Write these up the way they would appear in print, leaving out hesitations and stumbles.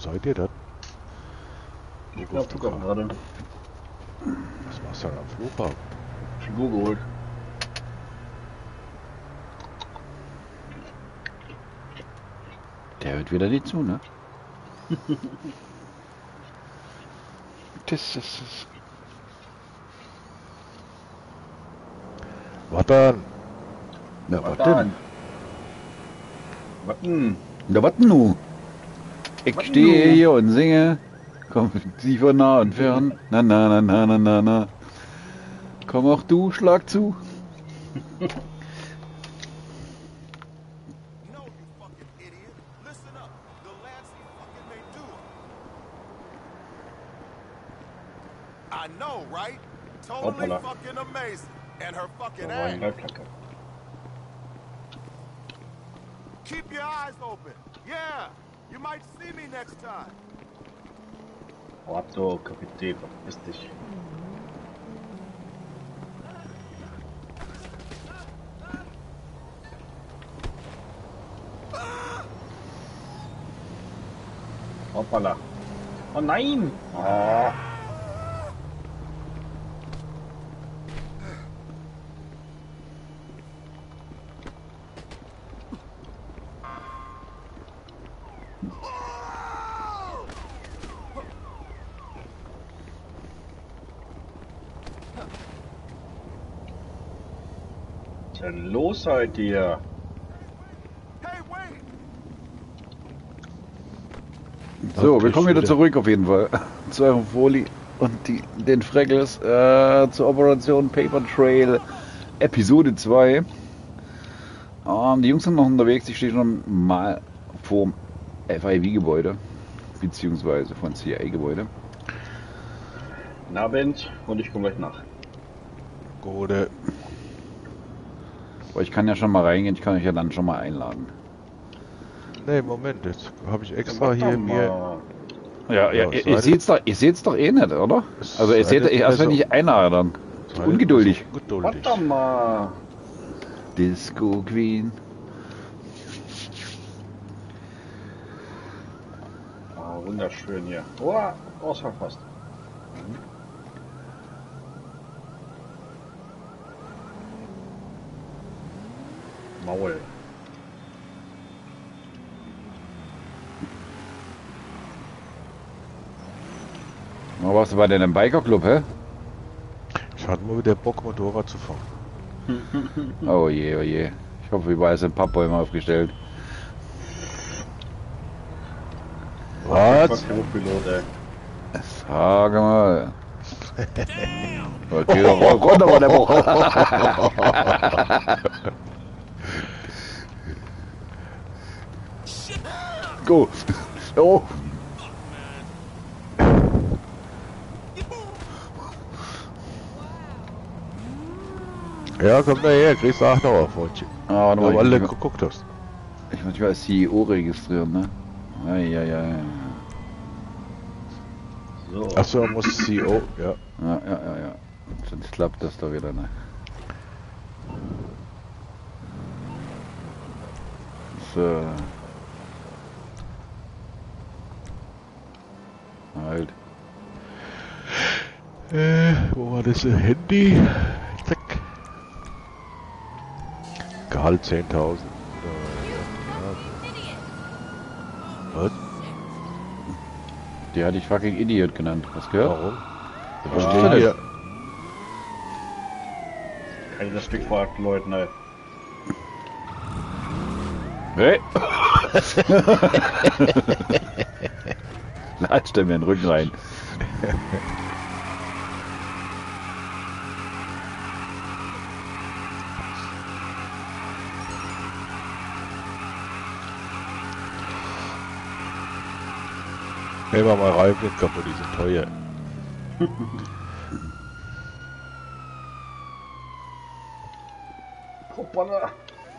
seid ihr denn? Ich glaube, du kommst gerade. Was machst du denn am Flughafen? Figur geholt. Der hört wieder nicht zu, ne? Das ist es. Was dann? Na, was denn? Was denn? Na, was denn nu? Ich Was stehe nu? hier und singe. Komm, sie von nah und fern. Na, na, na, na, na, na, na. Komm auch du, schlag zu. I know, right? Totally Hoppala. fucking amazing. And her fucking Da war ass. ein Leitplanke. Keep your eyes open. Yeah, you might see me next time. Otto, Kapitän, verpiss dich. Hoppala. Oh nein! Oh. Was ist denn los heute hier? Hey, wait! So, wir kommen wieder zurück auf jeden Fall. Zu eurem Foli und den Freckles zur Operation Paper Trail Episode 2. Die Jungs sind noch unterwegs, ich stehe schon mal vorm FIV-Gebäude, beziehungsweise von CIA-Gebäude. Guten Abend und ich komme gleich nach. Gute. Aber ich kann ja schon mal reingehen, ich kann euch ja dann schon mal einladen. Nee, Moment, jetzt habe ich extra Mach hier doch mir. mal. Ja, Ja, ihr seht's doch eh nicht, oder? Also ihr seht erst, wenn ich einlade dann. Ungeduldig. Warte doch mal. Disco Queen. Oh, wunderschön hier. Oh, Ausfall fast. Maul. Na, warst du bei deinem Biker-Club, hä? Ich hatte mal wieder Bock, Motorrad zu fahren. Oh je, oh je. Ich hoffe, überall sind Pappbäume aufgestellt. Was? Pilot, ey. Sag mal. Okay, dann roll runter von der Woche. Go. Oh. Ja, komm da her, kriegst du auch noch ein Freundchen. Ah, Ja, weil du geguckt hast. ich muss mich als CEO registrieren, ne? Eieiei. So. Achso, muss CEO, ja. Ja. Sonst klappt das doch wieder, ne? So. Halt. Wo war das Handy? Zack. Gehalt 10.000. Was? Die hatte ich fucking Idiot genannt. Hast du gehört? Warum? Was Ja, steht denn? hier. Kann ich das Stück verhalten, Leute, ne? Hey! Latscht er mir in den Rücken rein. Nehmen wir mal Reifen kaputt, die sind teuer. Hoppala.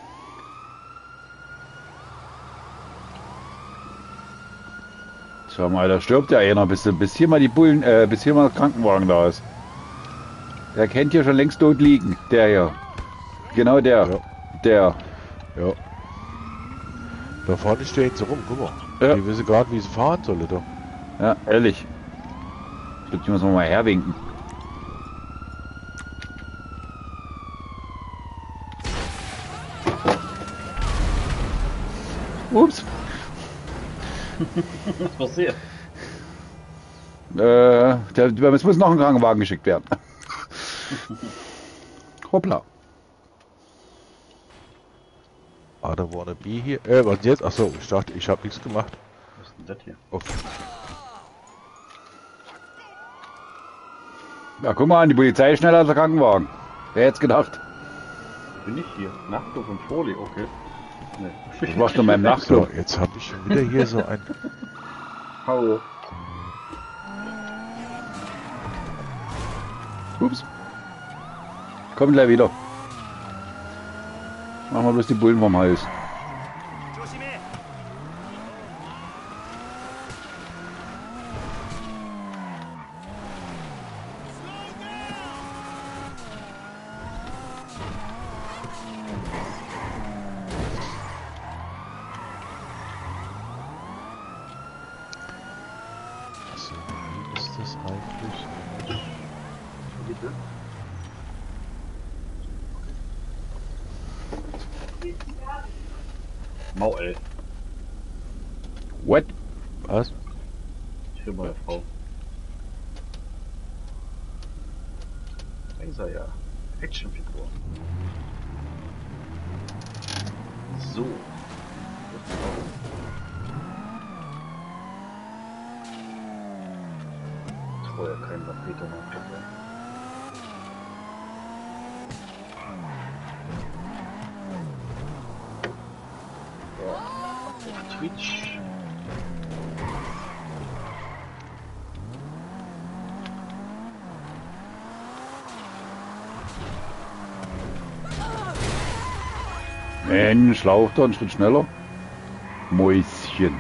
Schau mal, da stirbt ja einer, bis hier mal die Bullen, bis hier mal der Krankenwagen da ist. Der kennt hier schon längst tot liegen. Der hier. Genau der. Ja. Der. Ja. Da vorne stehen sie rum, guck mal. Ja. Die wissen gerade, wie sie fahren sollen, doch. Ja, ehrlich. Ich glaube, die müssen wir mal herwinken. Ups. Was passiert? Es muss noch ein Krankenwagen geschickt werden. Hoppla. I don't wanna be here. Was jetzt? Achso, ich dachte, ich habe nichts gemacht. Was ist denn das hier? Uff. Ja, guck mal an, die Polizei ist schneller als der Krankenwagen. Wer hätte es gedacht? Bin ich hier? Nachtclub und Folie, okay. Nee. Was machst du in meinem So, Nachtclub? jetzt habe ich schon wieder hier so ein... Hallo. Ups. Komm gleich wieder. Machen wir bloß die Bullen vom Hals. So, wie ist das eigentlich? Bitte? Mau, ey. What? Was? Ich will meine Frau. Da ist er ja. Actionfigur. So. Treuer kein Peter mehr. Auf Twitch. Mensch, lauf doch einen Schritt schneller. Mäuschen.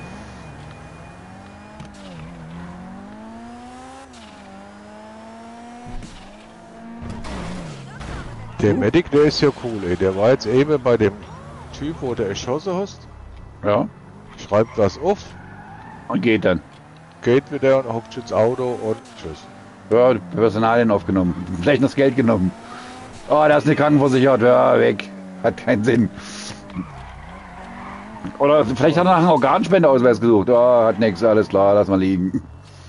Der Medic, der ist ja cool, ey. Der war jetzt eben bei dem Typ, wo du erschossen hast. Ja, Schreibt was auf, und geht dann. geht wieder und hockt ins Auto und tschüss. Ja, Personalien aufgenommen. Vielleicht noch das Geld genommen. Oh, da ist eine Krankenversicherung. Ja, weg. Hat keinen Sinn. Oder vielleicht hat er nach einem Organspendeausweis gesucht. Oh, hat nichts, alles klar, lass mal liegen.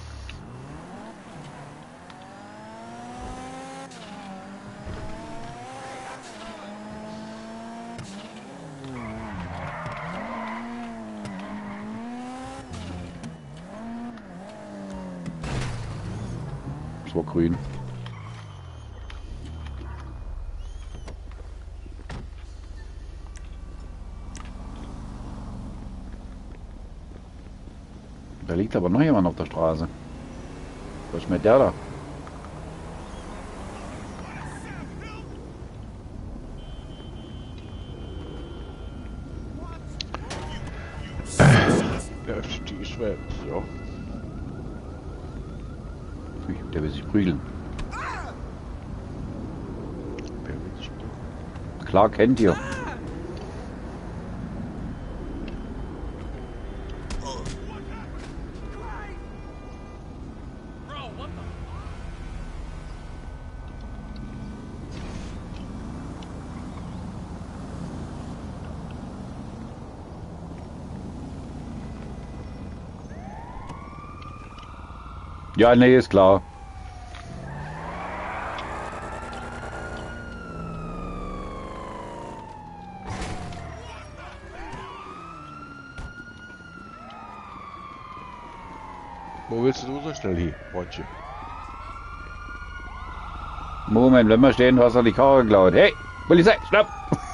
Das war grün. Da liegt aber noch jemand auf der Straße. Was ist mit der da? Ja, die schwäbt, ja. Ui, der will sich prügeln. Der will sich prügeln. Klar kennt ihr. Ja, nee, ist klar. Wo willst du so schnell hin, Freundchen? Moment, wenn wir stehen, du hast doch die Karre geklaut. Hey, Polizei, stopp!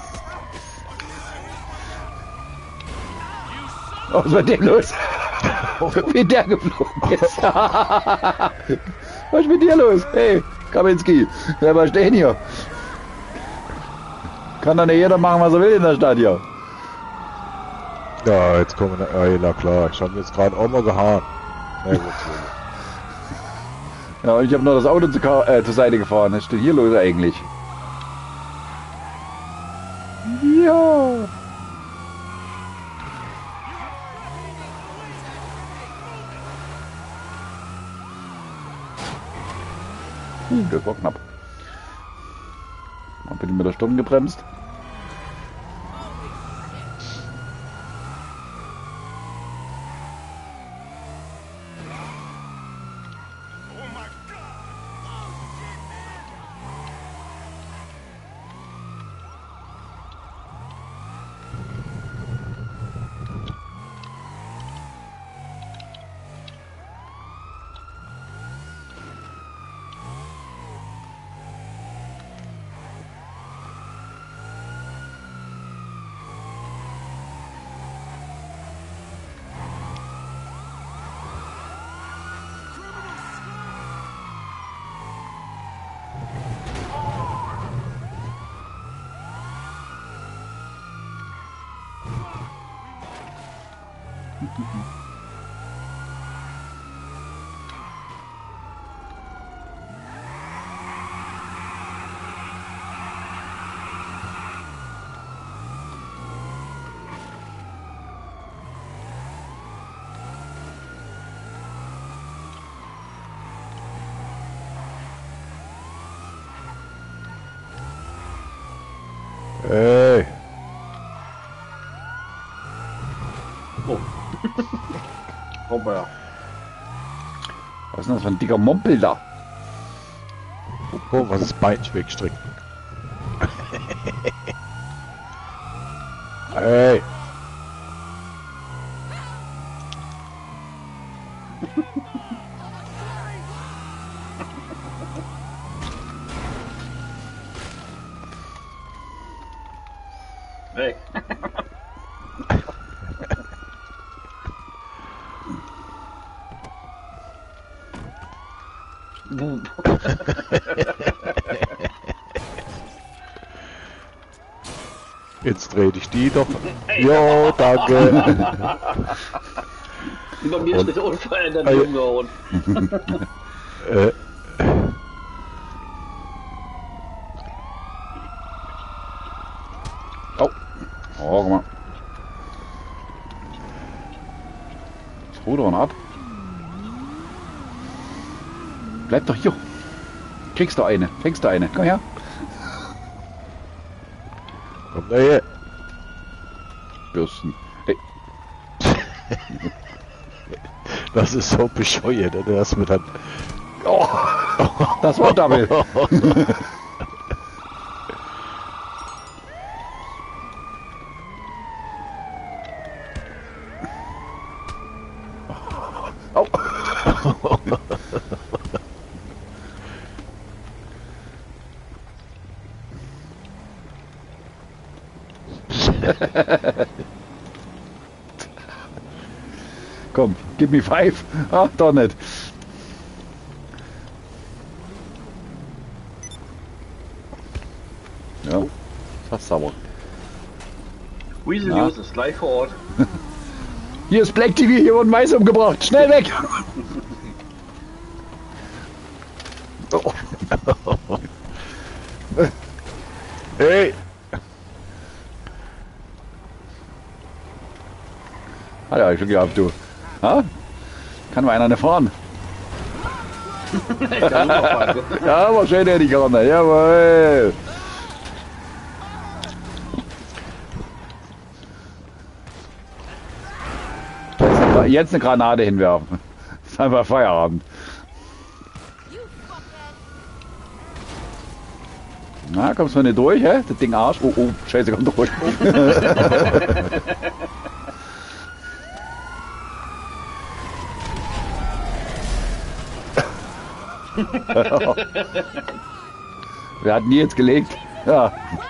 Oh, was war denn los? Wie der geflogen ist. Was ist mit dir los? Hey, Kaminski, bleib mal stehen hier. Kann doch nicht jeder machen, was er will in der Stadt hier. Ja, jetzt kommen wir. Na klar, ich habe jetzt gerade auch mal gehauen. Na gut, Ja, und ich habe nur das Auto zur Seite gefahren. Was ist denn hier los eigentlich? Ja. Das war knapp. Mal bitte mit der Stirn gebremst. Hey. Oh. Hoppa. Was ist denn das für ein dicker Mompel da? Oh, was ist Beinchen wegstrecken? Hey. Weg. Jetzt dreh dich die doch. Jo, danke. Über mir steht unverändert umgehauen. Oh. Oh, guck mal. Das Rudern ab. Bleib doch hier. Kriegst du eine. Fängst du eine. Komm her. Komm da her. Bürsten. Hey. Das ist so bescheuert, oder? Dass wir dann... Oh, das war Double. Oh. Komm, gib mir 5. Ach, doch nicht. Ja, das ist sauber. Weasel Ja. News ist live vor Ort. Hier ist Black TV, hier wurden Mais umgebracht. Schnell weg! Oh. Hey. Hat er schon gehabt, du. Ha? Kann mal einer nicht fahren? Ich kann nur noch fahren. Ja, aber schön hätte ich gerne. Jawohl. Jetzt eine Granate hinwerfen. Das ist einfach Feierabend. Na, kommst du nicht durch, hä? Das Ding Arsch. Oh, oh, scheiße, komm durch. Wir hatten die jetzt gelegt. Ja.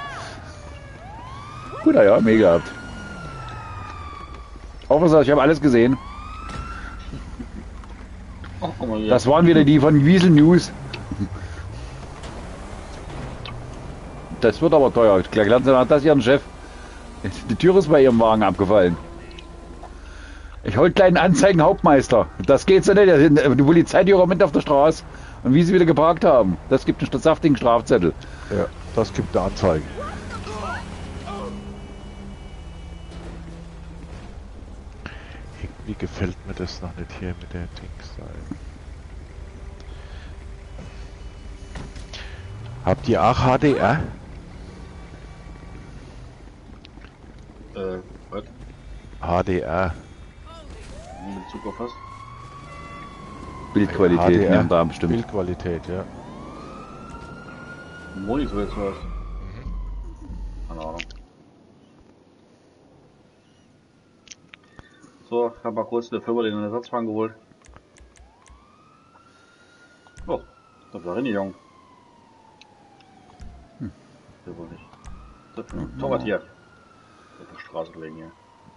Guter, ja, mega gehabt. Officer, ich habe alles gesehen. Oh, guck mal hier. Das waren wieder die von Weasel News. Das wird aber teuer. Gleich lernen Sie nach das Ihren Chef. Die Tür ist bei Ihrem Wagen abgefallen. Ich hol kleinen Anzeigen Hauptmeister. Das geht so nicht. Die Polizei die mit auf der Straße. Und wie sie wieder geparkt haben. Das gibt einen saftigen Strafzettel. Ja, das gibt eine Anzeige. Irgendwie gefällt mir das noch nicht hier mit der Dings da. Habt ihr auch HDR? Was? HDR. In Bezug auf was? Bildqualität nehmen da bestimmt. Bildqualität, ja. Monitor jetzt was? Keine Ahnung. So, ich habe mal kurz in der Firma den Ersatzwagen geholt. Oh, das war richtig jung. Der wohl nicht. Das ist ein Torwart hier. Auf der Straße gelegen hier.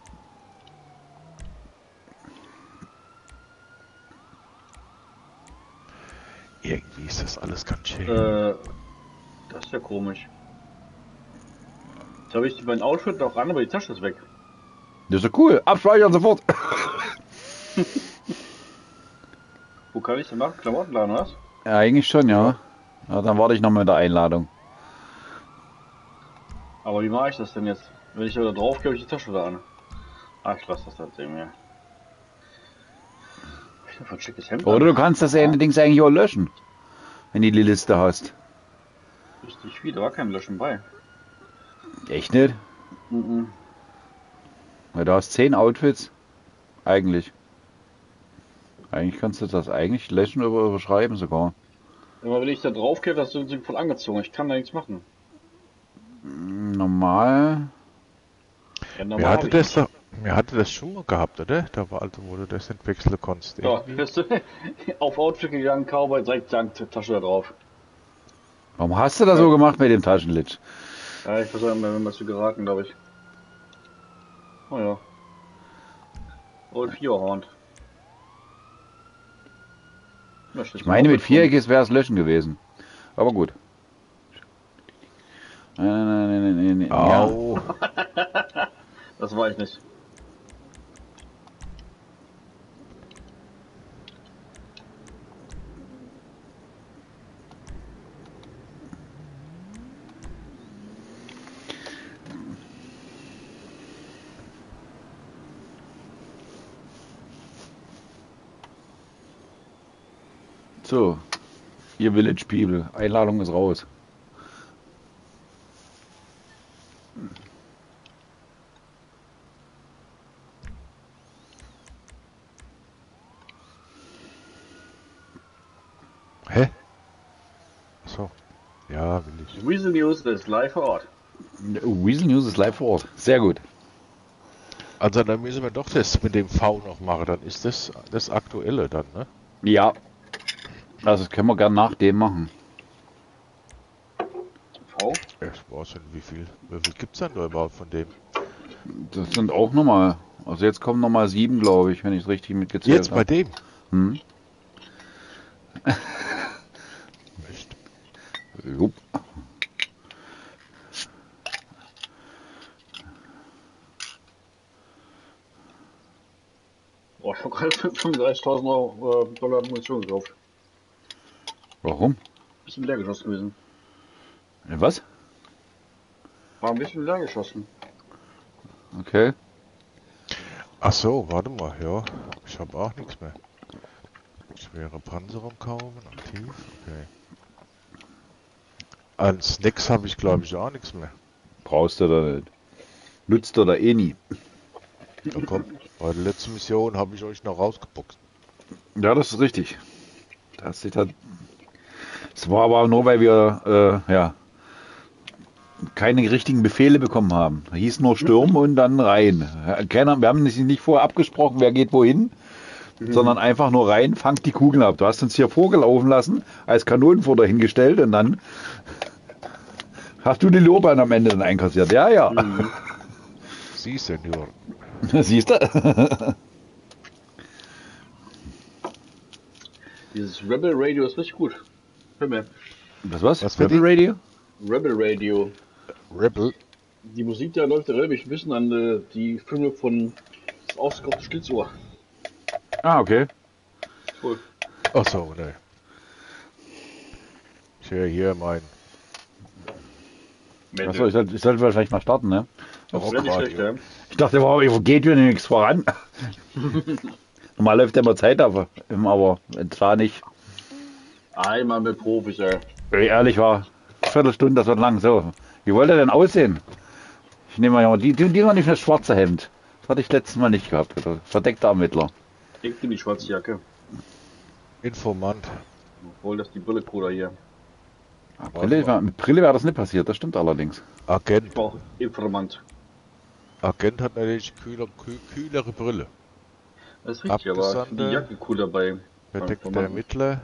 Irgendwie ist das alles ganz schön. Das ist ja komisch. Jetzt habe ich mein Outfit noch an, aber die Tasche ist weg. Das ist ja cool. Abspeichern sofort. Wo kann ich denn machen? Klamotten laden, was? Ja, eigentlich schon, ja. Ja, dann warte ich noch mit der Einladung. Aber wie mache ich das denn jetzt? Wenn ich da drauf gehe, habe ich die Tasche da an. Ach, ich lasse das dann sehen, ja. Ich habe ein schickes Hemd Oder an. du kannst das Dings eigentlich auch löschen. Wenn du die Liste hast. Richtig viel, da war kein Löschen bei. Echt nicht? Mhm. Ja, du hast 10 Outfits. Eigentlich. Eigentlich kannst du das eigentlich löschen oder überschreiben sogar. Immer wenn ich da drauf gehe, das sind sie voll angezogen. Ich kann da nichts machen. Normal. Ja, Wer hatte das doch? Wer hatte das schon mal gehabt, oder? Da war also, wo du das nicht wechseln konntest. Ja, irgendwie. bist du auf Outfit gegangen, Cowboy, direkt die Tasche da drauf. Warum hast du das so gemacht mit dem Taschenlitsch? Ja, ich versuche mir was zu geraten, glaube ich. Oh ja. Old Vierhorn. Ich meine, mit Viereckig wäre es löschen gewesen. Aber gut. Nein. Au. Das war ich nicht. So, ihr Village People, Einladung ist raus. Hä? So. Ja, will ich. Weasel News ist live vor Ort. Weasel News ist live vor Ort. Sehr gut. Also dann müssen wir doch das mit dem V noch machen, dann ist das das Aktuelle dann, ne? Ja. Also das können wir gern nach dem machen. V? Ich weiß nicht, wie viel gibt's denn da überhaupt von dem? Das sind auch nochmal. Also jetzt kommen nochmal 7, glaube ich, wenn ich es richtig mitgezählt Jetzt bei habe. dem? Hm? Echt? Jupp. Oh, ich habe gerade 35.000 Dollar Munition gekauft. Warum? Bisschen leer geschossen gewesen. Was? War ein bisschen leer geschossen. Okay. Ach so, warte mal, ja. Ich habe auch nichts mehr. Schwere Panzerung kaufen, aktiv, okay. An Snacks habe ich glaube ich auch nichts mehr. Brauchst du da nicht. Nützt du da eh nie. Ja, komm, bei der letzten Mission habe ich euch noch rausgeboxt. Ja, das ist richtig. Das sieht halt. Es war aber nur, weil wir ja keine richtigen Befehle bekommen haben. Da hieß nur Sturm und dann rein. Wir haben nicht vorher abgesprochen, wer geht wohin, sondern einfach nur rein, fangt die Kugeln ab. Du hast uns hier vorgelaufen lassen, als Kanonenfutter hingestellt und dann hast du die Lorbeeren am Ende dann einkassiert. Ja, ja. Sie, Senior. Siehst du? Dieses Rebel Radio ist richtig gut. Hör mir. Was? Was für Rebel die? Radio? Rebel Radio. Rebel. Die Musik da läuft ja relativ ein bisschen an die Filme von das ausgekaufte Schlitzohr. Ah, okay. Cool. Ach so, ne. Ich höre hier mein Achso, ich sollte wahrscheinlich mal starten, ne? Das wäre nicht schlecht, ja. Ich dachte, wow, geht hier nichts voran. Normal läuft ja immer Zeit, aber wenn es da nicht Einmal mit Profis, ey. ehrlich war, Viertelstunde, das wird lang. So, wie wollt ihr denn aussehen? Ich nehme mal ja die noch nicht das schwarze Hemd. Das hatte ich letztes Mal nicht gehabt. Oder? Verdeckter Ermittler. Ich nehme die schwarze Jacke. Informant. Obwohl das die Brille cooler hier. Mit Brille wäre das nicht passiert, das stimmt allerdings. Agent. Ich brauche Informant. Agent hat natürlich kühlere Brille. Das ist richtig, aber ich finde die Jacke cool dabei. Verdeckter Ermittler.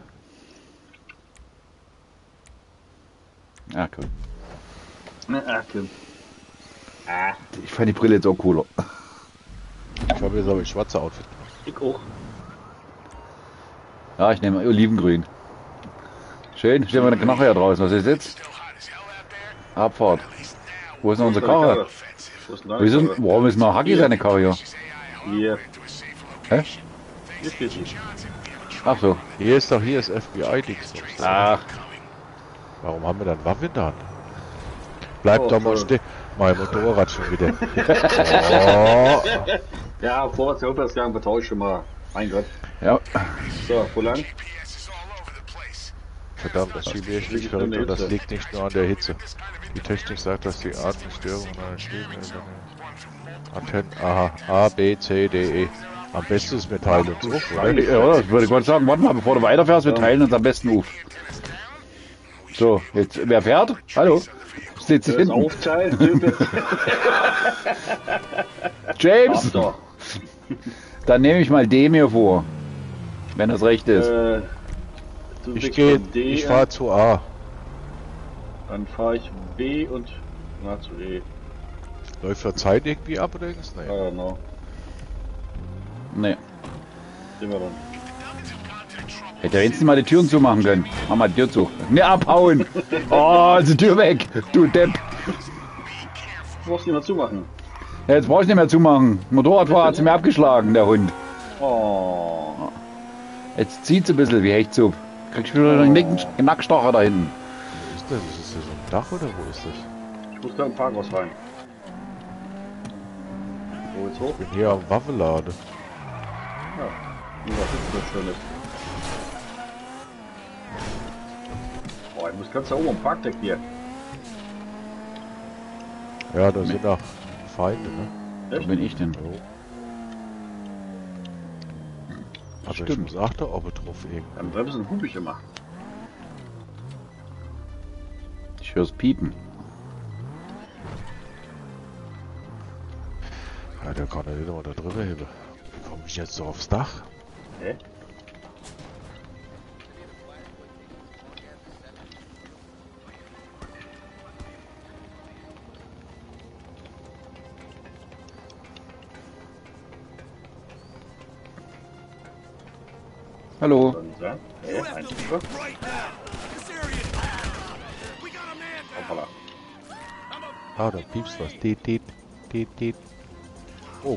Ja, cool. Okay. Ich fand die Brille jetzt auch cooler. Ich habe jetzt aber ein schwarze Outfit. Ich auch. Ja, ich nehme Olivengrün. Schön, stehen wir dann nachher hier draußen. Was ist jetzt? Abfahrt. Wo ist noch unsere Karre? Warum ist noch Hacki seine Karre hier? Hier. Hä? Hier steht sie. Ach so. Hier ist FBI-Dings. Ach, Warum haben wir dann Waffe in der Hand? Bleibt Oh, doch mal voll. stehen. Mein Motorrad schon wieder. Ja, vorwärts, rückwärts jagen, vertausche mal. Mein Gott. ja. So, wo lang? Verdammt, das schiebe ich nicht verrückt und das liegt nicht nur an der Hitze. Die Technik sagt, dass die Atemstörung einer Antennen A, B, C, D, E. Am besten ist wir teilen uns auf, oder? Ja, ich würde gerade sagen, warte mal, bevor du weiterfährst, wir teilen uns am besten auf. So, jetzt, wer fährt? Hallo? Sitzt Das hinten. Aufteilen, Typ. James! Ach doch. Dann nehme ich mal dem hier vor. Wenn das recht ist. Du Ich kriegst gehe, von D ich an, fahre zu A. Dann fahre ich B und zu E. Läuft der Zeit irgendwie ab oder irgendwas? I Nein. don't know. Nee. Sehen wir dann. Hätte er wenigstens mal die Türen zumachen können. Mach mal die Tür zu. Ne, abhauen! Oh, ist die Tür weg! Du Depp! Du brauchst nicht mehr zumachen. Ja, jetzt brauch ich nicht mehr zumachen. Motorradfahrer hat sie mir abgeschlagen, der Hund. Oh. Jetzt zieht's ein bisschen wie Hechtsup. Kriegst du wieder einen Knackstacher da hinten. Wo ist das? Ist das so ein Dach oder wo ist das? Ich muss da im Parkhaus rein. Wo jetzt hoch? Ich bin hier am Waffenladen. Ja. Und was ist das Schönes? Oh, ich muss ganz da oben am Parkdeck hier. Ja, da sind auch Feinde, ne? Wo Echt? bin ich denn? Jo. Also ich Stimmt. muss achten, ob er drauf eben. Dann bremsen hub ich immer. Ich hör's piepen. Ja, der kann ja nicht mal da drüber heben. Wie komme ich jetzt so aufs Dach? Hä? Hallo. Dann sagen. Hä? Ein Super. Right now. This area. We got a man down. Hoppala. Ah, da piepst was. Tiet, tiet, tiet, tiet. Oh,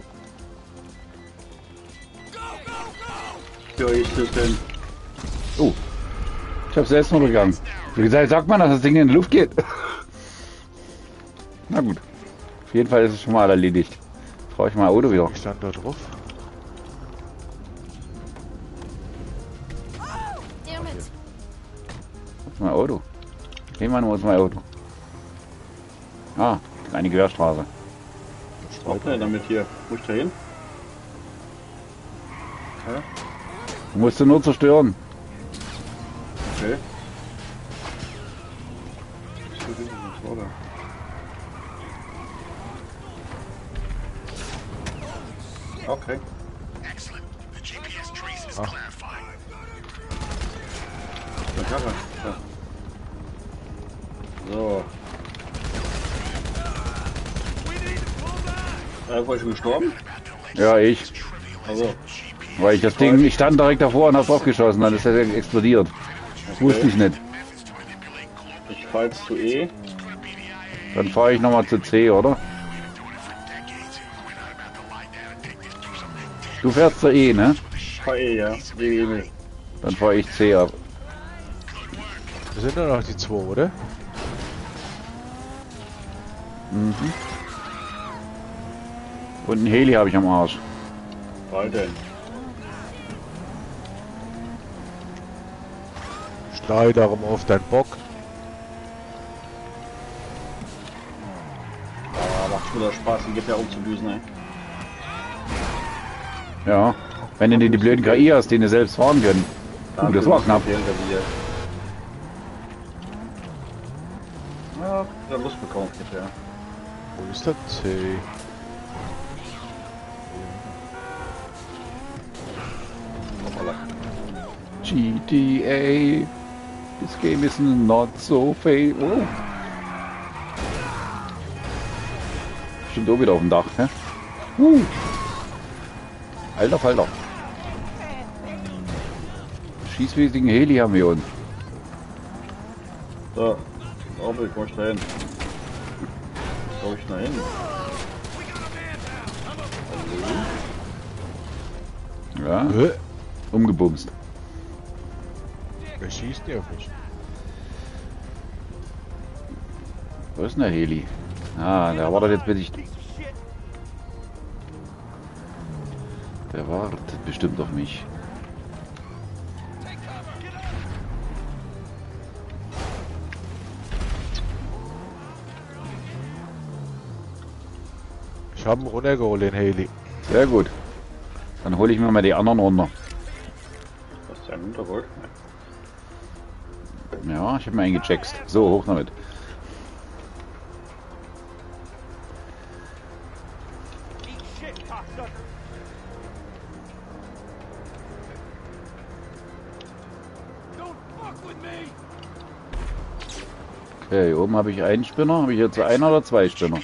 Ja, ist das denn? Oh. Ich hab's selbst noch begangen. Wie gesagt, sagt man, dass das Ding in die Luft geht. Na gut. Auf jeden Fall ist es schon mal erledigt. Brauche ich mal Auto wieder. ich stand da drauf. Damn it. Wo ist mein Auto? Hey Mann, wo ist mein Auto? Ah, kleine Querstraße. Was denn damit hier? Muss ich da hin? Hä? Du musst du nur zerstören. Okay. Was war da? Okay. Eine Karre. Ja. So. War ich schon gestorben? Ja, ich. Also. Weil ich das Ding, ich stand direkt davor und hab drauf geschossen, dann ist das explodiert. Das wusste ich nicht. Ich fahre jetzt zu E. Dann fahre ich nochmal zu C, oder? Du fährst zur E, ne? Ich fahre E, ja. E. Dann fahre ich C ab. Wir sind nur noch die zwei, oder? Und einen Heli habe ich am Arsch. Bald denn. Schnei darum auf deinen Bock. Macht wieder Spaß, die GPA umzudüsen, ey. Ja. Wenn du die blöden KI hast, die du selbst fahren können. Das war knapp. Ja, wieder Lust bekommen, GPA. Wo ist der C? GTA. This game is not so fair. Oh. Stimmt auch wieder auf dem Dach, ne? Alter Falter. Schießwesentlichen Heli haben wir unten. So, Augenblick, komm ich da hin. Wo komm ich da hin? Ja, umgebumst. Wer schießt denn auf mich? Wo ist denn der Heli? Ah, der wartet jetzt bis ich... Der wartet bestimmt auf mich. Ich habe ihn runtergeholt, den Heli. Sehr gut. Dann hole ich mir mal die anderen runter. Was ist der Hintergrund? Ja, ich habe mir eingecheckt. So, hoch damit. Okay, hier oben habe ich einen Spinner. Habe ich jetzt einen oder zwei Spinner?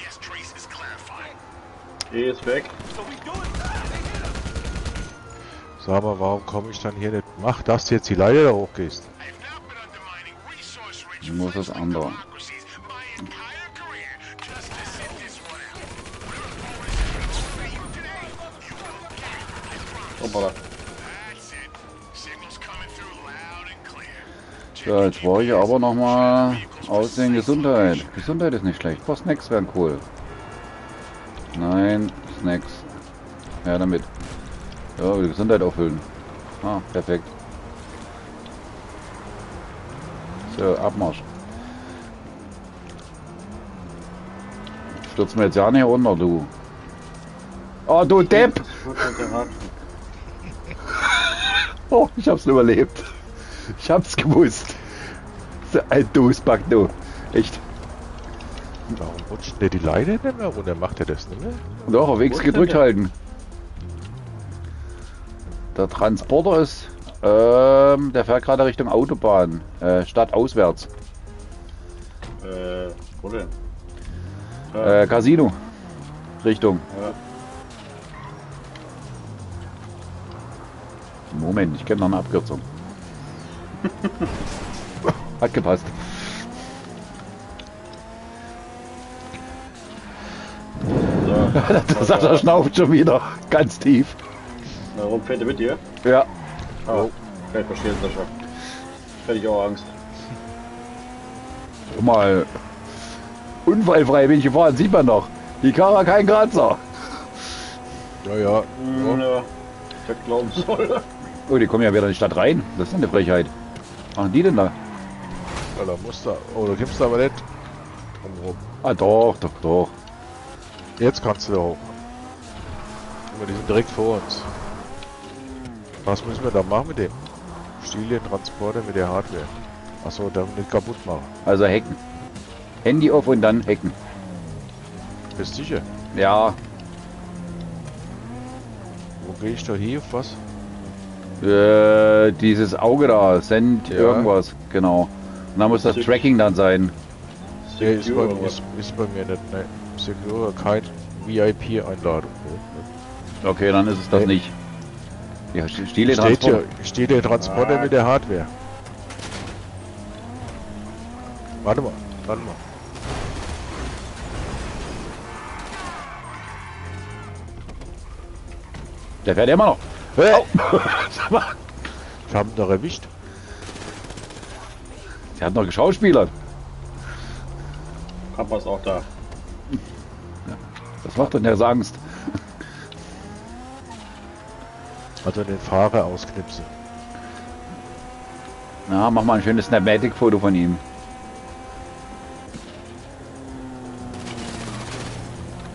E ist weg. Sag mal, warum komme ich dann hier nicht? Mach, dass du jetzt die Leiter da hochgehst. Ich muss das andere. Hoppala. So, jetzt brauche ich aber noch mal Aussehen Gesundheit. Gesundheit ist nicht schlecht. Ein paar Snacks wären cool. Nein, Snacks. Ja, damit. Ja, die Gesundheit auffüllen. Ah, perfekt. So, Abmarsch. Stürzt mir jetzt ja nicht runter, du. Oh, du Depp! Oh, ich hab's überlebt. Ich hab's gewusst. So ein Dosback, du. Echt. Warum rutscht der die Leiter nicht mehr runter? Macht er das nicht mehr? Doch, auf X gedrückt halten. Der Transporter ist, der fährt gerade Richtung Autobahn, stadtauswärts. Wo denn? Casino. Richtung. Ja. Moment, ich kenne noch eine Abkürzung. Hat gepasst. So, Da sagt er, schnauft schon wieder. Ganz tief. warum fährt er mit dir? Ja. Ah, ich verstehe das schon. Hätte ich auch Angst. Guck mal. Unfallfrei bin ich gefahren, sieht man noch. Die Karre kein Kratzer. Ja, ja. Ja, ich hätte glauben soll. Oh, die kommen ja wieder in die Stadt rein. Das ist eine Frechheit. Was machen die denn da? Ja, da musst du. Oh, da gibst du aber nicht. Drumherum. Ah, doch, doch, doch. Jetzt kannst du da hoch. Aber die sind direkt vor uns. Was müssen wir da machen mit dem? Stiel den Transporter mit der Hardware. Achso, dann nicht kaputt machen. Also hacken. Handy auf und dann hacken. Bist sicher? Ja, Wo gehe ich da hier? Auf was? dieses Auge da, Send Ja. irgendwas, genau. Und dann muss das Secure. Tracking dann sein. Nee, ist bei, Secure, ist bei mir nicht. Ne. Secure, kein VIP-Einladung. Okay, dann ist es das Nee. nicht. Ja, Stile Steht Transport. hier, steht der Transporter mit der Hardware. Warte mal, warte mal. Der fährt immer noch. Hey, Sag mal, ich hab ihn doch erwischt. der hat noch geschauspielert. Kappa ist auch da. Das macht doch nicht Angst. Also den Fahrer ausknipsen. Na, mach mal ein schönes Snapmatic-Foto von ihm.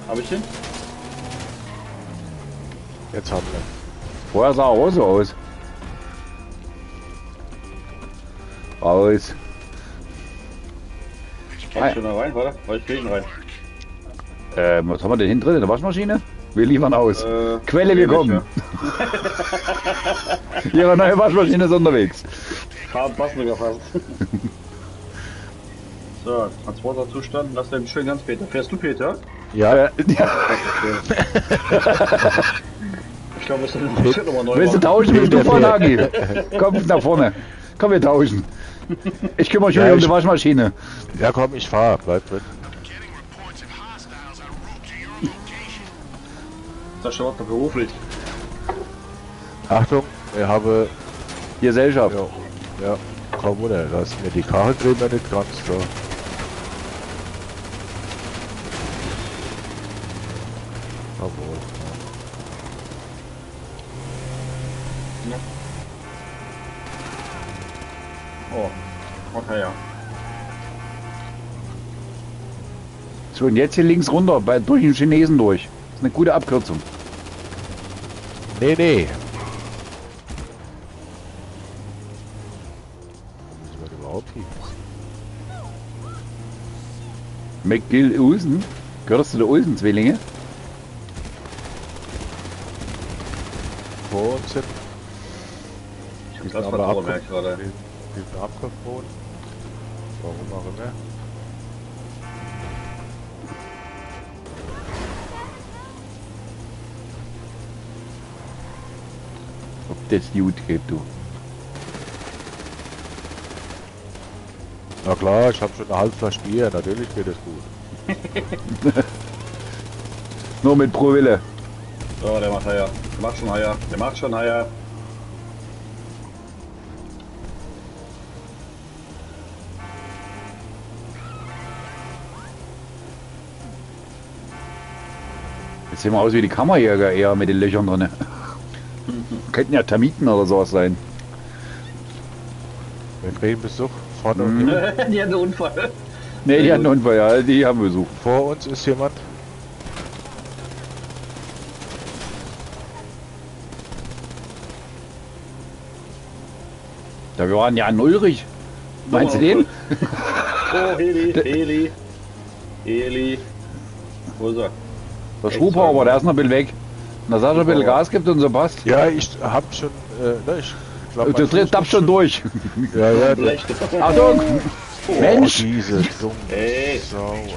Hab ich den? Jetzt haben wir. Vorher sah er auch so aus. Raus. Kann ich schon da rein, warte? Weil ich krieg ihn rein. Was haben wir denn hinten drin in der Waschmaschine? Wir liefern aus. Quelle, wir nicht kommen. mehr. Ihre neue Waschmaschine ist unterwegs. Farben passen sogar fast. So, Transporterzustand, lass den schön ganz Peter. Fährst du, Peter? Ja, Ja. Ich glaube, wir sind nochmal neu Willst du machen. tauschen? Willst du vorne, Agi? Komm nach vorne. Komm, wir tauschen. Ich kümmere mich Ja, um die Waschmaschine. ja komm, ich fahr, bleib drin. Das ist schon was beruflich. Achtung, ich habe, Gesellschaft. ja, komm runter, da ist mir die Kachelcreme nicht ganz da. Jawohl. Oh, okay, ja. So, und jetzt hier links runter, durch den Chinesen durch. Das ist eine gute Abkürzung. Nee, nee. Wo müssen wir denn überhaupt hin? McGill Olsen? Gehörst du der Olsen-Zwillinge? Vor uns sind Ich hab das vertrauen, merke ich gerade. diesen Abkopfboden. Warum auch immer. Ob das gut geht, du. Na klar, ich habe schon eine halbe Flasche Bier, natürlich geht es gut. Nur mit pro Wille. So, der macht Haier. Der macht schon Haier. Der macht schon Haier. Jetzt sehen wir aus wie die Kammerjäger eher mit den Löchern drin. Könnten ja Termiten oder sowas sein. Wir kriegen Besuch vorne und hinten. Die hat einen Unfall. Ne, die hatten einen Unfall, ja, die haben wir besucht. Vor uns ist jemand. Da wir waren ja an Ulrich. Meinst du den? Oh, Heli. Wo ist er? Der Schrubhauber, der ist noch ein bisschen weg. Na, Sascha ein bisschen Gas gibt und so passt. Ja, ich hab schon, ne, ich glaub, Du tappst schon durch. Ja, ja, der, Blech. Achtung! Mensch! diese dumme Ey. Sau, ey.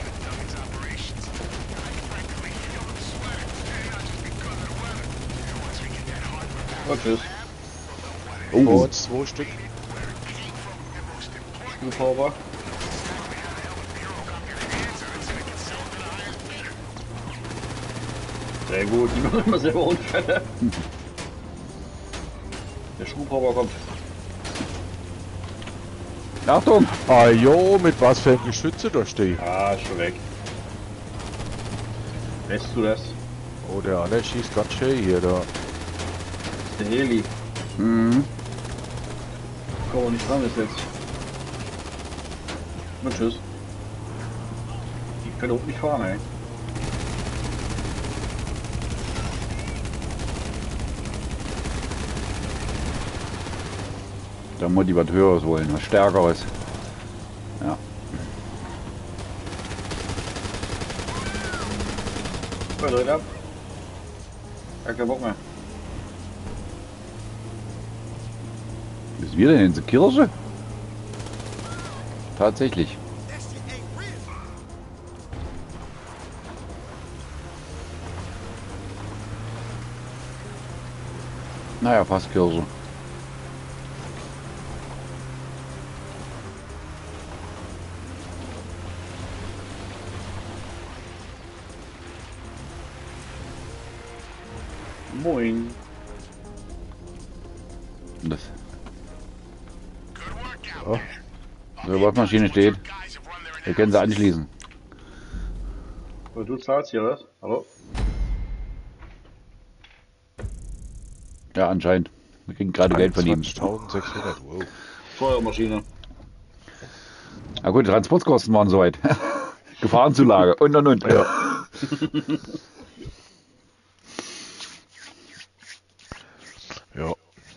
Oh, tschüss. Vor Oh, uns 2 Stück. Hubhauber. Sehr gut, die machen immer selber Unfälle. Der Schubhauber kommt. Achtung! Ah jo, mit was für ein Geschütze da steht. Ah, ist schon weg. Lässt du das? Oh, der andere schießt ganz schön hier da. Der Heli. Mhm. Komm wir nicht ran ist jetzt. Und tschüss. Ich kann auch nicht fahren, ey. Da muss ich was Höheres holen, was Stärkeres. Ja. So, dreht ab. Ich hab keinen Bock mehr. Ist wir denn in der Kirche? Tatsächlich. Naja, fast Kirche. Moin. Und das. Oh, Die Waschmaschine steht. Wir können sie anschließen. So, du zahlst hier was? Hallo? Ja, anscheinend. Wir kriegen gerade Geld von ihm. 20.600, wow. Feuermaschine. Na gut, die Transportkosten waren soweit. Gefahrenzulage und. Ja. Ja.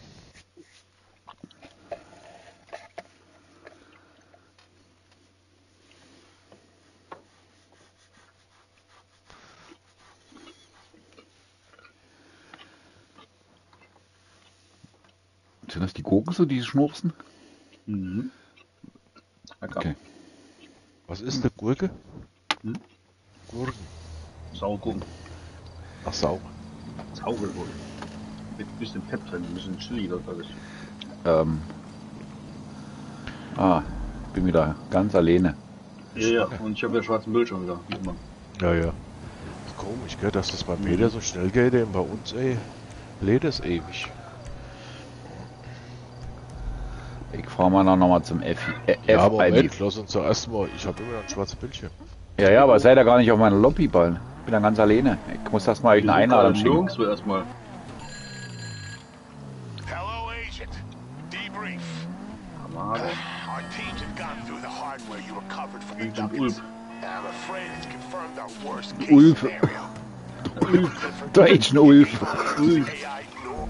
Sind das die Gurken so, die schnurpsen? Mhm. Lecker. Okay. Was ist eine Gurke? Hm? Gurken. Sauergurken. Ach, sauer. Saure Gurken. Mit ein bisschen Pep drin, ein bisschen Chili oder was. Bin wieder ganz alleine. Ja, und ich habe ja schwarzen Bildschirm wieder, wie immer. Ja, ja. Ist komisch, gell, dass das bei Meter so schnell geht, denn bei uns, ey, lädt es ewig. Ich fahre mal noch mal zum F. Ja, aber FID. Moment, lass uns zuerst mal, ich habe immer noch ein schwarzes Bildschirm. Ja, aber seid ja gar nicht auf meiner Lobby ballen. Ich bin da ganz alleine. Ich muss erst mal euch eine Einladung schicken. Nirgendwo erstmal. Hello, Agent. Debrief. Kamade. Our teams have gone through the hardware you recovered from the Agent ducats. Ulf. And I'm afraid it's confirmed our worst case Ulf. scenario. Der Agent Ulf. AI no.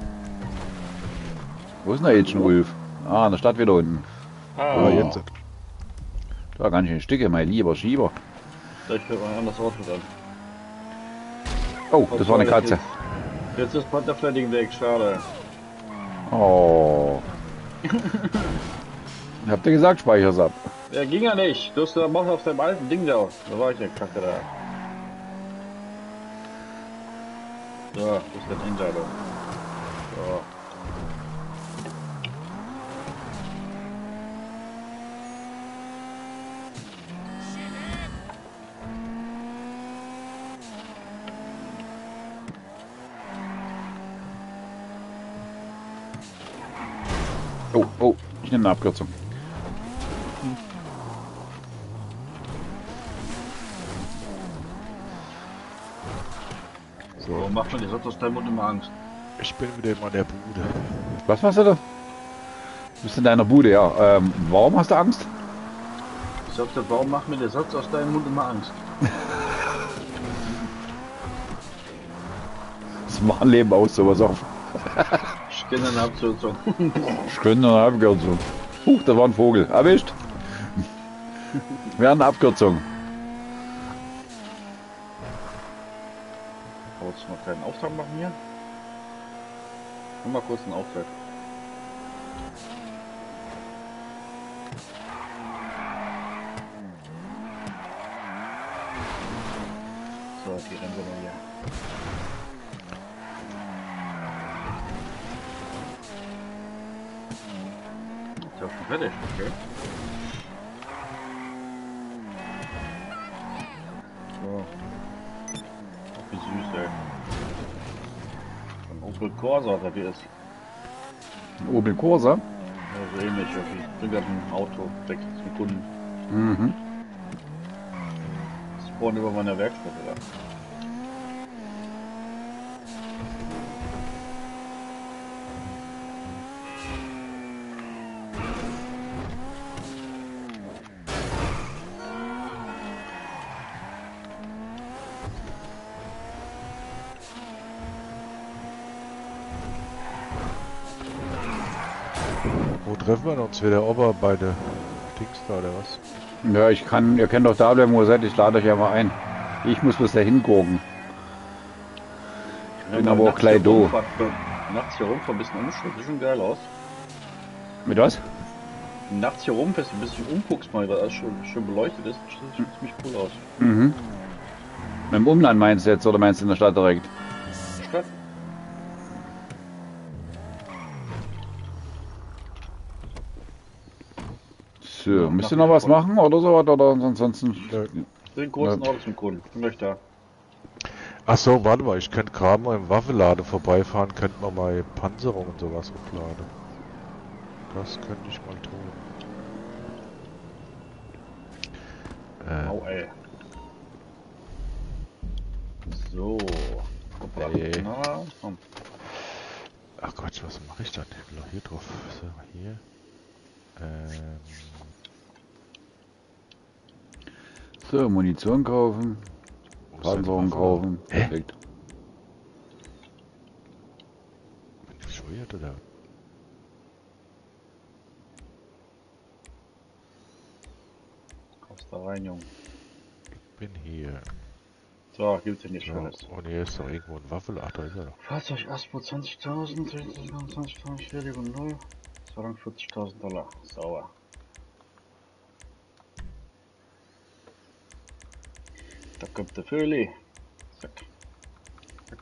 Wo ist denn der Agent Ulf? Ah, in der Stadt wieder unten. Ah, jetzt. Da ganz schön Stücke, mein lieber Schieber. Vielleicht fällt man anders Auto dann. Oh, das war eine Katze. Jetzt ist Pantherflatting weg, schade. Oh. Habt ihr gesagt, speicher's ab? Ja, ging ja nicht. Du hast da mach auf deinem alten Ding da. Da war ich ja kacke da. So, das ist der Ninja da. So. Oh, ich nehme eine Abkürzung. So, macht man die sonst aus deinem Mund immer Angst. Ich bin wieder in meiner Bude. Was machst du da? Du bist in deiner Bude, ja. Warum hast du Angst? Ich sagte, warum macht mir der Satz aus deinem Mund immer Angst? Das macht ein Leben aus, sowas auf. Ich kenne eine Abkürzung. Ich könnte eine Abkürzung. Huch, da war ein Vogel. Erwischt. Wir haben eine Abkürzung. Wolltest du mal einen kleinen Auftrag machen hier? Mach mal kurz einen Auftrag. So, die rennen wir mal hier. Ist ja schon fertig, okay. So. Ach, wie süß, ey. Ein Opel Corsa, da wie ist. Ein Opel Corsa. Ja, so ähnlich. Ich bringe gerade ein Auto weg zum Kunden. Mhm. Spawn über meiner Werkstatt, oder? Wo treffen wir uns wieder? Ober bei der Dings da oder was? Ja, ihr könnt doch da bleiben, wo ihr seid. Ich lade euch ja mal ein. Ich muss bis dahin gucken. Ich bin aber auch gleich do. Nachts hier rumfahren, ein bisschen umschauen, sieht schon geil aus. Mit was? Nachts hier rumfährst, ein bisschen umguckst mal, weil alles schön beleuchtet ist, sieht ziemlich cool aus. Mhm. Mit dem Umland meinst du jetzt oder meinst du in der Stadt direkt? Stadt? So, müsst ihr noch was machen oder so? Oder ansonsten. Den großen Auto zum Kunden. Ich möchte da. Ach so, warte mal, ich könnte gerade mal im Waffenladen vorbeifahren, könnte man mal Panzerung und sowas aufladen. Das könnte ich mal tun. Au, ey. So. Ey. Na, komm. Ach Gott, was mache ich dann? Ich will doch hier drauf. So, hier. So, Munition kaufen. Wo Panzerung kaufen. Perfekt. Bin ich bescheuert oder? Kommst da rein, Junge. Bin hier. So, gibt's hier nicht So, Schönes. und hier ist doch irgendwo ein Waffel. Ach, da ist er doch. Fahrzeug Aspo 20.000, 20.000, Schädigung 0, Zahlung $40.000. Sauer. Da kommt der Föhli. Zack. Zack.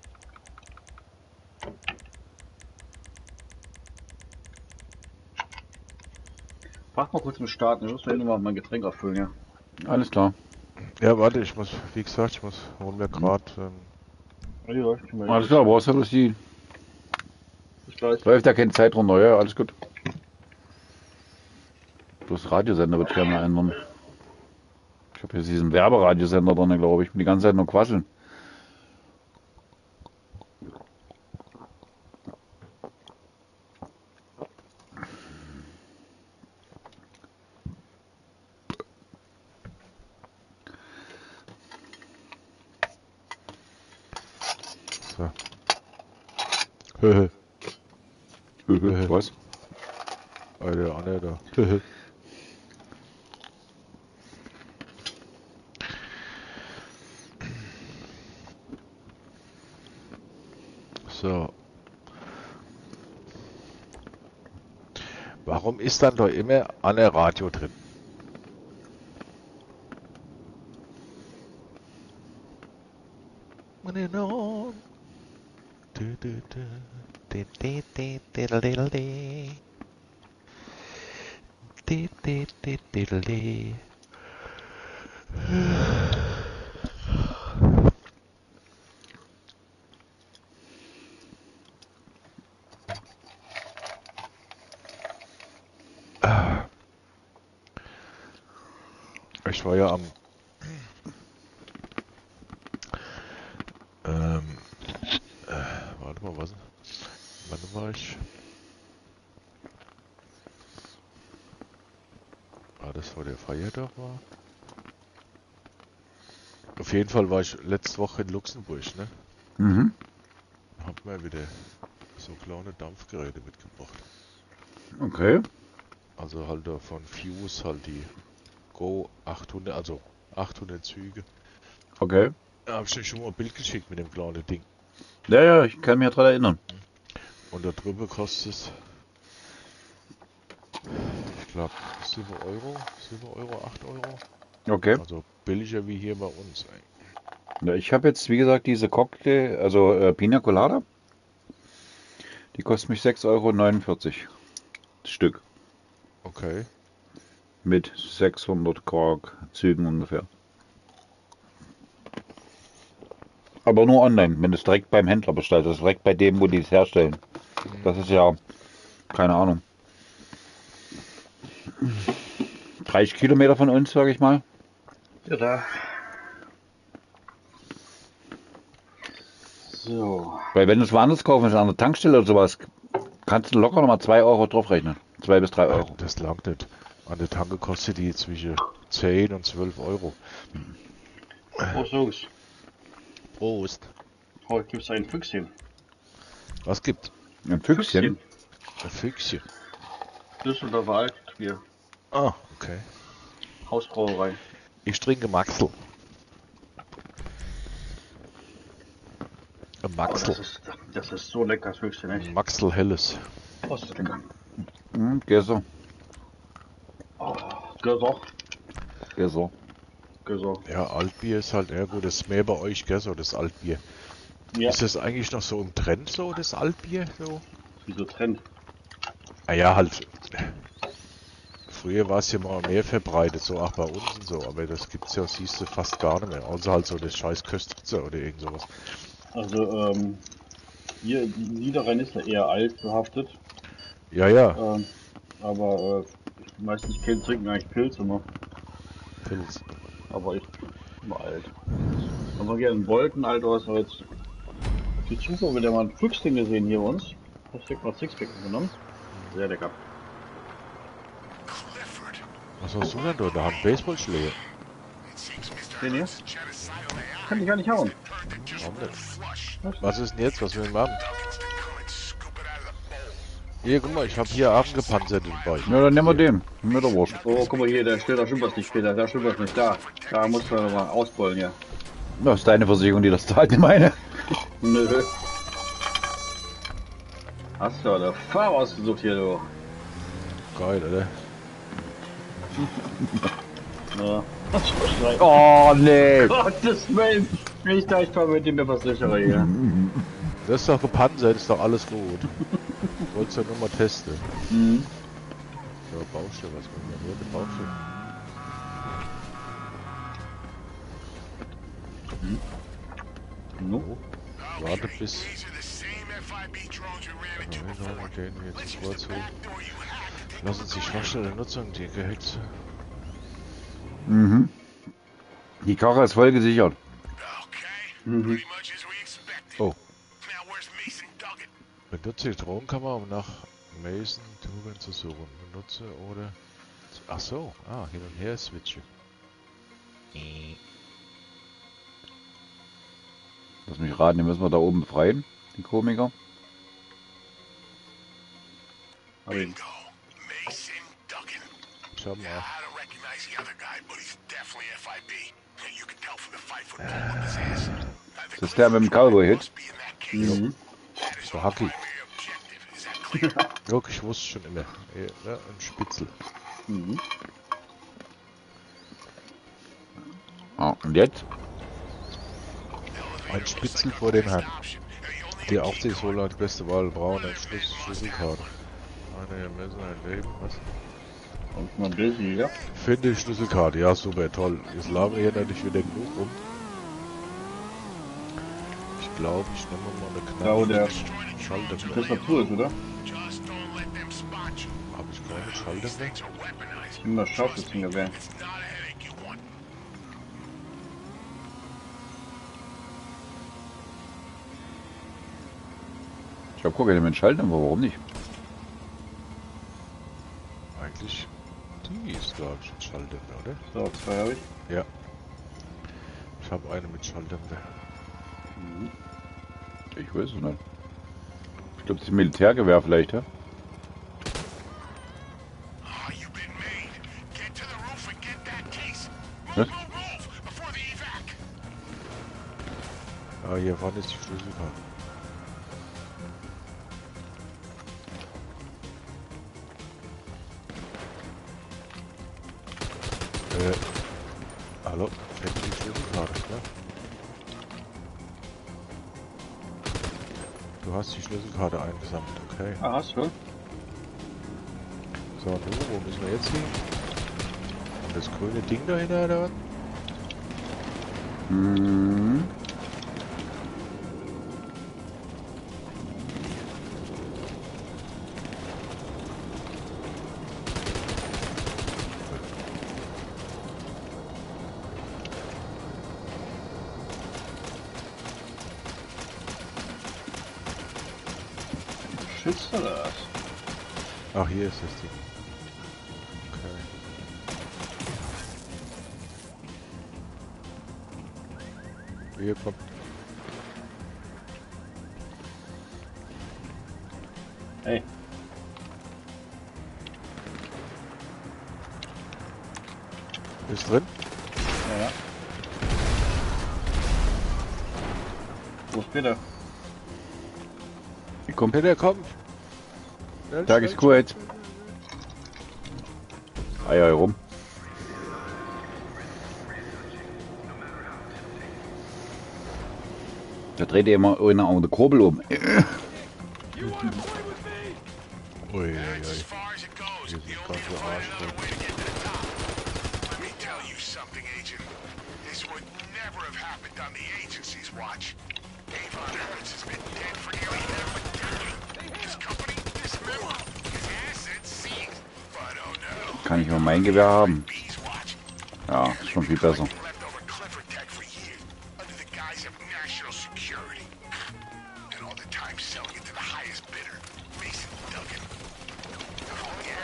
Mach mal kurz mit Starten, ich muss mir mal mein Getränk auffüllen, ja. Alles klar. Ja, warte, ich muss, wie gesagt, ich muss, holen mir gerade, Ja, ich bin mal Alles klar, brauchst du bloß die. Bis gleich. Läuft da keine Zeit runter, ja, alles gut. Bloß Radiosender würde ich gerne mal ändern. Ich habe jetzt diesen Werberadiosender drin, glaube ich. Die ganze Zeit nur quasseln. so. Was? Der Anne da. So. Warum ist dann da immer Anne Radio drin? Ich war ja am warte mal, was? Wann war ich? War das, wo der Feiertag war? Auf jeden Fall war ich letzte Woche in Luxemburg, ne? Mhm. Hab mir wieder so kleine Dampfgeräte mitgebracht. Okay. Also halt da von Fuse halt die Go 800, also 800 Züge. Okay. Da hab ich dir schon mal ein Bild geschickt mit dem kleinen Ding. Ja, ja, ich kann mich daran erinnern. Und da drüber kostet es, ich glaube, 7 Euro, 7 Euro, 8 Euro. Okay. Also billiger wie hier bei uns. Ey. Ja, ich habe jetzt, wie gesagt, diese Cocktail, also Pina Colada. Die kostet mich 6,49 Euro. Das Stück. Okay. Mit 600 Quark Zügen ungefähr. Aber nur online, wenn du es direkt beim Händler bestellst. Das ist direkt bei dem, wo die es herstellen. Das ist ja, keine Ahnung, 30 Kilometer von uns, sage ich mal. Ja, da. So. Weil wenn du es woanders kaufen, an der Tankstelle oder sowas, kannst du locker nochmal 2 Euro draufrechnen. 2 bis 3 Euro. Das langt nicht. An der Tanke kostet die zwischen 10 und 12 Euro. Prost, Jungs. Prost. Heute gibt's ein Füchschen. Was gibt's? Ein Füchschen. Ein Füchschen. Düsseldorfer Altbier. Ah, okay. Hausbrauerei. Ich trinke Maxl. Ein Oh, Maxl. das ist so lecker, das Füchschen, echt. Maxl Helles. Was ist lecker? Gesser. Gösser. Gesser. Gösser. Ja, Altbier ist halt, ja gut, das ist mehr bei euch, gell, so das Altbier. Ja. Ist das eigentlich noch so im Trend, so das Altbier? So? Wieso Trend? Ah ja, halt. Früher war es ja mal mehr verbreitet, so auch bei uns und so, aber das gibt's ja, siehst du, fast gar nicht mehr. Also halt so das scheiß Köstritzer oder irgend sowas. Also, hier, Niederrhein ist ja eher alt behaftet. Ja, ja, Aber meistens trinken eigentlich Pilz immer. Pilz. Aber ich immer alt. Aber gerne einen Wolken alt aus, aber jetzt die Zufuhr wieder mal ein Füchschen gesehen hier bei uns. Das direkt mal Sixpack genommen. Sehr lecker. Was hast du denn da? Da haben Baseballschläge. It seems Mr. Den hier? Kann ich gar nicht hauen. Warum nicht? Was ist denn jetzt? Was will ich machen? Hier, guck mal, ich habe hier auch einen gepanzerten dabei. Ja, dann nehmen wir den. Mit der Wurst. Oh, guck mal hier, da steht, da stimmt was nicht, Peter. Da stimmt was nicht. Da musst du mal ausrollen, ja. Das ist deine Versicherung, die das zahlt, nicht meine. Nö. Hast du eine Farbe ausgesucht hier, du. Geil, oder? Ja. Oh, nee. Gottes Willen. Ich fahre mit dem Versicherer hier. Das ist doch gepanzert, ist doch alles gut. Wolltest ja nur mal testen. Mhm. Ja, Baustelle, was kommt denn hier? Eine Baustelle. No. Warte bis. Den jetzt das Wort zu. Lassen sich Schwachstelle der Nutzung, die gehackt sind. Mhm. Die Karre ist voll gesichert. Mhm. Oh. Benutze die Drohnenkamera, um nach Mason Tuben zu suchen. Benutze oder. Ach so, hin und her switchen. Lass mich raten, die müssen wir da oben befreien, die Komiker. Hab ihn. Schau mal. Das ist der mit dem Cowboy-Hit. Mhm. So Hacki. Guck, ich wusste schon immer. Ja, ein Spitzel. Mhm. Ah, und jetzt? Ein Spitzel vor dem Herrn. Die Aufsichtsrolle hat beste Wahl. Braun, ein Schlüsselkarte. Eine Messer, ein Leben, was? Und mal busy, ja? Finde ich Schlüsselkarte, ja super, toll. Jetzt labern wir hier natürlich wieder genug rum. Ich glaube, ich nehme mal eine Da wo der Schalldämpfer. Tastatur ist, oder? Habe ich keine Schalldämpfer? Immer scharf das Ding Gewehr. Ich hab guck, mit Schalldämpfer, warum nicht? Eigentlich, die ist glaube ich ein Schalldämpfer, oder? So, 2 habe ich. Ja. Ich habe eine mit Schalldämpfer. Mhm. Ich weiß es nicht. Ich glaube, das ist ein Militärgewehr vielleicht, ja? Was? Ja, hier vorne ist die Schlüsselkarte. Hallo? Fängt die Schlüsselkarte, ne? Du hast die Schlüsselkarte eingesammelt, okay. Ah, hast du? So, nun, wo müssen wir jetzt hin? Und das grüne Ding dahinter, oder was? Mhm. Schützt du das? Ach, hier ist das Ding. Okay. Hier kommt. Hey. Ist drin? Ja, ja. Wo ist Peter? Die kommt. Peter, komm! Schnell, Tag schnell, ist kurz. Eier rum. Da dreht immer einer an der Kurbel um. Ui, ui, ui. Hier sind ganze Arschloch. Kann ich mal mein Gewehr haben? Ja, ist schon viel besser.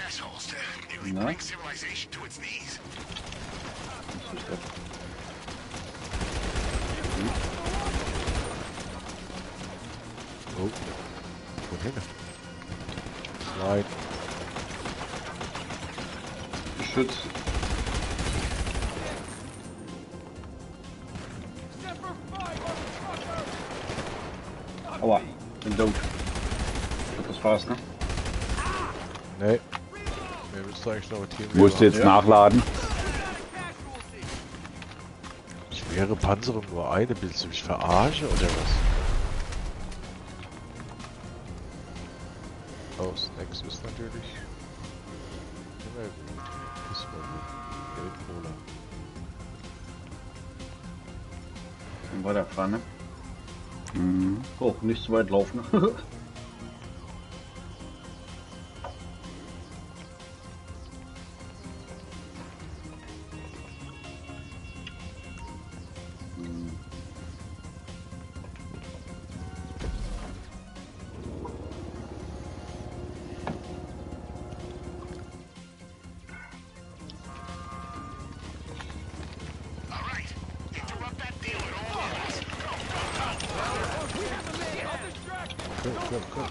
Na? Geschütz. Aua, bin tot. Das war's, ne? Nee. Wir müssen eigentlich noch ein Team. Musst du jetzt Ja. nachladen? Schwere Panzerung nur eine, willst du mich verarschen oder was? Aus Nex ist natürlich immer gut. Ist mal gut. Geldcola. Dann weiterfahren, ne? Mhm. Oh, nicht zu weit laufen. Komm.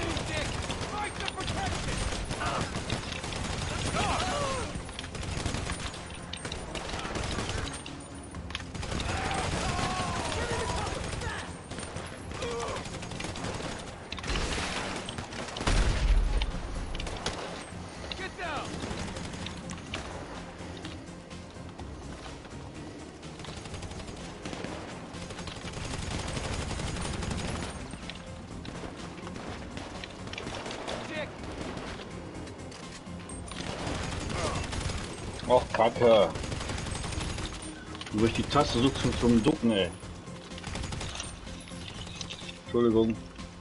Och, Kacke. Durch die Taste sucht zum Ducken, ey. Entschuldigung.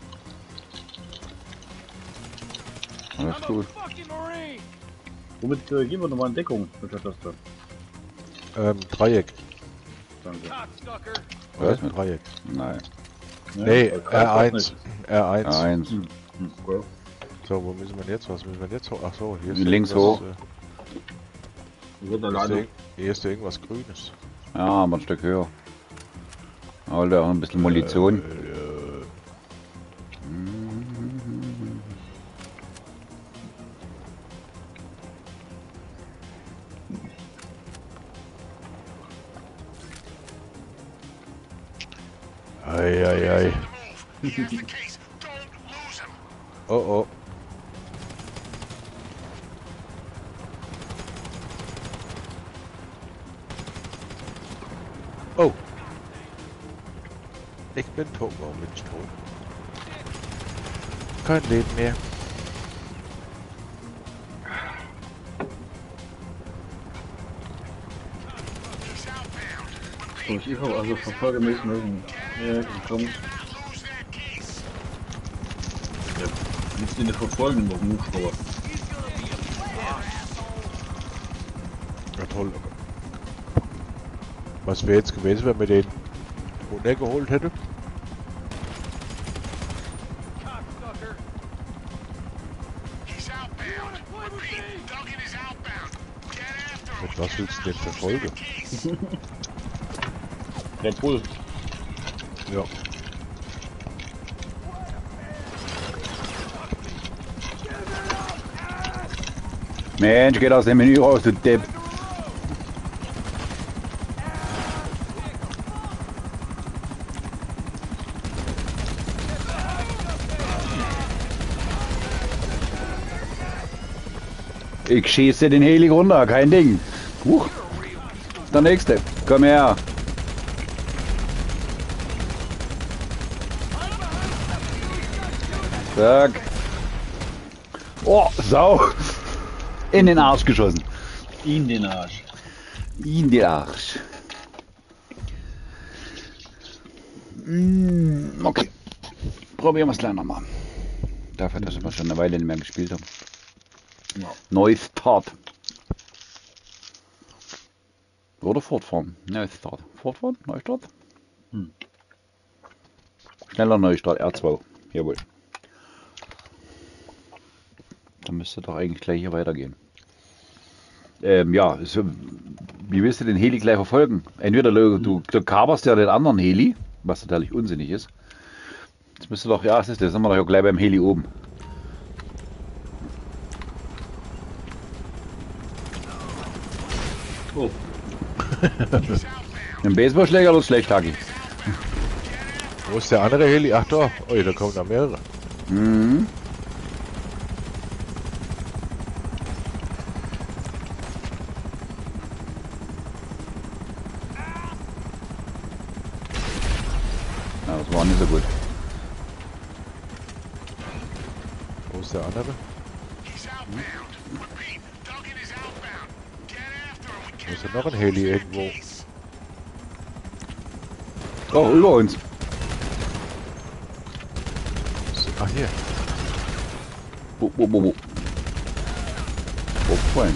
Alles gut. Womit gehen wir nochmal in Deckung mit der Taste? Dreieck. Danke. Was? Dreieck. Nein. Nee, weil Kreis auch R1. nicht. R1. Eins. Okay. So, wo müssen wir jetzt? Was müssen wir jetzt? Ach so, hier ist Links irgendwas, hoch. Wird Hier ist, alleine. hier ist irgendwas Grünes. Ja, aber ein Stück höher. Alter, auch ein bisschen Munition. Ei. Oh. Oh. Ich bin tot. Warum bin ich tot? Kein Leben mehr. So, ich habe also verfolgemäßig müssen. Ja, komm. Ja, jetzt in der Verfolgung noch einen Hubschrauber. Ja, toll. Was wäre jetzt gewesen, wenn wir den runtergeholt hätte? Mit was willst du den verfolgen? Red Bull. Ja. Mensch, geht aus dem Menü raus, du Depp. Ich schieße den Heli runter, kein Ding. Huch. Der nächste. Komm her. Zack. Oh, Sau. In den Arsch geschossen. In den Arsch. In den Arsch. Okay. Probieren wir es gleich nochmal. Dafür, dass wir schon eine Weile nicht mehr gespielt haben. Ja. Neustart. Oder fortfahren. Neustart. Fortfahren? Neustart? Schneller Neustart. R2. Jawohl. Dann müsste doch eigentlich gleich hier weitergehen. Ja, so, wie willst du den Heli gleich verfolgen? Entweder du kaperst ja den anderen Heli, was natürlich unsinnig ist. Jetzt müsste doch, ja, jetzt sind wir doch gleich beim Heli oben. Oh, Ein Baseballschläger oder schlecht, Hagi? Wo ist der andere Heli? Ach doch. Oh, da kommen da mehrere. Mhm. Ja, das war nicht so gut. Wo ist der andere? Wo ist denn noch ein Heli irgendwo? Oh, über uns. Ach hier. Wo. Fein.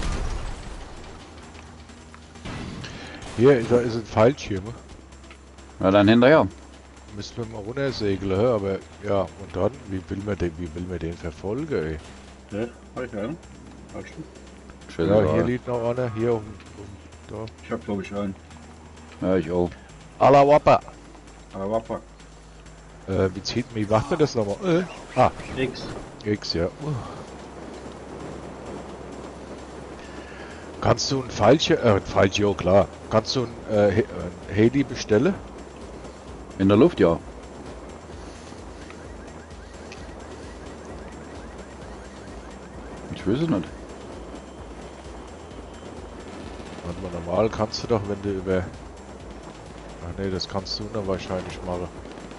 Hier, da ist ein Fallschirm. Na dann hinterher. Müssen wir mal runtersegeln, hä? Aber ja, und dann, wie will man den verfolgen, ey? ja, hab ich einen. Falsch. Schön. Ja, hier liegt noch einer, hier da. Ich hab glaube ich einen. Ja, ich auch. Alawappa. Aber Wappa. Wie macht man das nochmal? X. X, ja. Kannst du ein Fallschirm, klar. Kannst du ein Heli bestellen? In der Luft, ja. Ich weiß es nicht. Warte mal, normal kannst du doch, wenn du über... Ach nee, das kannst du noch wahrscheinlich machen.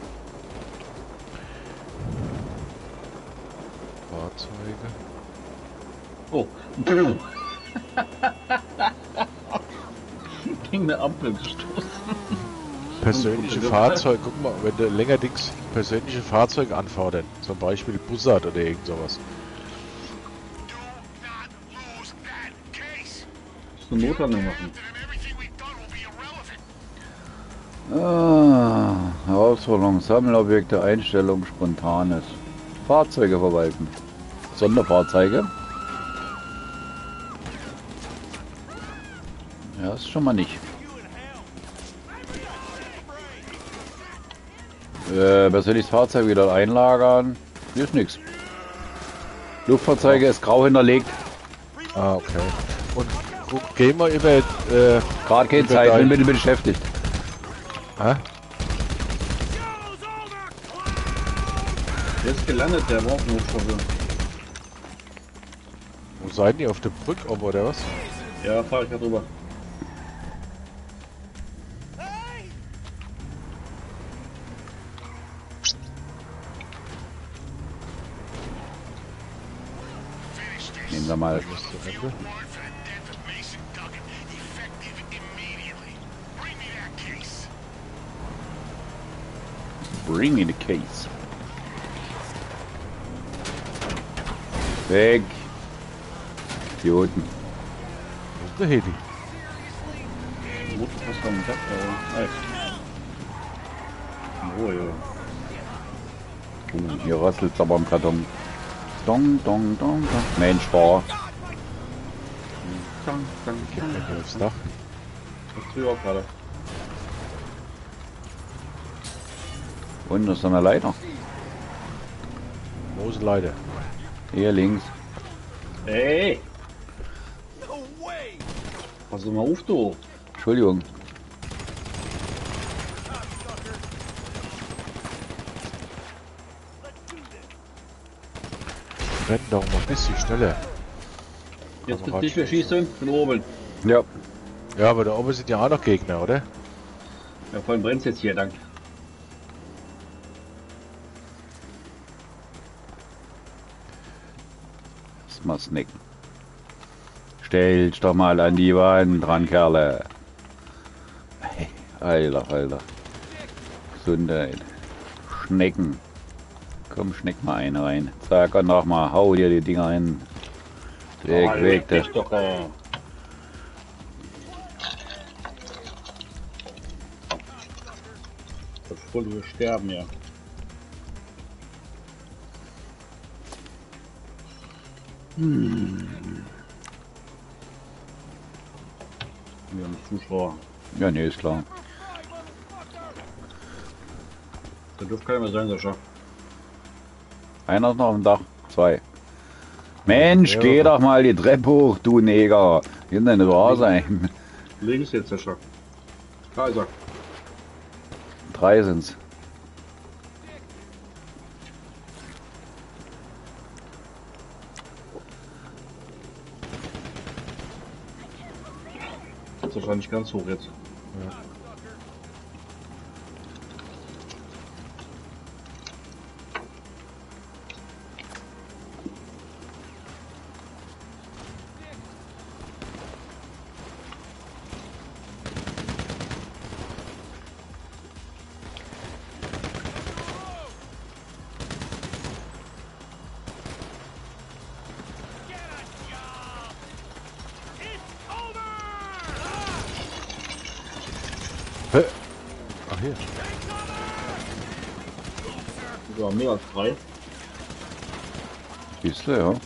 Fahrzeuge. Oh. Gegen eine Ampel gestoßen. Persönliche Fahrzeuge, guck mal, wenn du längerdings persönliche Fahrzeuge anfordern, zum Beispiel Bussard oder irgend sowas. Eine Notlandung machen. Herausforderung, Sammelobjekte, Einstellung, Spontanes. Fahrzeuge verwalten. Sonderfahrzeuge. Ja, ist schon mal nicht. Persönliches Fahrzeug wieder einlagern. Hier ist nichts. Luftfahrzeuge ist grau hinterlegt. Ah, okay. Und guck, geh mal über... Gerade keine über Zeit, dein- bin beschäftigt. Hä? Der ist gelandet, der war auch Notfall. Wo seid ihr? Auf der Brücke oben oder was? Ja, fahr ich da drüber. Nehmen wir mal. Bis zum Ende. Bring me the case. Weg. Idioten. Wo ist der Heli? Motor fast am Dach, aber nice. Oh ja. Hier rasselt aber im Karton. Dong, dong, dong, dong. Mensch, war. Geh mal aufs Dach. Das tue ich auch gerade. Und das ist eine Leiter. Wo ist die Leiter? Hier links. Ey! Pass doch mal auf, du! Entschuldigung. Renn doch mal ein bisschen schneller. Jetzt bitte nicht mehr schießen, von oben. Ja. Ja, aber da oben sind ja auch noch Gegner, oder? Ja, vor allem brennt jetzt hier, dank. Lass mal snacken. Stellt doch mal an die Wand dran, Kerle. Alter. Gesundheit. Schnecken. Komm, schneck mal eine rein. Zack, und nochmal. Hau dir die Dinger hin. Weg. Das ist doch, Bevor wir sterben, ja. Wir haben Zuschauer. Ja, nee, ist klar. Da dürfte keiner mehr sein, Sascha. Einer ist noch auf dem Dach. 2. Mensch, Ja. geh doch mal die Treppe hoch, du Neger. Hier kann nicht wahr sein. Links jetzt der Schock. Da ist er. 3 sind's. Ist wahrscheinlich ganz hoch jetzt. Ja. Hä? Ach hier. Ja, mehr als 3. Siehst du, ja.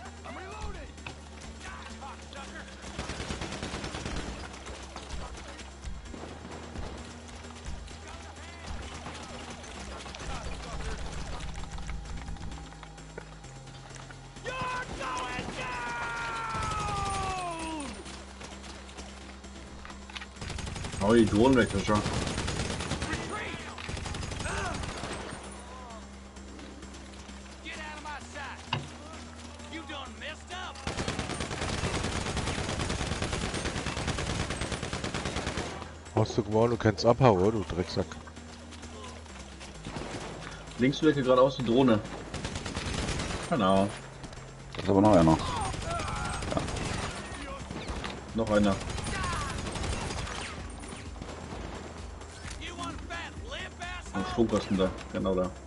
Hau die Drohnen weg, der Schock. Get out of my sight! You done messed up! Hast du gewonnen, du kannst abhauen, oder, du Drecksack. Links wirkt geradeaus die Drohne. Genau. Da ist aber noch einer. Noch einer. You want fat limp Am asshole? Stromkasten da. Genau da. I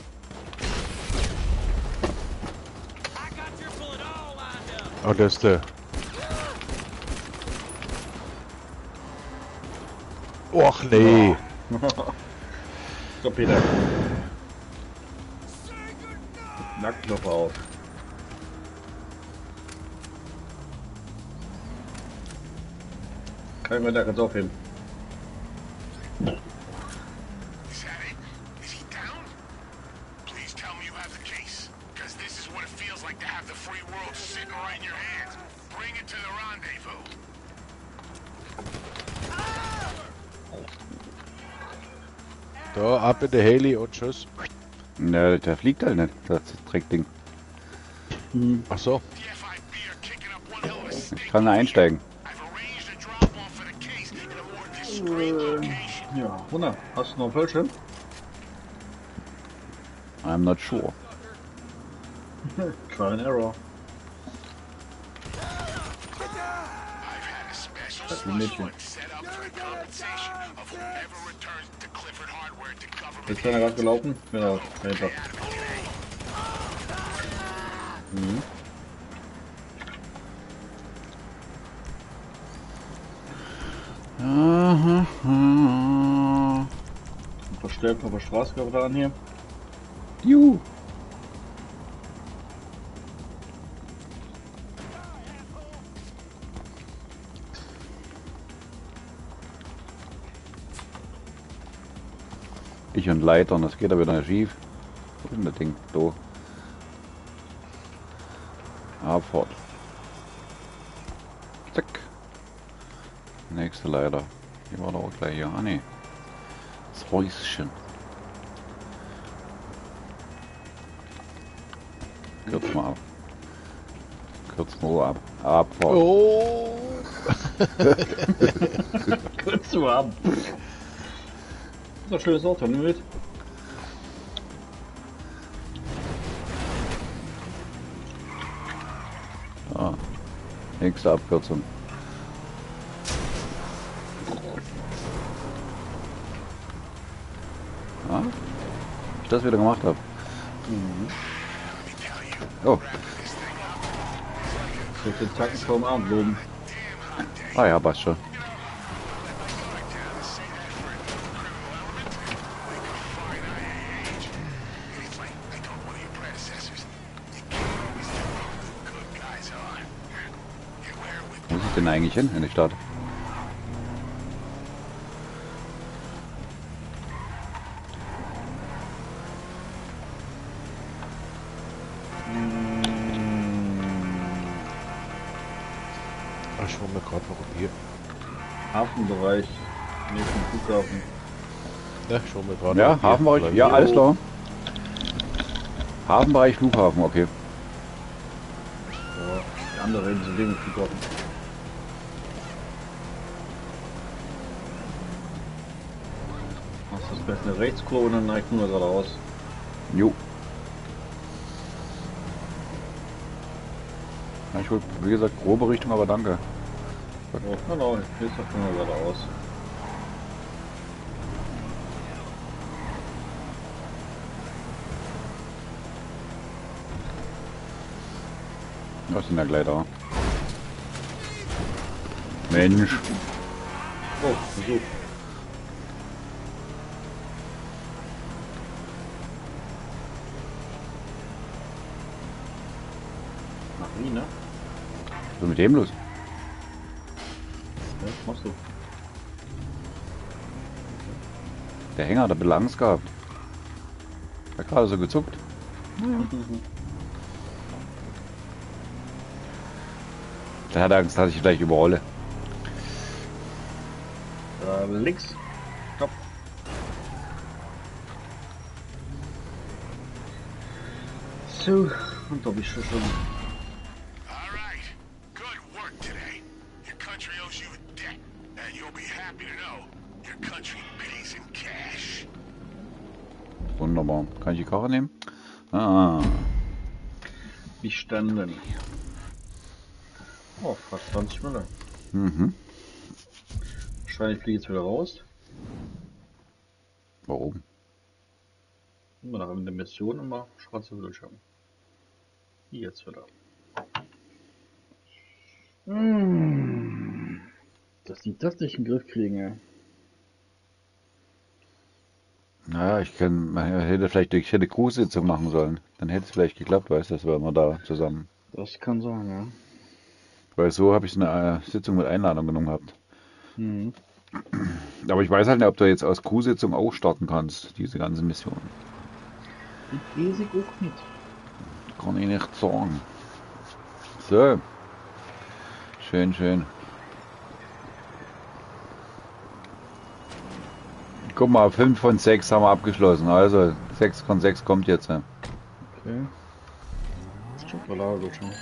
got your bullet all lined up! Ah, das ist der. Och nee. So, Peter. Nackknopf auf. Kann man da ganz aufheben. Is that it? Is he down? Please tell me you have the case. Because this is what it feels like to have the free world sitting right in your hands. Bring it to the rendezvous. Da, ab in der Heli und tschüss. Ne, der fliegt halt nicht, das Dreckding. Ach so. The FIB are kicking up one hell of a stink. Ich kann da einsteigen. I've arranged a drop-off for the case in a more discreet location. Ja, Wunder. Hast du noch einen Fallschirm? I'm not sure. Try and error. I've had a special That's slush Mädchen. fund set up for the compensation of whoever returns to Clifford Hardware to government. Ist einer gerade gelaufen? Genau, dahinter. Verstärkt auf der Straße gefahren hier. Juhu. Ich und Leitern, das geht aber wieder schief. Wo ist denn das Ding? Da. Abfahrt. Zack. Nächste Leiter. Die war doch auch gleich hier. Ah ne. Das Häuschen. Kürz mal ab. Kürz mal ab. Abfahrt. Oh. Kurz zu haben. Das ist ein schönes Auto, nimm mit. Ah. Nächste Abkürzung. Ah, ich das wieder gemacht habe. Oh, So den Tacken vorm Arm loben. ah ja, passt schon. It's like I told one of your predecessors. You can't always tell who the good guys are. Get where with Wo muss ich denn eigentlich hin in die Stadt? Ich hole mir gerade noch ein Bier. Hafenbereich, nächsten Flughafen. Ja, schon mir gerade. Ja, auf hier. Hafenbereich, Bleib ja, hier. alles klar. Hafenbereich, Flughafen, okay. Ja, die andere Insel neben dem Flughafen. Machst das gleich eine Rechtskurve und dann neigt nur geradeaus. Jo. Ja, ich wollte, wie gesagt, grobe Richtung, aber danke. Oh, genau, jetzt auch nur geradeaus. Was sind ja gleich da? Mensch. Oh, Besuch. Marine? Was ist mit dem los? Ja, was machst du? Der Hänger hat ein bisschen Angst gehabt. Hat gerade so gezuckt. Der hat Angst, dass ich gleich überrolle. Links. Stopp. So, und da bist du schon. All right. Good work today. Your country owes you a debt, and you'll be happy to know your country pays in cash. Wunderbar. Kann ich die Karre nehmen? Ah. Bestanden. Oh, fast 20 Minuten. Mhm. Wahrscheinlich fliege ich jetzt wieder raus. Warum? Immer nach der Mission immer schwarze Bildschirm. Jetzt wieder. Dass die das nicht in den Griff kriegen, ja. Naja, man hätte vielleicht ich hätte Cruise-Sitzung machen sollen. Dann hätte es vielleicht geklappt, weißt du, das wären wir da zusammen. Das kann sein, ja. Weil so habe ich eine Sitzung mit Einladung genommen gehabt. Mhm. Aber ich weiß halt nicht, ob du jetzt aus Crew-Sitzung auch starten kannst, diese ganze Mission. Die weiß ich auch nicht. Kann ich nicht sagen. So. Schön, schön. Guck mal, 5 von 6 haben wir abgeschlossen. Also 6 von 6 kommt jetzt. Ja. Okay. Schokolade schon.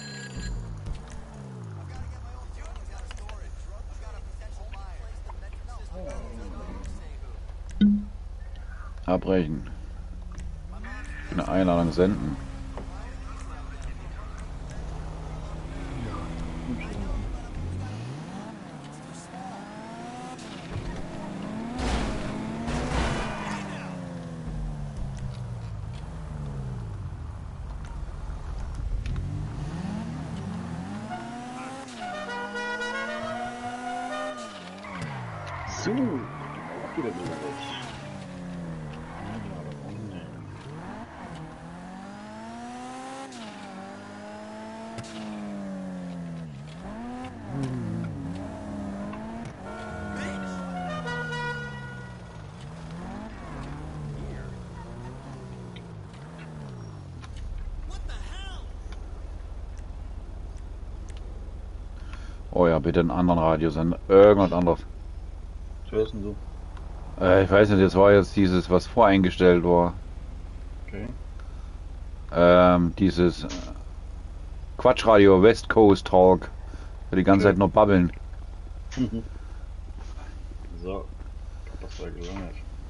Abbrechen. Eine Einladung senden. So, wieder durch. Oh ja, bitte einen anderen Radiosender. Irgendwas anderes. Was hörst denn du? Ich weiß nicht, das war jetzt dieses, was voreingestellt war. Okay. Dieses Quatschradio West Coast Talk. Die ganze Zeit nur babbeln. So, das war gelangt.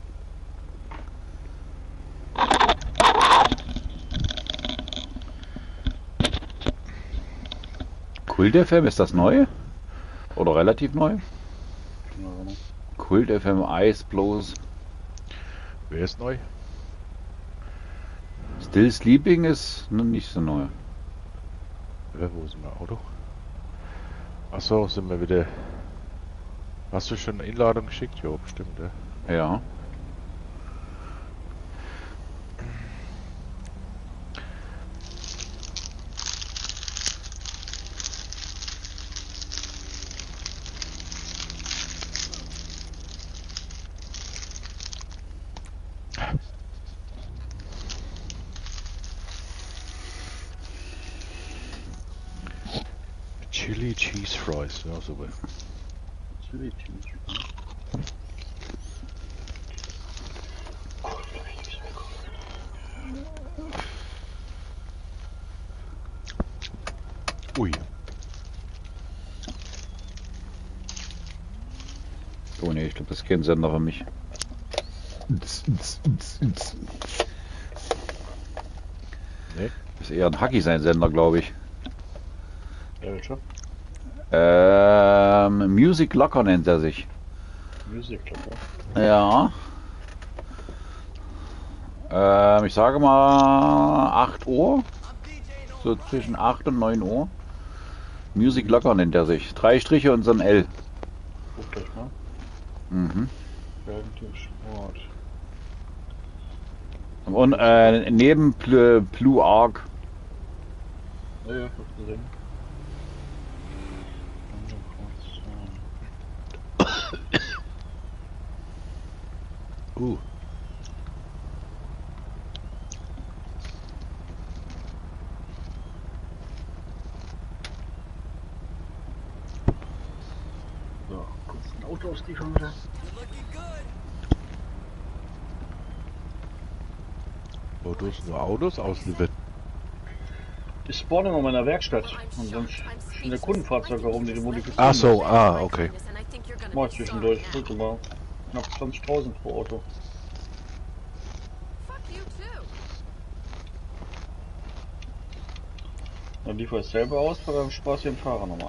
Kult FM, ist das neu? Oder relativ neu? Kult FM Eis bloß. Wer ist neu? Still Sleeping ist noch nicht so neu. Wo ist mein Auto? Achso, sind wir wieder. Hast du schon eine Einladung geschickt? Ja, bestimmt, ja. Ja. Chili Cheese Fries, ja super. Facility. Ui. Oh ne, ich glaube, das ist kein Sender für mich. Nee. Das ist eher ein Hacky sein Sender, glaube ich. Ja, welcher? Music Locker nennt er sich. Music Club, Ja. Ich sage mal 8 Uhr. So zwischen 8 und 9 Uhr. Music Locker nennt er sich. 3 Striche und so ein L. Guck gleich mal. Mhm. Relativ Sport. Und neben Blue Arc. Ja, ja, ich hab's gesehen. So, kurz ein Auto aus die schon wieder. Autos, nur Autos ausliefern. Ich spawne immer in meiner Werkstatt und dann stehen da Kundenfahrzeuge rum, die modifizieren. Ach so, okay. Mal zwischendurch, guck mal. Knapp 20.000 pro Auto. Dann liefere ich selber aus, weil dann Spaß hier den Fahrer nochmal.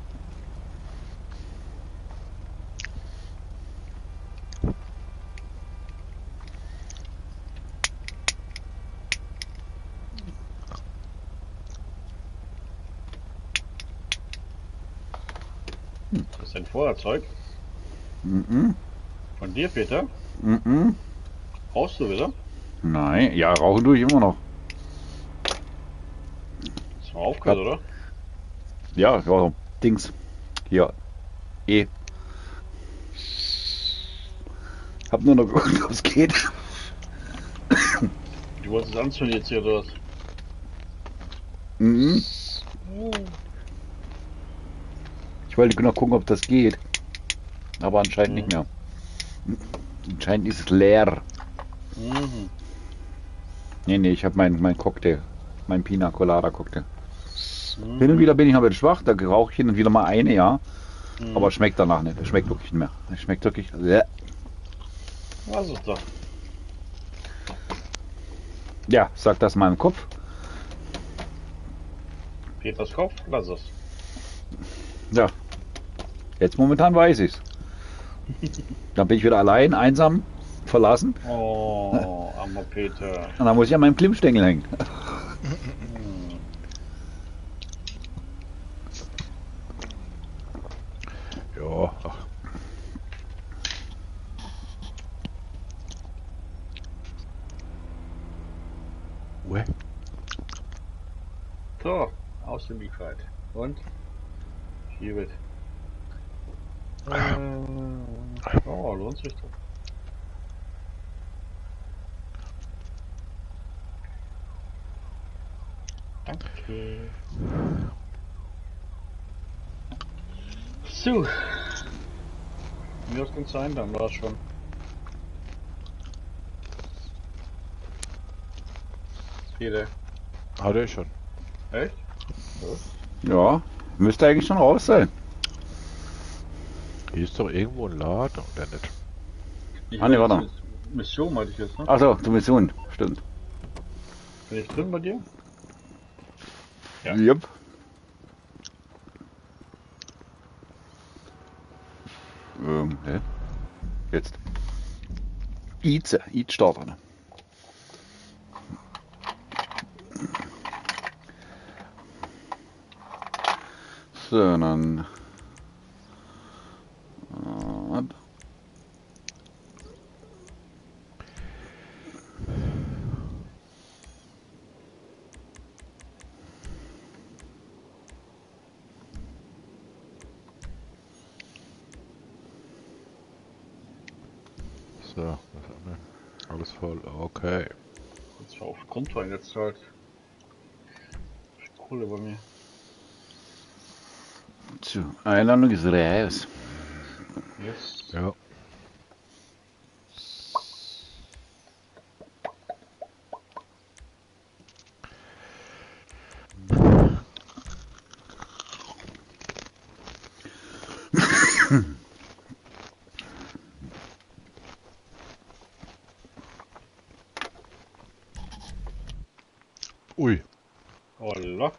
Das ist ein Feuerzeug. Mhm. Von dir, Peter? Mhm. Rauchst du wieder? Nein, ja, rauchen tue ich immer noch. Ist mal aufgehört, oder? Ja, ja, Dings. Hier. Hab nur noch geguckt, ob es geht. Du wolltest es anzünden jetzt hier, oder was? Mhm. Ich wollte noch gucken, ob das geht. Aber anscheinend nicht mehr. Anscheinend ist es leer. Mhm. Nee, ich habe mein Cocktail. Mein Pina Colada Cocktail. Hin und wieder bin ich noch ein bisschen schwach, da rauche ich hin und wieder mal eine, ja. Aber es schmeckt danach nicht. Es schmeckt wirklich nicht mehr. Es schmeckt wirklich. Was ist doch? Ja, sag das mal im Kopf. Peters Kopf? Lass es. Ja. Jetzt momentan weiß ich's. Dann bin ich wieder allein, einsam, verlassen. Oh, armer Peter. Und dann muss ich an meinem Klimmstängel hängen. Ja, ach. Uä. So, ausgeliefert. Und? Hier wird. Oh, lohnt sich doch. Danke. So. Mir kann es sein, dann war es schon. Viele. Hat er schon. Echt? Ja, müsste eigentlich schon raus sein. Hier ist doch irgendwo ein Lader, oder nicht? Ich Ah, nee, weiß, warte. Mission meinte ich jetzt, ne? Achso, du Mission, stimmt. Bin ich drin bei dir? Ja. Jupp. Hä? Jetzt. Eat starten. So, dann. So, was haben wir? Alles voll, okay. Jetzt war auf Konto eingezahlt. Kohle bei mir. So, Einladung ist raus. Yes. Ja. Ui. Holla.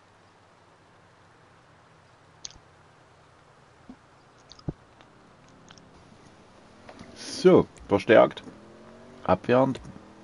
So, verstärkt. Abwehrend.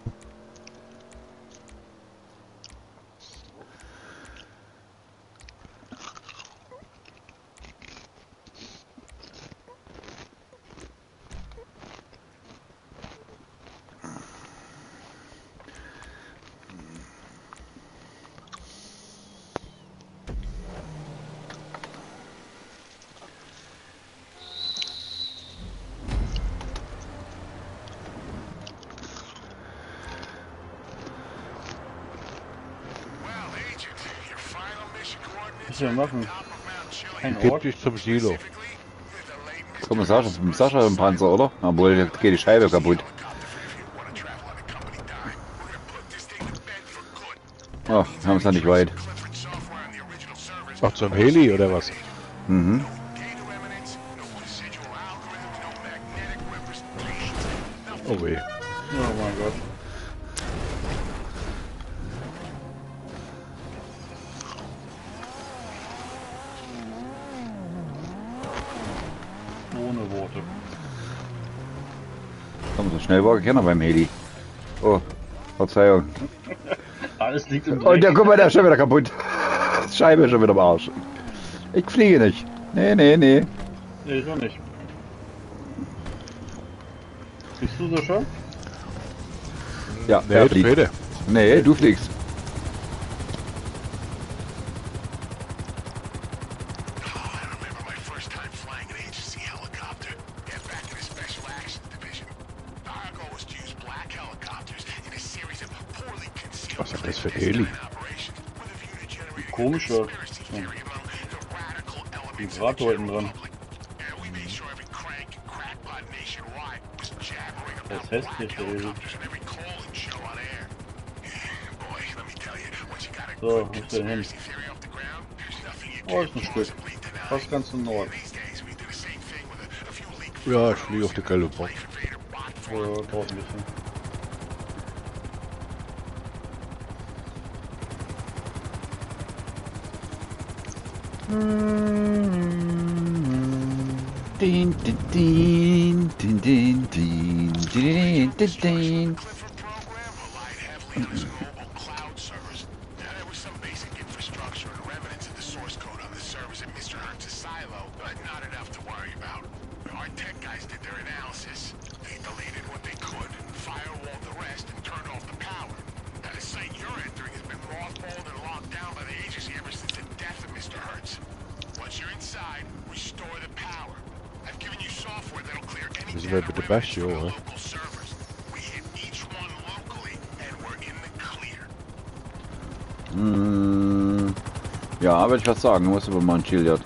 Well, Agent, your final mission coordinates Was wir machen? top of Mount Chiliad. Ein Gib Ort. dich zum Silo. Specifically, the late Mr. Komm, Sascha im Panzer, oder? Obwohl, jetzt geht die Scheibe kaputt. Oh, wir haben es ja nicht weit. Ach, zum Heli oder was? Mhm. Oh weh. Oh mein Gott. Ohne Worte. Komm, so schnell war keiner beim Heli. Oh, Verzeihung. Alles liegt im Und Dreck. der, guck mal, der ist schon wieder kaputt. Die Scheibe ist schon wieder am Arsch. Ich fliege nicht. Nee. Nee, ich auch nicht. Bist du so schon? Ja, Nee, der der fliegt. Fede. Nee, du fliegst. Was ist das für ein Heli? Komischer. Vibrator hinten dran. Das hässliche Heli. So, wo ist der hin? Oh, ist ein Stück. Fast ganz im Norden. Ja, ich fliege auf der Gallopon. So, braucht ein bisschen. Din, din, din, din, din, din, din, din, din. Müssen wir bitte Bastio, oder? Ja, würde ich was sagen, muss über Mount Chiliad.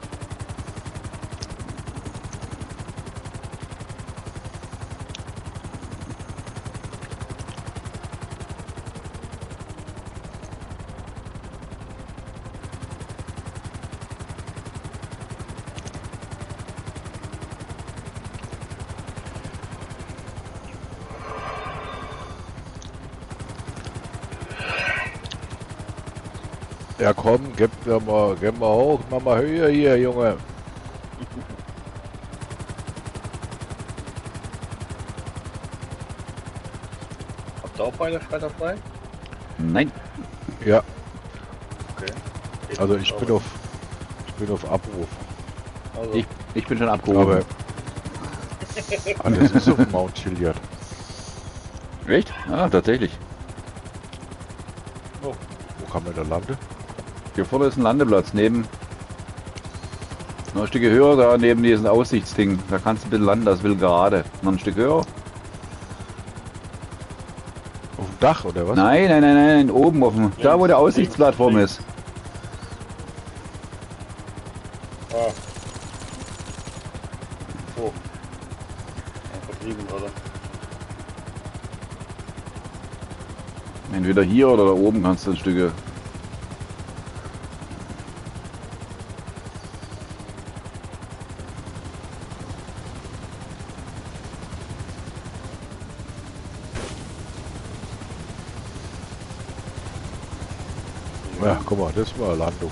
Ja komm, gib mal hoch, mach mal höher hier, Junge. Habt ihr auch beide Freitag frei? Nein. Ja, Okay. also ich bin auf Abruf. Also, Ich bin schon abgehoben. Aber das ist auf dem Mount Chiliad. Echt? Ah, tatsächlich. Wo kann man da landen? Hier vorne ist ein Landeplatz neben. Noch ein Stück höher, da neben diesem Aussichtsding. Da kannst du ein bisschen landen, das will gerade. Noch ein Stück höher. Auf dem Dach oder was? Nein, oben auf dem. Da wo der Aussichtsplattform ist. ah. So. Riesen, oder? Entweder hier oder da oben kannst du ein Stück. Ja, guck mal, das war Landung.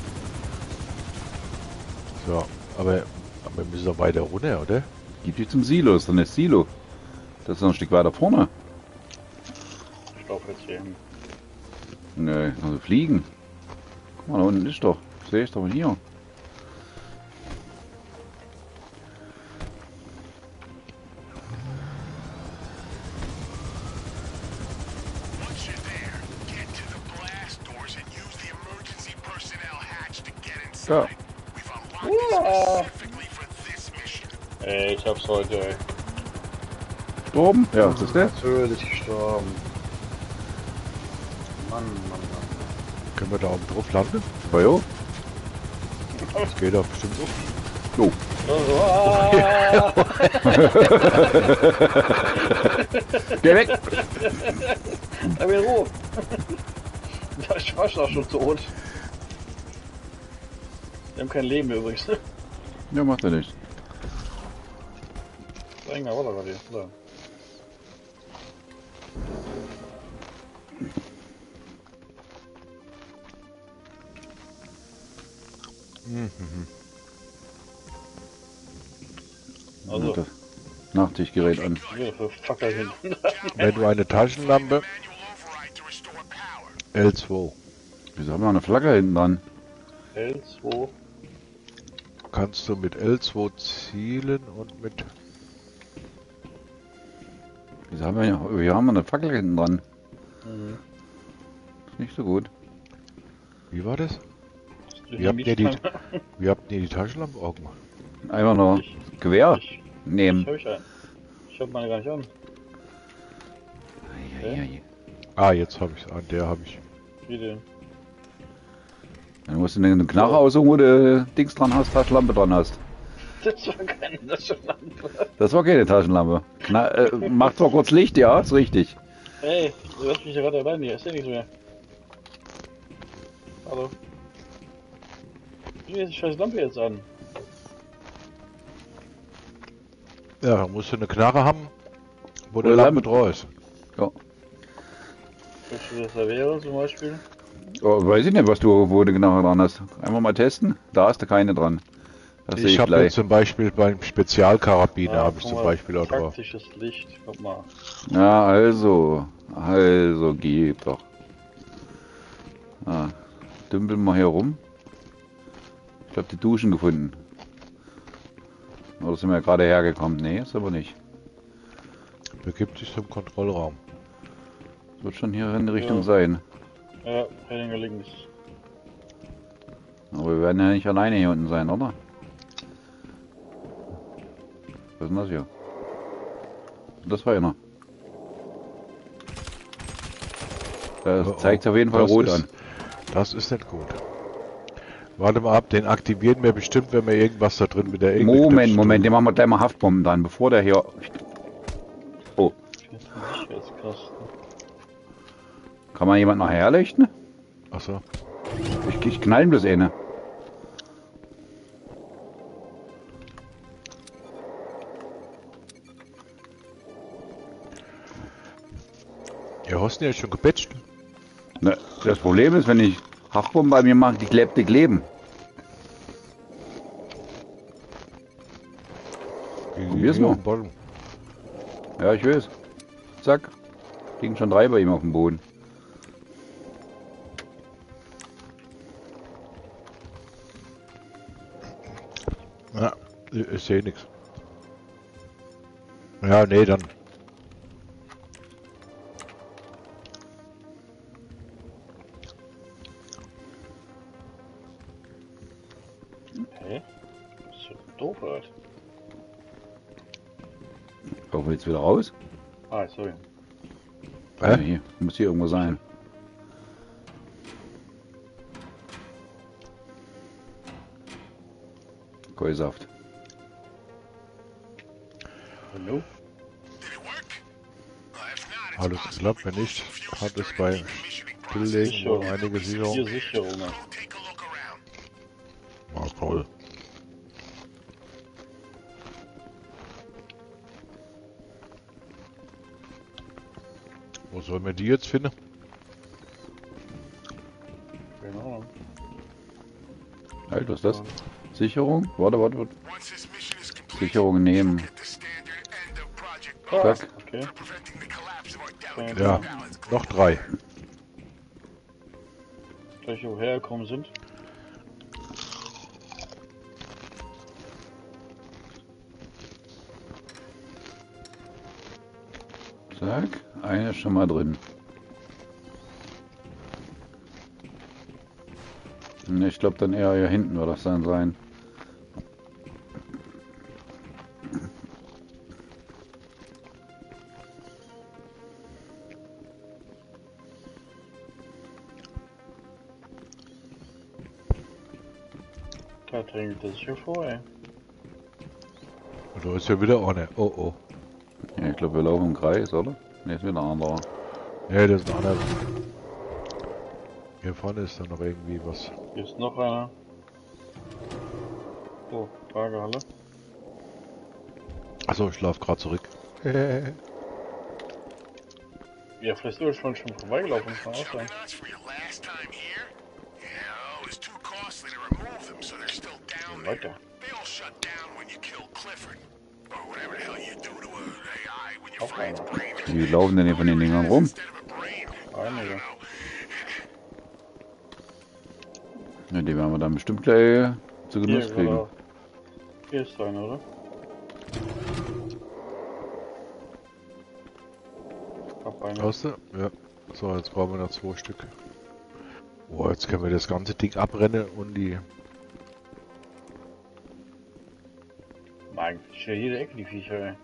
So, aber wir müssen doch weiter runter, oder? Geht die zum Silo, ist doch nicht Silo. Das ist noch ein Stück weiter vorne. Ich glaube jetzt hier hin. Nee, also fliegen. Guck mal, da unten ist doch. Sehe ich doch hier. Once you're there, get to the blast doors and use the emergency personnel hatch to get inside. Ja. We've unlocked it specifically for this mission. Ey, ich hab's heute, ey. Oben? Ja, was ist der? Natürlich gestorben. Mann, Mann, Mann. Können wir da oben drauf landen? Ja, jo. Das geht doch bestimmt so. Jo. Geh weg! Da bin ich Ruhe. Ich war auch schon tot. Wir haben kein Leben mehr übrigens. Ja, macht er nicht. Enger, oder gerade hier? Da. Also, Das Nachtsichtgerät an. hier für Fucker hinten. Wenn du eine Taschenlampe Manual override to restore power. L2 Wieso haben wir eine Flagge hinten dran? L2. kannst du mit L2 zielen und mit Wieso haben wir haben eine Fackel hinten dran? Mhm. Ist nicht so gut. wie war das? Wie habt ihr die Taschenlampe auch gemacht? Einfach nur Gewehr Ich nehmen. hab ich einen. Ich hab meine gar nicht an. Eieiei. Ah, jetzt habe ich an der habe ich. Wie denn? Dann musst du eine Knarre aussuchen, wo du Dings dran hast, Taschenlampe dran hast. Das war keine Taschenlampe. Das war keine Taschenlampe. Macht zwar kurz Licht, ja, ist richtig. Ey, du lässt mich ja gerade allein hier. Ich seh nichts mehr. Hallo. Wie ist die scheiß Lampe jetzt an? Ja, da musst du eine Knarre haben, wo der der Lampe Lampe- drauf ist. Ja. Weißt du, was da wäre zum Beispiel? Oh, weiß ich nicht, wo du genau dran hast. Einmal mal testen. Da hast du keine dran. Das sehe Ich ich habe gleich. jetzt zum Beispiel beim Spezialkarabiner habe ich guck zum mal, Beispiel auch drauf. taktisches Licht. Guck mal. Ja, also gib doch. Ah, dümpeln wir hier rum. Ich glaube, die Duschen gefunden. Oder sind wir gerade hergekommen? Nee, ist aber nicht. Begibt sich zum Kontrollraum. Wird schon hier in die Richtung Ja. sein. Ja, Henninger links. Aber wir werden ja nicht alleine hier unten sein, oder? Was ist denn das hier? Das war einer. Das zeigt auf jeden Fall Das rot ist- an. Das ist nicht gut. Warte mal ab, den aktivieren wir bestimmt, wenn wir irgendwas da drin mit der irgendeine Moment, Knöpfe- Moment, den machen wir gleich mal Haftbomben dran, bevor der hier... Oh, Jetzt krass. kann man jemand nachher leuchten? Ach so. Ich knall ihm das eine. Ja, hast du ja schon gepatcht? Ne, das Problem ist, wenn ich Haftbomben bei mir mache, die kleben. Probier's Hier mal. auf dem Boden. Ja, ich weiß. Zack. Liegen schon 3 bei ihm auf dem Boden. Ja, ich sehe nichts. Ja, nee, dann. Hä? Das ist so doof, halt. Laufen wir jetzt wieder raus? Ah, sorry. Ja, hier. Muss hier irgendwo sein. Keusaft. Hallo? Did Alles geklappt, wenn nicht, hat es bei Stilllegen wohl einige Sicherungen. 4 Sicherungen. Ah, toll. Wo sollen wir die jetzt finden? Genau. Halt, was ist das? Sicherung? Warte. Sicherung nehmen. Zack. Okay. Ja, noch 3. Gleich woher gekommen sind. Zack. Eine ist schon mal drin. Ne, ich glaube dann eher hier hinten wird das dann sein. Da drängelt er sich hier vor, ey. Und da ist ja wieder eine. Oh oh. Ja, ich glaube wir laufen im Kreis, oder? Ne, ist wieder ein anderer. Ja, das ist ein anderer. Hier vorne ist dann noch irgendwie was. Hier ist noch einer. So, Lagerhalle. Achso, ich laufe gerade zurück. Ja, vielleicht sind wir schon vorbeigelaufen, muss man auch sagen. Weiter. Auch einer. Wie laufen denn hier von den Dingern rum? Einige. Ja, die werden wir dann bestimmt gleich zu Genuss Hier, kriegen. genau. Hier ist einer, oder? Hab einer. Hast du? Ja. So, jetzt brauchen wir noch 2 Stück. Boah, jetzt können wir das ganze Ding abrennen und die. Nein, ich sehe jede Ecke die Viecher, ey.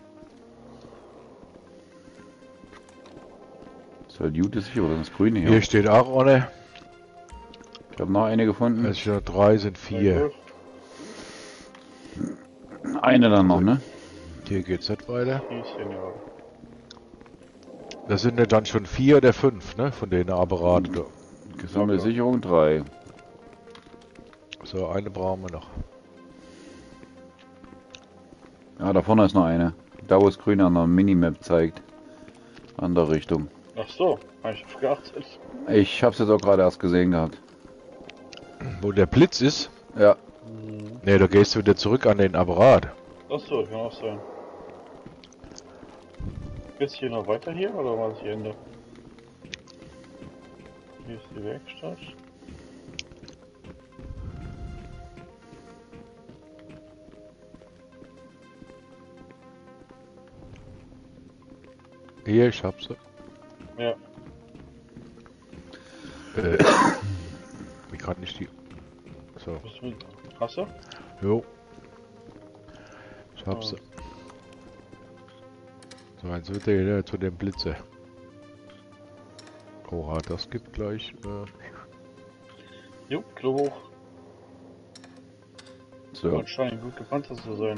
Das ist halt Jute sicher, oder das Grüne hier? Hier steht auch eine. Ich habe noch eine gefunden. Es sind 3, sind 4. Eine dann noch, ne? Hier geht's nicht weiter. Die ist hier, ja. Das sind ja dann schon 4 oder 5, ne? Von denen Apparaten da. Gesammelte Sicherung 3. So, eine brauchen wir noch. Ja, da vorne ist noch eine. Da wo es grün an der Minimap zeigt. Andere Richtung. Ach so, hab ich geachtet. Ich hab's jetzt auch gerade erst gesehen gehabt. Wo der Blitz ist? Ja. Ne, da gehst du wieder zurück an den Apparat. Ach so, kann auch sein. Geht's hier noch weiter hier oder war es hier Ende? Hier ist die Werkstatt. Hier, ich hab's. Ja. Wie kann ich die. So, Bist du mit... Hast du? jo. Ich hab's. So, jetzt wird er wieder zu dem Blitze. Oha, das gibt gleich. Jo, Klo hoch. So. Anscheinend gut gepanzert zu sein.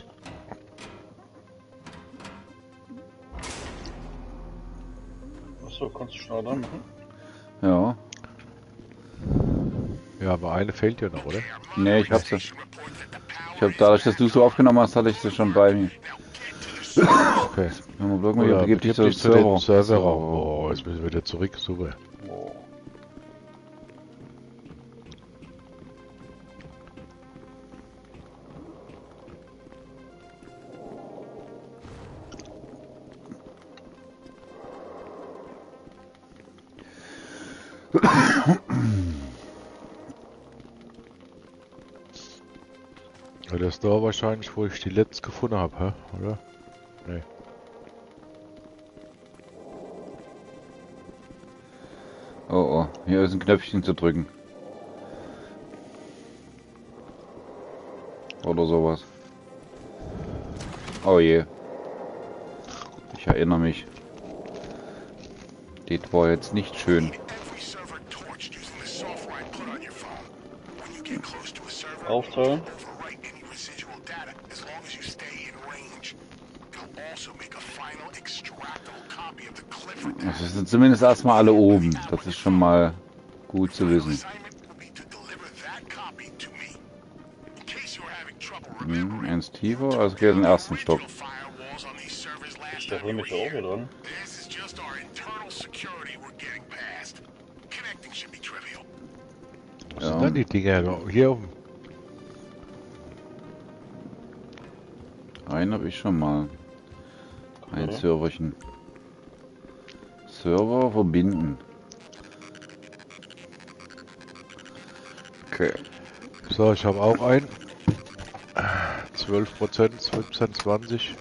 Achso, kannst du schnell dran machen? Ja. Ja, aber eine fehlt ja noch, oder? Ne, ich hab's ja. Ich hab dadurch, dass du so aufgenommen hast, hatte ich sie schon bei mir. Okay. Wenn man irgendwie Oder begib dich begib zu dich Server. Serverraum. Oh, jetzt müssen wir wieder zurück. Super. Oh. Ja, das ist da wahrscheinlich, wo ich die letzte gefunden habe, hä? Oder? Nee. Oh oh, hier ist ein Knöpfchen zu drücken. Oder sowas. Oh je. Ich erinnere mich. Das war jetzt nicht schön. Aufteilen. final extractable copy of the Clifford. Das sind zumindest erstmal alle oben. Das ist schon mal gut zu wissen. Assignment will be to deliver that copy to me. In case you were having trouble remembering, Eins tiefer, also geht in den ersten Stock. firewalls on these servers last Ist der time you römische were Auge here. drin? This is just our internal security we're getting past. Connecting should be trivial. Was sind denn die Dinger da? Hier oben. Einen habe ich schon mal. Ein Okay. Serverchen. Server verbinden. Okay. So, ich habe auch einen. 12%, 15, 20.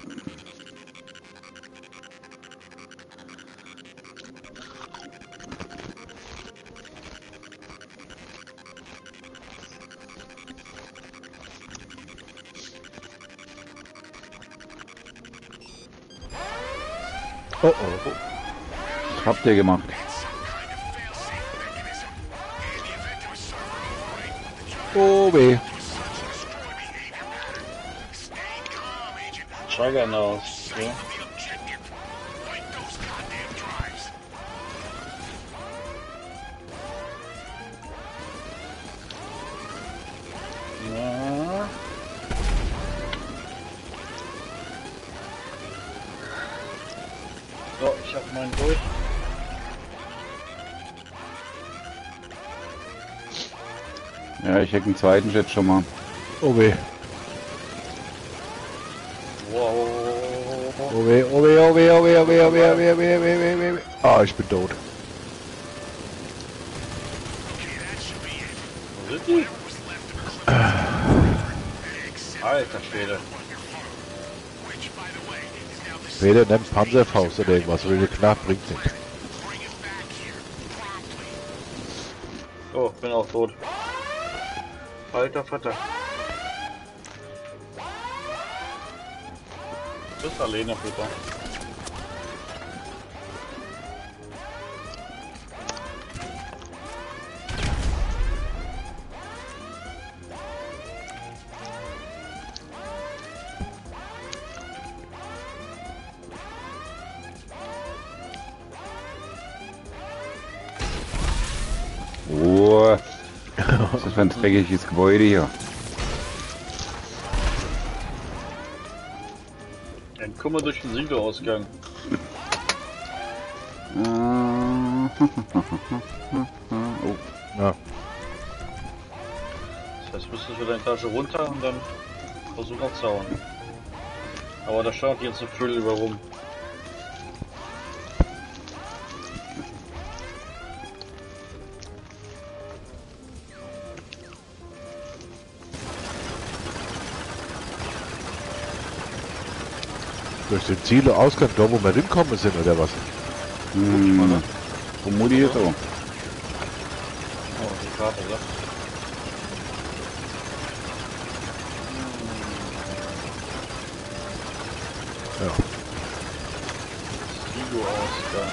Oh oh. Was habt ihr gemacht? Oh weh. Schreigern aus. Ja. Ja. So, ich hab meinen durch. Ja, ich hätte einen zweiten Jet schon mal. Oh weh. Wow. Oh weh, oh weh, oh weh, oh weh, oh weh, oh weh, oh weh, oh weh, oh weh, oh weh, oh weh. Ah, ich bin tot. Wo sind die? Alter Schwede. Weder nimmt Panzerfaust oder irgendwas, oder knapp bringt nicht. Oh, bin auch tot. Alter Vater. Du bist alleine, Peter. Oh, was ist das für ein dreckiges Gebäude hier? Entkomme durch den Silo-Ausgang. Oh, Ja. Das heißt, müsstest du deine Tasche runter und dann versuchen abzuhauen. Aber da schaut jetzt ein Füll über rum. Durch den Silo-Ausgang, da wo wir hinkommen sind, oder was? formuliert so. Oh, die Karte, ja. Ja. Silo-Ausgang.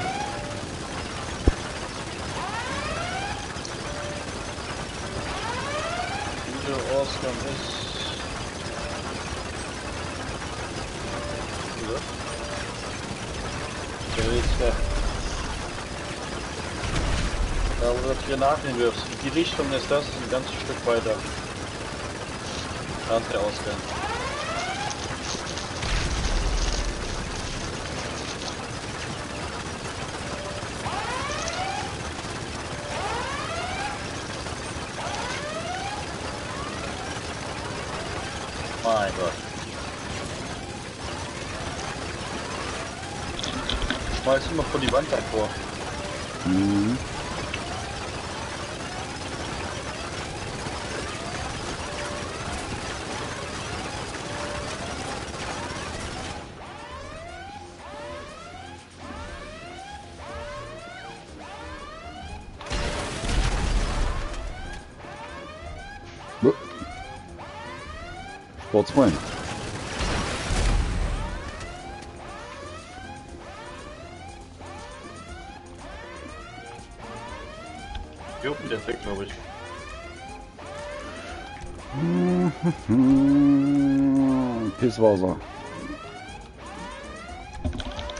Silo-Ausgang ist... Ja. Der ist da. Da wo du das hier nachnehmen wirfst. Die Richtung ist das, ein ganzes Stück weiter. Da ist der Ausgang. Mein Gott. Schmeiß immer vor die Wand davor. Mhm. Sportsfreund. Jo, der ist weg, glaube ich. Pisswasser.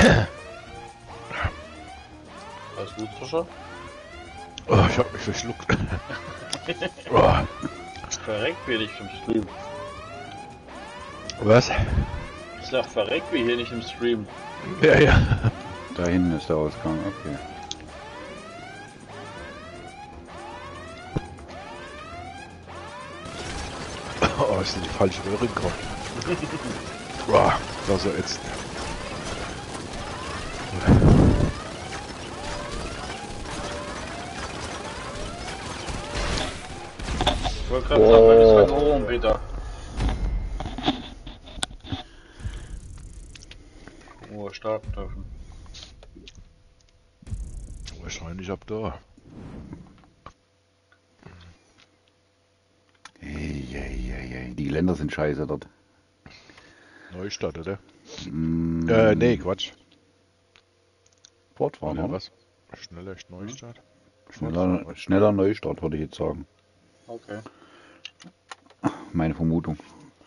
Alles gut, Frischer? Oh, ich hab mich verschluckt. Oh, Verreckt wir nicht im Stream. was? Ich sag, verreckt wir hier nicht im Stream. Ja, ja. Da hinten ist der Ausgang, okay. Oh, ist in die falsche Röhre gekommen. Oh, das war so ätzend. Ich wollte gerade sagen, meine ist ein Ohren, Peter. Oh, starten dürfen. Wahrscheinlich ab da. Hey. Die Länder sind scheiße dort. Neustadt, oder? Mm, Nee, Quatsch. Fortfahren, Oder oder? was? Schneller Neustadt? Schneller Neustart, würde ich jetzt sagen. Okay. Meine Vermutung.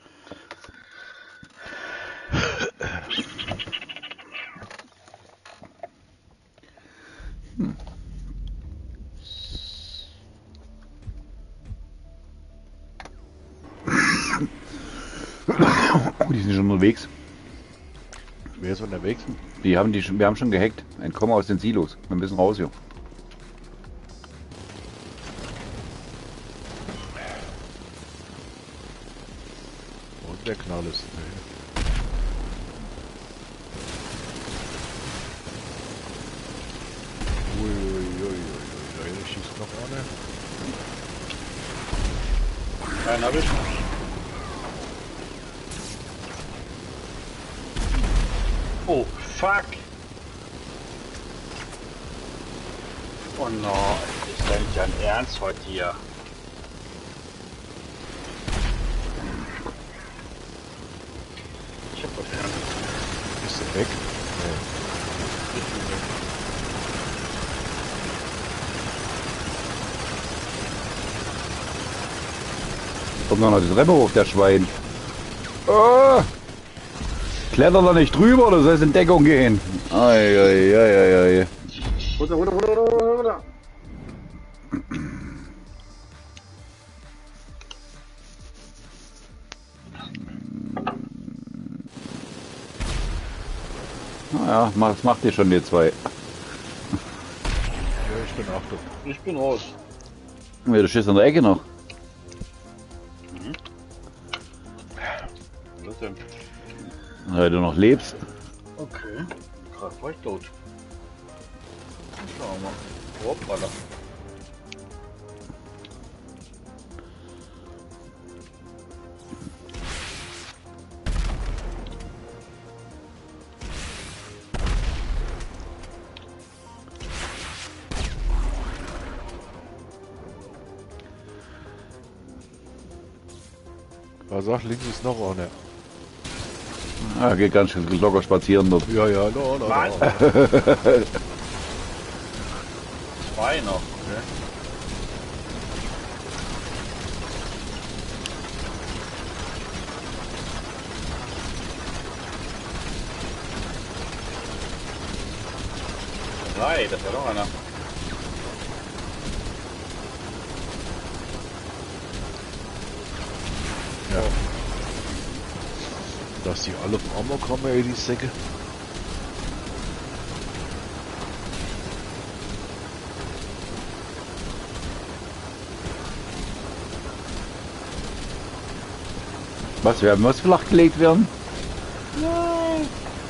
Oh, die sind schon unterwegs. Wer ist unterwegs? Wir haben schon gehackt. Ein Komma aus den Silos. Wir müssen raus hier. Und der Knall ist. Uiuiuiui, da schießt noch einer. Einen hab ich. Oh, fuck! Oh no, ist denn nicht dein Ernst heute hier? Ich hab was Ernst. Ist er weg? Kommt noch die Treppe hoch, der Schwein. Oh! Kletter da nicht drüber, du sollst in Deckung gehen. Ei. Runter. Naja, das macht ihr schon, ihr zwei. Ja, ich bin auch dort. Ich bin raus. Ja, du stehst an der Ecke noch. Was denn? Weil du noch lebst. Okay. Gerade war ich tot. Schauen wir mal. Hoppala. Was sagt, links ist noch einer. Ah, geht ganz schön locker spazieren dort. Ja, Nein. da. Zwei noch, okay. Drei, das war noch einer. Ja. Dass die alle vom Amok kommen, ey, die Säcke. Was, muss flachgelegt werden? Nein!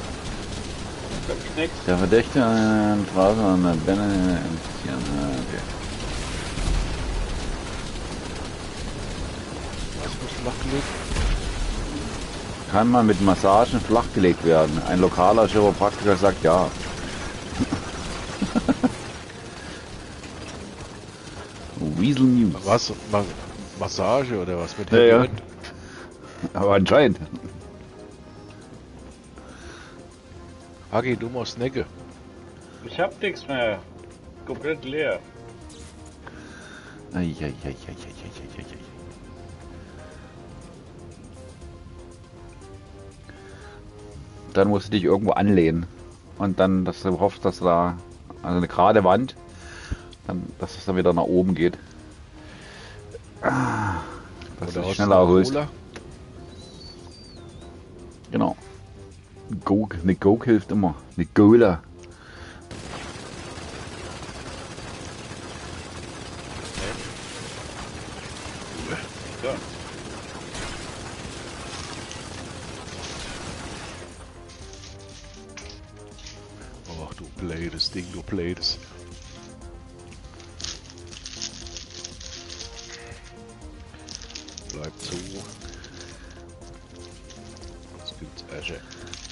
Nix. Der Verdächtige an der Straße an der Benne infizieren. Okay. Was muss flachgelegt? Kann man mit Massagen flachgelegt werden? Ein lokaler Chiropraktiker sagt ja. Weasel News. Was? Massage oder was mit Ja. Heavy End? Aber anscheinend. Hagi, du musst Necke. Ich hab nichts mehr. Komplett leer. Ei. Dann musst du dich irgendwo anlehnen. und dann, dass du hoffst, dass da, also eine gerade Wand, dann, dass es dann wieder nach oben geht. Dass du dich schneller erholst. Genau. Eine Go hilft immer. Eine Gola. Ja. Ach du blödes Ding, du blödes. Bleibt so. Jetzt gibt's Asche.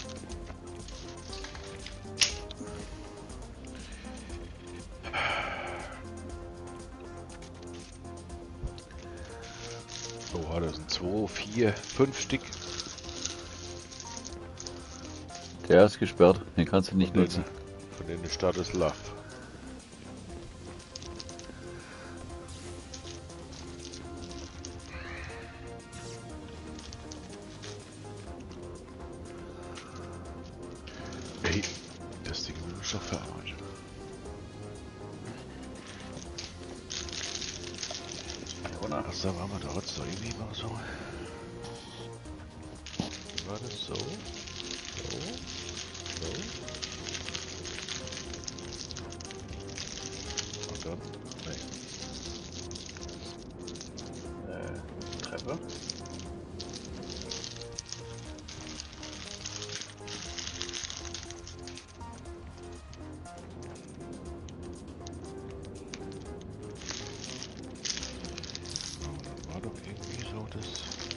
So, das sind 2, 4, 5 Stück. Der ist gesperrt, den kannst du nicht nutzen. Von denen Stadt ist Love. Ey, das Ding will mich doch verarschen. Was da waren wir da jetzt so irgendwie mal so? Wie war das so? So? So? Und dann? Nee. Treppe. War doch irgendwie so das.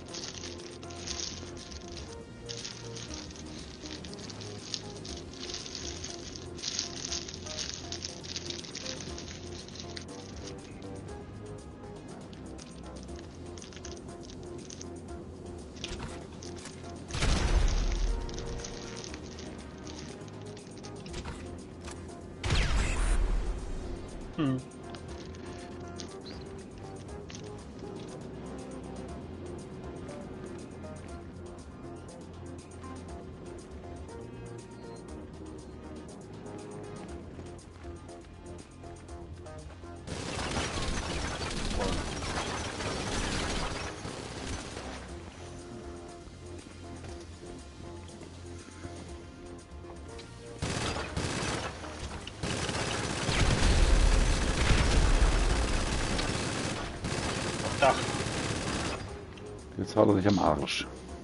Dach. Jetzt hat er sich am Arsch.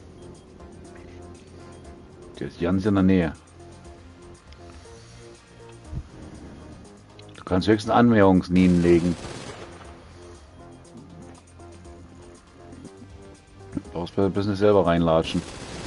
Der ist ganz in der Nähe. Du kannst höchstens Annäherungslinien legen. Du brauchst ein bisschen selber reinlatschen.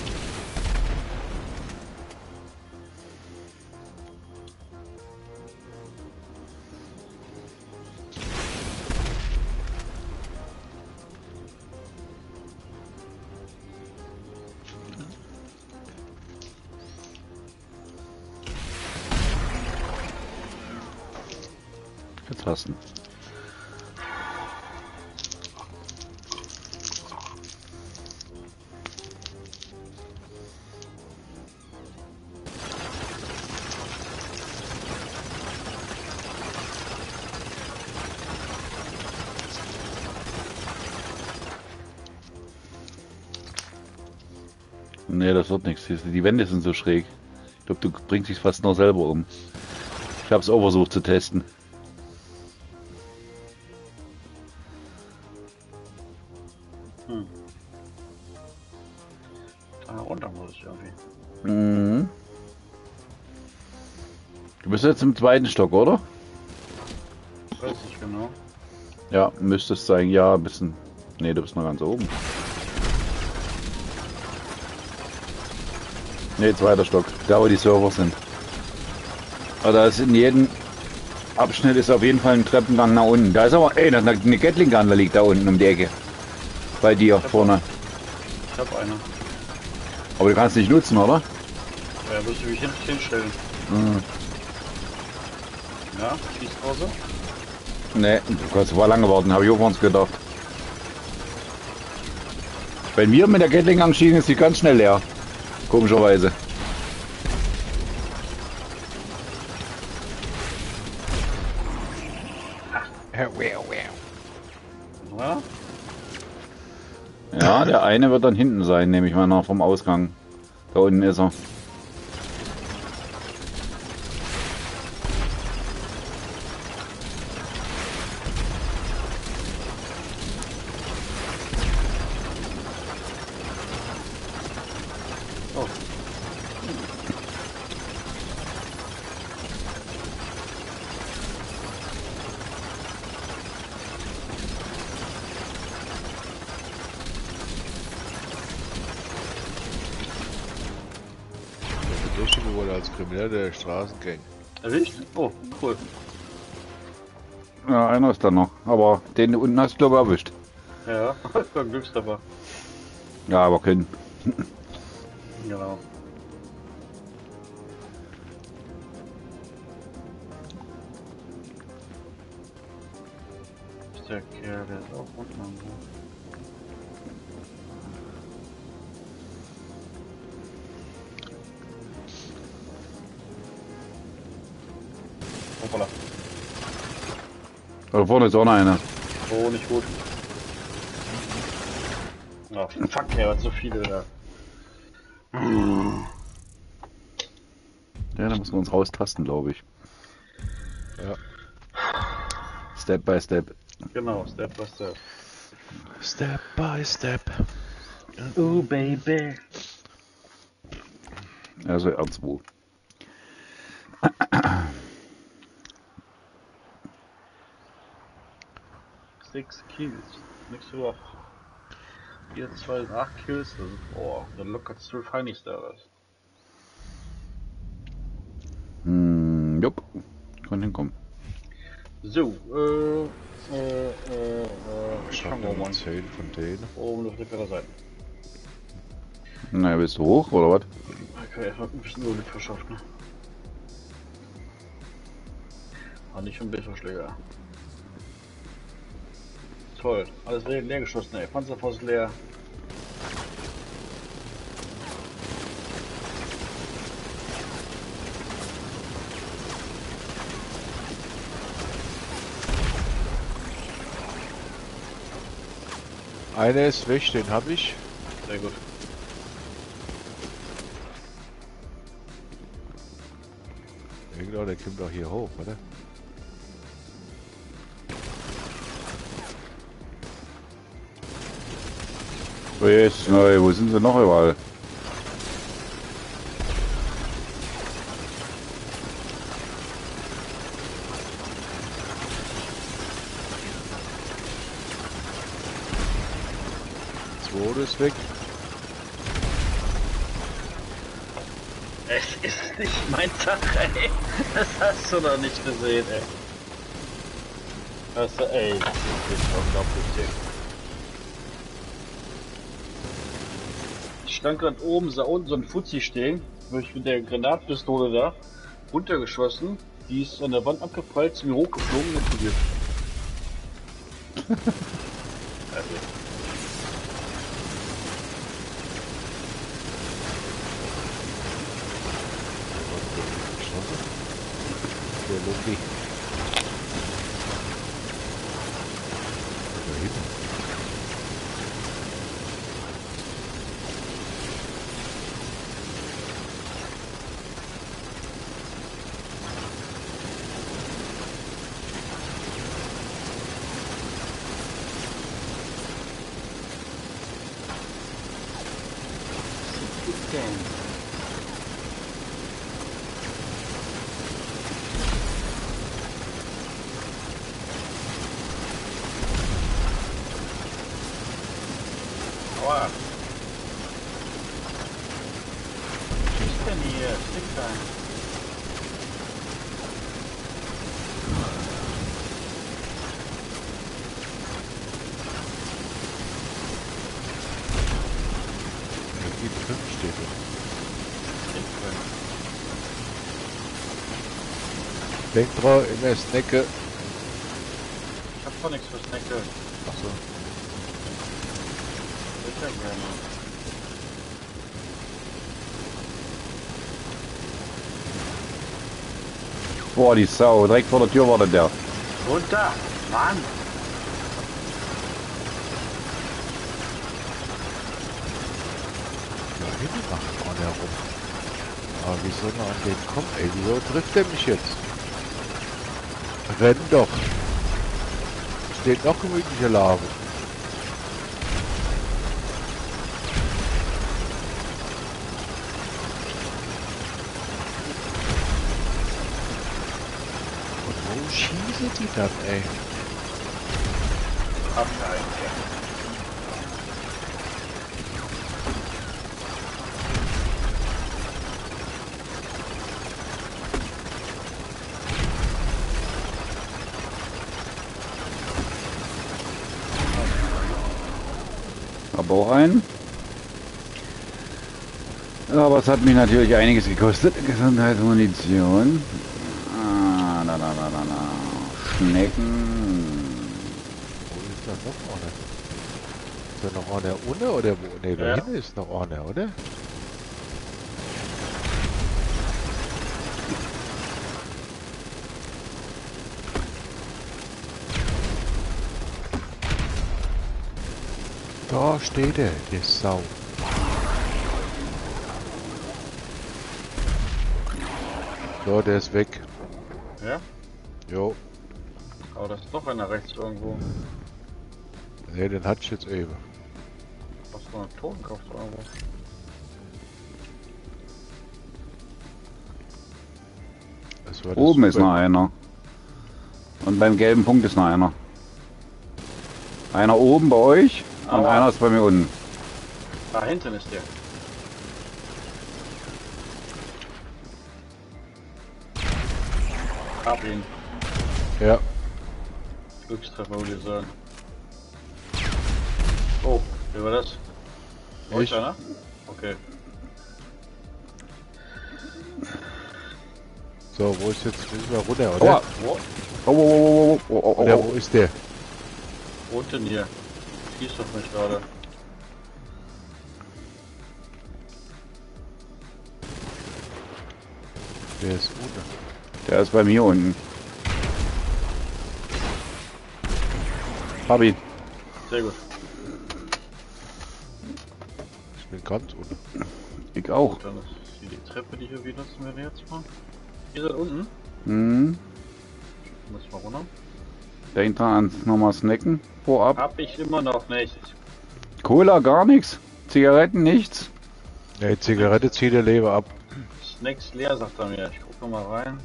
Tasten. Nee, das wird nichts. Die Wände sind so schräg. Ich glaube, du bringst dich fast noch selber um. Ich habe es auch versucht zu testen. Da runter muss ich irgendwie. Mhm. Du bist jetzt im 2. Stock, oder? Weiß nicht genau. Ja, müsste es sein. Ja, ein bisschen. Nee, du bist noch ganz oben. Nee, 2. Stock. Da, wo die Server sind. Aber da ist in jedem Abschnitt ist auf jeden Fall ein Treppengang nach unten. Da ist aber, ey, eine Gatling Gun, da liegt da unten um die Ecke. Bei dir vorne. Ich hab eine. Aber du kannst nicht nutzen, oder? Ja, musst du mich hinstellen. Mhm. Ja, Schießpause. Nee, du kannst war lange warten, habe ich auch uns gedacht. Wenn wir mit der Gatling Gun schießen, ist die ganz schnell leer. Komischerweise. Ja, der eine wird dann hinten sein, nehme ich mal nach vom Ausgang. Da unten ist er. Der Verdächtige wurde als Krimineller der Straßengang. Erwischt? Oh, cool. Ja, einer ist da noch. Aber den unten hast du glaube ich erwischt. Ja, das war ein Glückstreffer. Ja, aber kein. Genau. Ist der Kerl, der ist auch unten am Hof. Hoppala. Da vorne ist auch noch einer. Oh, nicht gut. Oh, fuck, er hat so viele da. Ja, da müssen wir uns raustasten, glaube ich. Ja. Step by Step. Genau, Step by Step. Step by Step. Oh, Baby. Also R2. 6 Kills. Nichts so oft. Hier 2 und 8 Kills. Das ist, boah, dann lockert 12 Heinis da was. Jupp. Kann hinkommen. So, Ich schauen habe wir nur mal. 10 von denen. Oben auf der Seite. Naja, bist du hoch oder was? Okay, ich hab ein bisschen Loot verschafft, ne? Ah, nicht schon Bildverschläger. Toll, alles leer geschossen, ey. Panzerfaust leer. Einer ist weg, den habe ich. Sehr gut. Ja, genau, der kommt auch hier hoch, oder? Oh yes, nein, wo sind sie noch überall? Zweite ist weg. Es ist nicht mein Tag, ey. Das hast du noch nicht gesehen, ey. Das, ey, das ist unglaublich. Ich stand gerade oben, sah unten so ein Fuzzi stehen, wo ich mit der Granatpistole da runtergeschossen. Die ist an der Wand abgeprallt, zu mir hochgeflogen und explodiert. Also. Der Lucky. Da hinten. Aua. Was ist denn hier? Stick sein. Die 5 steht da. Denk dran, immer snacken. Ich hab doch nichts für Snacke. Achso. Ich ja gerne. Boah, die Sau, direkt vor der Tür war der. Runter! Mann! hinten machen herum. Aber wie soll man an den kommen? Ey, wieso trifft er mich jetzt? Renn doch! Steht noch gemütliche Lage. Und wo schießen die dann, ey? Aber auch ein. Ja, aber es hat mich natürlich einiges gekostet. Gesundheitsmunition. Schnecken. Wo ist das noch einer? Ist da noch einer ohne oder wo? Ne, da Ja. hinten ist noch einer, oder? Da steht er, die Sau. So, der ist weg. Ja? Jo. Aber da ist doch einer rechts irgendwo. Ne, den hatte ich jetzt eben. Was für ein Totenkopf irgendwo. Das war das Oben ist Super- noch einer. Und beim gelben Punkt ist noch einer. Einer oben bei euch und Aua. einer ist bei mir unten. Da hinten ist der. Hab ihn. Ja, Glückstreffer würde ich sagen. Oh, wie war das? Ich. Ne? Okay. so, wo ist jetzt? Müssen wir runter, Aua. oder? Wo? Oder wo ist der? Wo denn hier? Schießt doch mich gerade. Der ist unten. Der ist bei mir unten. Hab ihn. Sehr gut. Ich bin ganz unten. Ich auch. Gut, dann ist hier die Treppe, die hier wieder zum wir jetzt mal. Ihr seid unten? Hm. Muss ich mal runter. Denkt dran ans nochmal snacken. Vorab. Hab ich immer noch nicht. Cola gar nichts. Zigaretten nichts. Ne, die Zigarette zieht der Leber ab. Snacks leer, sagt er mir. Ich guck noch mal rein.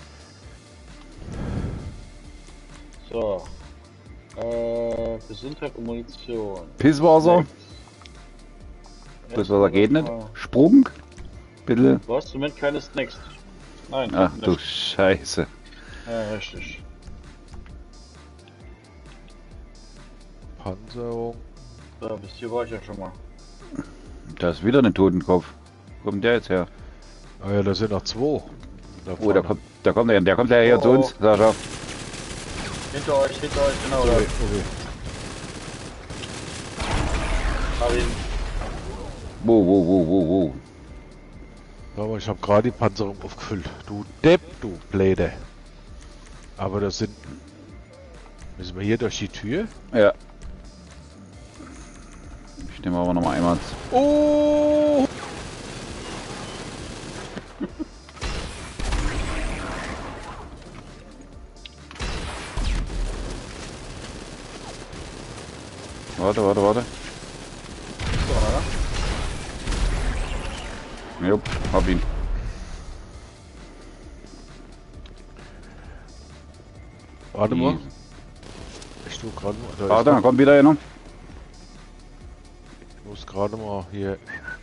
So. Gesundheit und Munition. Pisswasser. Pisswasser geht nicht. Sprung. Bitte. Du hast im Moment keine Snacks. Nein. Ach du nicht. Scheiße. Ja, richtig. Panzerung. So, bis hier war ich ja schon mal. Da ist wieder ein Totenkopf. Wo kommt der jetzt her? Ah ja, da sind noch zwei. Da Oh, der vorne. kommt ja hier Oh, zu uns, Sascha. Hinter euch, genau da. Okay, okay. Hab ihn. Wo. Aber ich habe gerade die Panzerung aufgefüllt. Du Depp, du Bläde. Aber das sind... Müssen wir hier durch die Tür? Ja. Ich nehme aber noch mal einmal. Oh! Warte. So, oder? Jupp, hab ihn. Warte mal. Ich tue gerade mal... Da Warte, ist dann kommt wieder einer. ich muss gerade mal hier...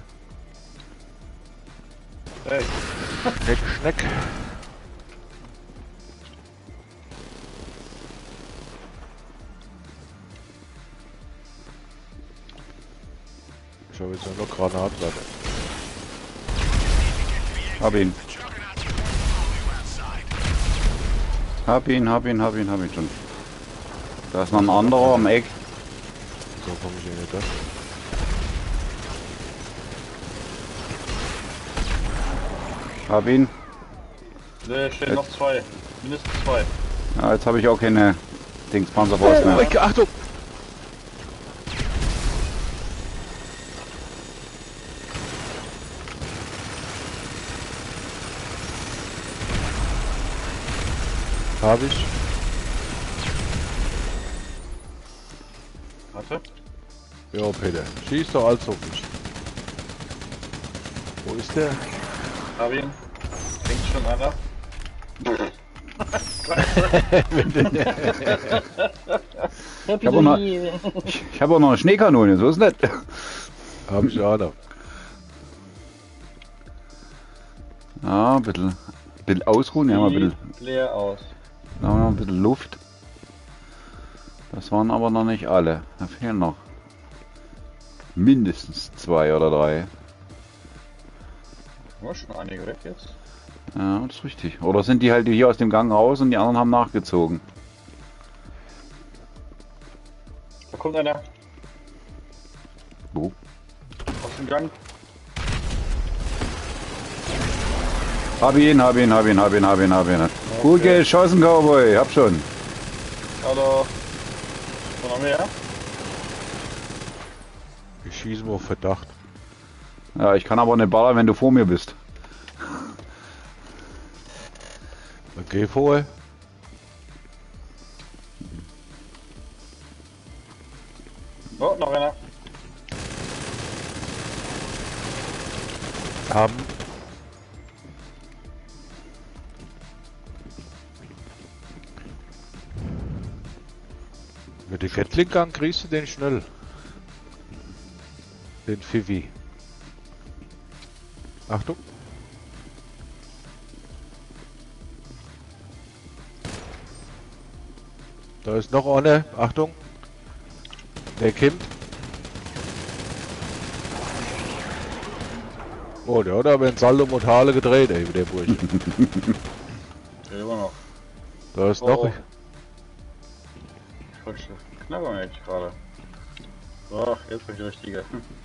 Hey, Schneck. Ich habe jetzt nur noch Granatwerfer. Hab ihn. Hab ihn schon. Da ist noch ein anderer am Eck. So komme ich hier nicht da. Hab ihn. ne, stehen noch zwei. Mindestens zwei. Ja, jetzt habe ich auch keine Dingspanzerfaust mehr. Achtung! Hab ich. Warte. Ja, Peter. Schieß doch als ob ich. Wo ist der? Hab ihn. Denkt schon einer. Ich hab auch noch eine Schneekanone, so ist nicht. Hab ich auch noch. Ja, ein bisschen ausruhen, ja, mal ein bisschen, Leer aus. da haben wir noch ein bisschen Luft. Das waren aber noch nicht alle. Da fehlen noch mindestens 2 oder 3. Oh, schon einige weg jetzt. Ja, das ist richtig. Oder sind die halt hier aus dem Gang raus und die anderen haben nachgezogen? Da kommt einer Wo? aus dem Gang. Hab ihn. Gut geschossen, Cowboy, hab schon. Hallo. Wo noch mehr? Ich schieße mal auf Verdacht. Ja, ich kann aber nicht ballern, wenn du vor mir bist. Dann geh vorher. Oh, noch einer. Haben. Mit dem Gatling-Gun kriegst du den schnell. Den Fivi. Achtung. Da ist noch eine. Achtung. Der kommt. Oh, der hat aber ein Saldo Mortale gedreht, ey, der Bursche. Ja, immer noch. Da ist Oh. noch. Falsche Knabber eigentlich gerade. So, jetzt bin ich der Richtige.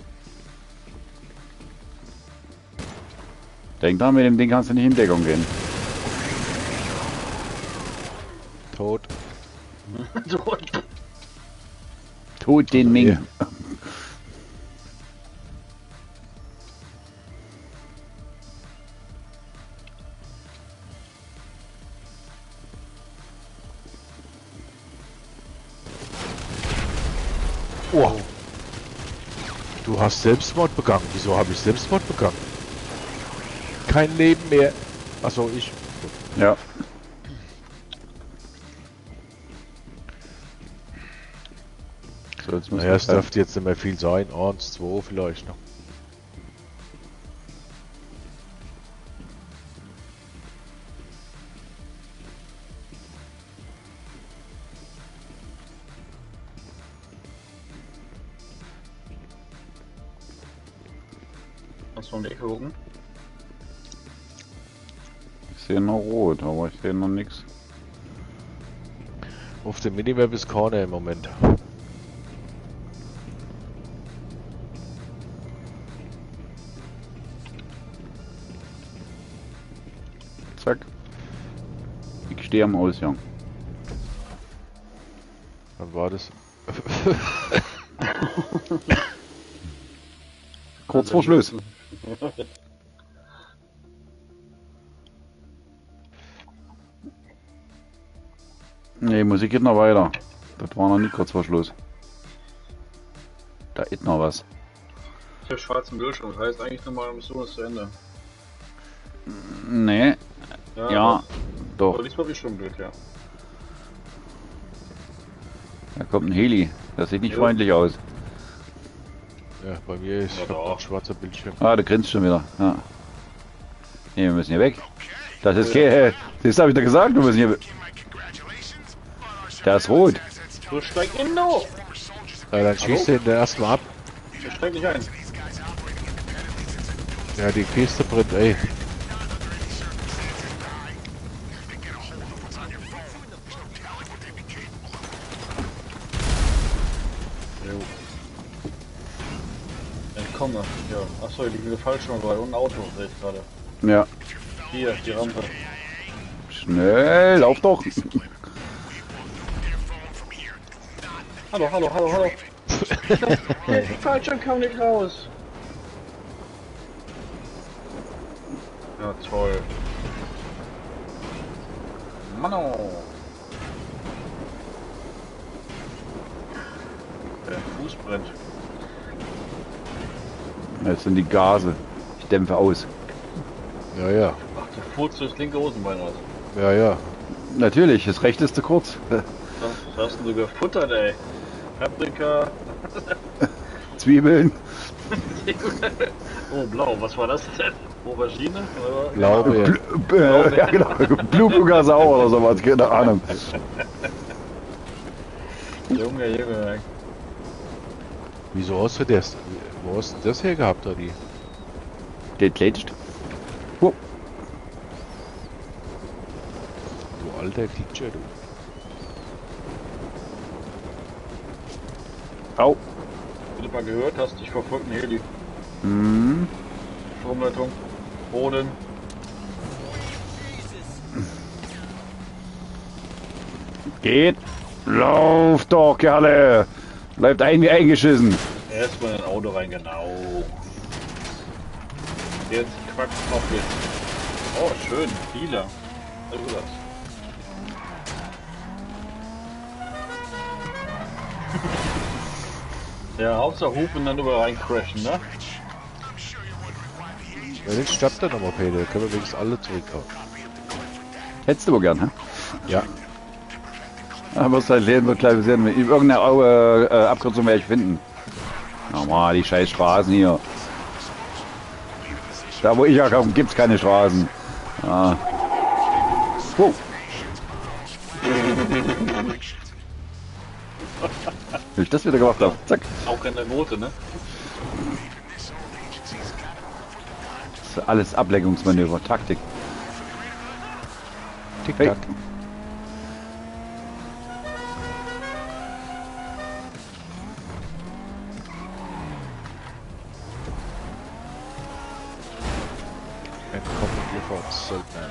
Denk dran, mit dem Ding kannst du nicht in Deckung gehen. Tot. So. Tut den Ming. Ja. Oh. Du hast Selbstmord begangen. Wieso habe ich Selbstmord begangen? Kein Leben mehr. Achso, ich. Ja. So, jetzt muss Naja, es dürfte jetzt nicht mehr viel sein. 1, 2 vielleicht noch. Kannst du um die Ecke gucken? Ich sehe noch rot, aber ich sehe noch nichts. Auf dem Minimap ist keiner im Moment. Zack. Ich stehe am Ausgang. Wann war das? Kurz vor Schluss. Nee, die Musik geht noch weiter. Das war noch nicht kurz vor Schluss. Da ist noch was. Ich habe schwarzen Bildschirm, das heißt eigentlich nochmal Mission ist zu Ende. Nee, ja, doch. Aber diesmal bin ich schon Glück, ja. Da kommt ein Heli. Das sieht nicht Jo. freundlich aus. Ja, bei mir ist Ja, ich hab doch. noch ein schwarzer Bildschirm. Ah, der grinst schon wieder. Ja. Nee, wir müssen hier weg. Das ist das habe ich doch gesagt, wir müssen hier. Der ist rot. So, steig in, du! Ja, dann schießt den erstmal ab. Der steigt nicht ein. Ja, die Kiste brennt, ey. Entkomme. Ja. Achso, hier liegt eine Fallschirm bei und ein Auto, sehe ich gerade. Ja. Hier, die Rampe. Schnell, lauf doch. Hallo, hallo, hallo, hallo. Der Fallschirm kam nicht raus. Ja, toll. Mano. Der Fuß brennt. Das sind die Gase. Ich dämpfe aus. Ja, ja. Ach, du furzt das linke Hosenbein raus. Ja, ja. Natürlich, das rechte ist zu kurz. Was hast du gefuttert, ey? Paprika. Zwiebeln. Oh, blau. Was war das denn? Aubergine? Glaube Ja, genau. Blutgase oder sowas, keine Ahnung. Junge. Wieso hast du das? Wo hast du das her gehabt, Adi? Der glitscht. Oh, Du alter Klitscher, du. au. Wenn du mal gehört hast, ich verfolge einen Heli. Hm. Stromleitung. Boden. Geht. Lauf doch, Kerle. Bleibt eingeschissen. Erstmal in ein Auto rein, genau. Jetzt Quack auf jetzt. Oh, schön. Dealer. Was ist das? Ja, Hauptsache hupen und dann überall rein crashen, ne? Wenn nicht, stoppt der nochmal, Peter. Können wir wenigstens alle zurückkommen. Hättest du aber gern, hä? Ja. Aber es halt Leben wird gleich sehen. Irgendeine Abkürzung werde ich finden. Nochmal, die scheiß Straßen hier. Da wo ich herkomme, gibt es keine Straßen. Ah. Wow. Wie ich das wieder gemacht habe. Zack. Auch keine rote, ne? Das ist alles Ablenkungsmanöver, Taktik. Tick-Tack. Entkommen Lieferungssöldner.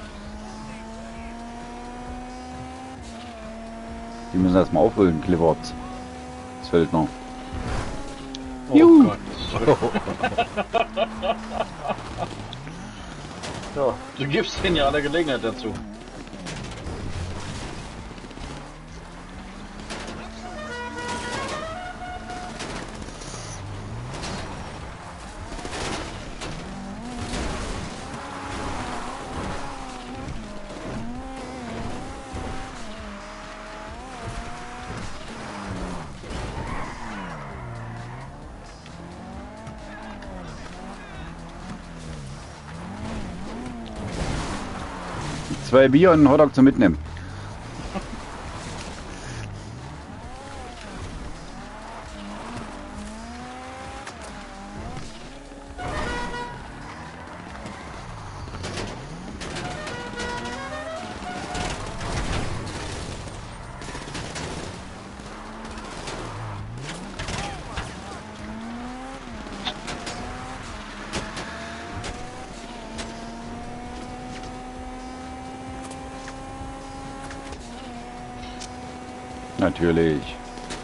Die müssen erstmal aufholen, Clipboards. Söldner. Oh Juhu. Gott. Ja, du gibst denen ja alle Gelegenheit dazu. Zwei Bier und einen Hotdog zum Mitnehmen. Natürlich.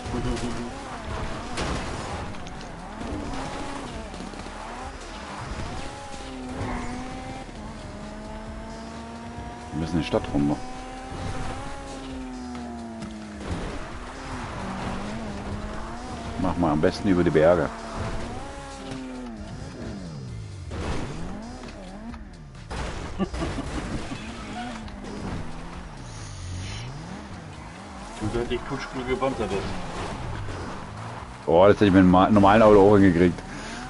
Wir müssen in die Stadt rum. Mach mal am besten über die Berge. Du hätte die Kutschkuhl gepanzert ist. Oh, das hätte ich mit einem normalen Auto auch hingekriegt.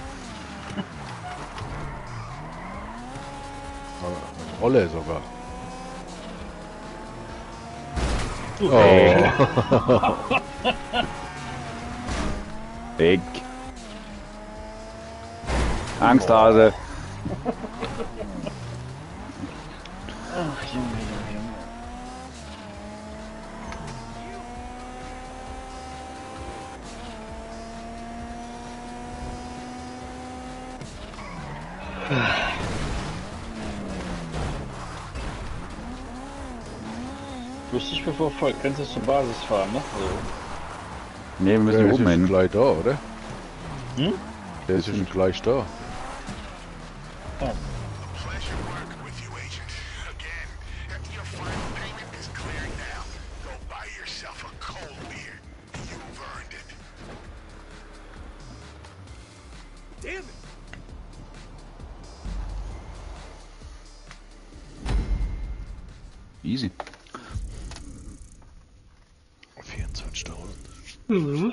Rolle sogar. Oh. Weg. Angsthase. Ach, Junge. Du bist nicht mehr verfolgt, kannst jetzt zur Basis fahren, ne? Also. Ne, wir müssen Der hier ist oben ja schon hin. gleich da, oder? Hm? Der ist ja schon gleich da. Pleasure working with you, Agent. Again, your final payment is clear. Easy. 24.000. Mhm.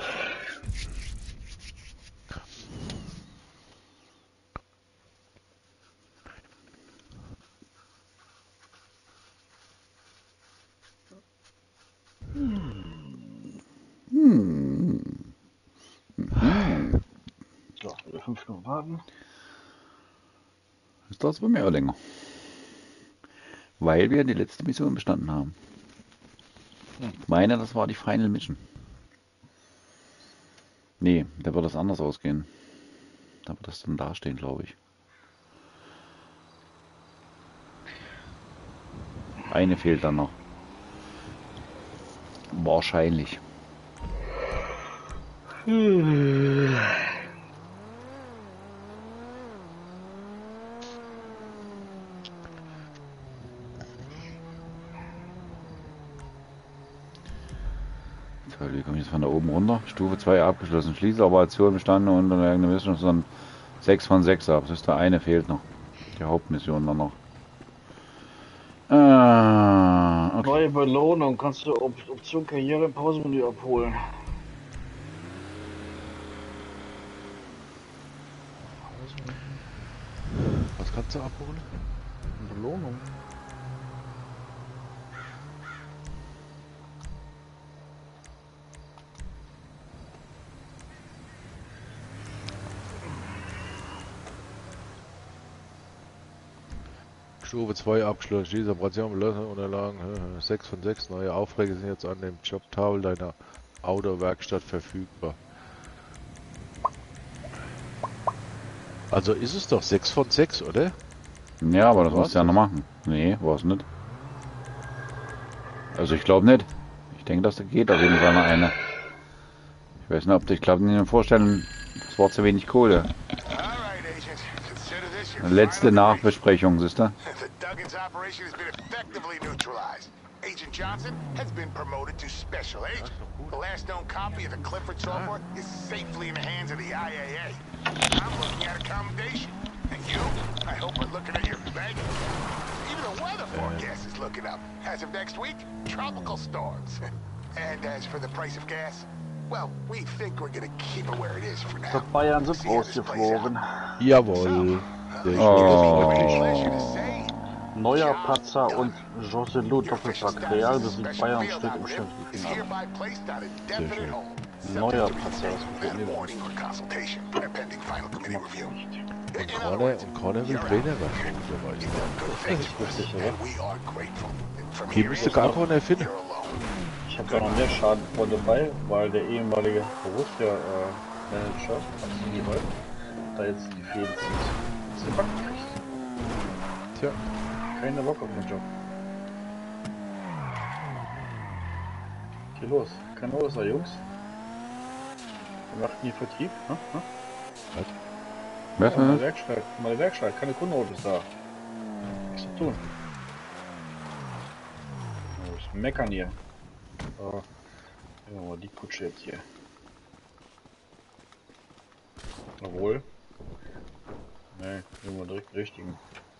So, wieder 5 Minuten warten. Das dauert bei mir auch länger. Weil wir die letzte Mission bestanden haben. Ich meine, das war die Final Mission. Nee, da wird das anders ausgehen. Da wird das dann dastehen, glaube ich. Eine fehlt dann noch. Wahrscheinlich. So, wie komme ich jetzt von da oben runter? Stufe 2 abgeschlossen. Schließoperation bestanden und eine Mission von 6 von 6 ab. Das ist der eine fehlt noch. Die Hauptmission dann noch. Okay. Neue Belohnung. Kannst du Option Karriere im Pausenmenü abholen. Was kannst du abholen? Belohnung. Stufe 2 Abschluss. Diese Operation belösen Unterlagen. 6 von 6. Neue Aufträge sind jetzt an dem Jobtafel deiner Autowerkstatt verfügbar. Also ist es doch 6 von 6, oder? Ja, aber das War's musst du ja das? noch machen. Nee, war es nicht. Also ich glaube nicht. Ich denke, dass da geht auf jeden Fall noch eine. Ich weiß nicht, ob ich glaube, mir vorstellen, das war zu wenig Kohle. All right, Agent. Consider this your Letzte final Nachbesprechung, siehst du? The Duggins operation has been effectively neutralized. Agent Johnson has been promoted to Special Agent. The last known copy of the Clifford software is safely in the hands of the IAA. I'm looking at accommodation. And you, I hope, are looking at your bank. Even the weather forecast is looking up. As of next week, tropical storms. And as for the price of gas, well, we think we're gonna keep it where it is for So, now. Bayern sind See how this plays out. rausgeflogen. Jawohl. Sehr Oh. schön. Pleasure to say. Neuer Patzer und Joselu Doppelpack. Real besiegt Bayern und steht im Champions-Finale. Neuer Patzer, das gefällt mir auch. Und Corner will Trainer werden, möglicherweise. Das ist lustig, oder? Hier müsste gar keiner erfinden. Ich habe da noch mehr Schadenfreude dabei, weil der ehemalige Borussia-Manager, da jetzt die Fäden zieht. Ist gebacken kriegt. Tja. Keine Bock auf den Job. Hier los. Keine Ursache, Jungs. Wir machten hier Vertrieb. Hm? Was? Ja, meine Werkstatt. Keine Kundenautos da. Nichts zu tun. Was meckern hier. So. Nehmen wir mal die Kutsche jetzt hier. Jawohl. Ne, nehmen wir direkt den richtigen.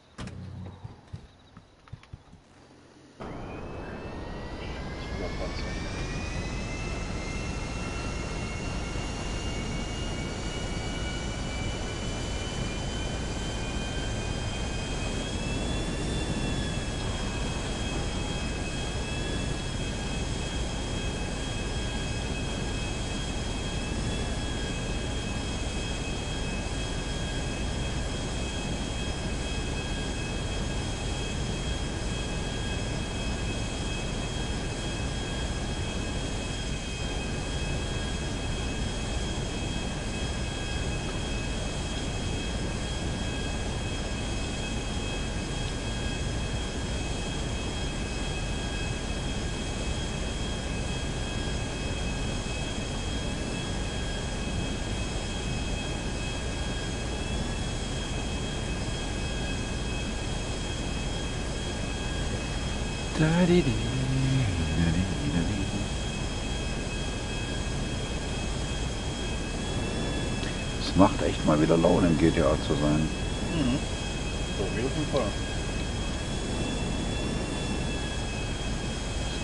Es macht echt mal wieder Laune im GTA zu sein. So, wie auf jeden Fall.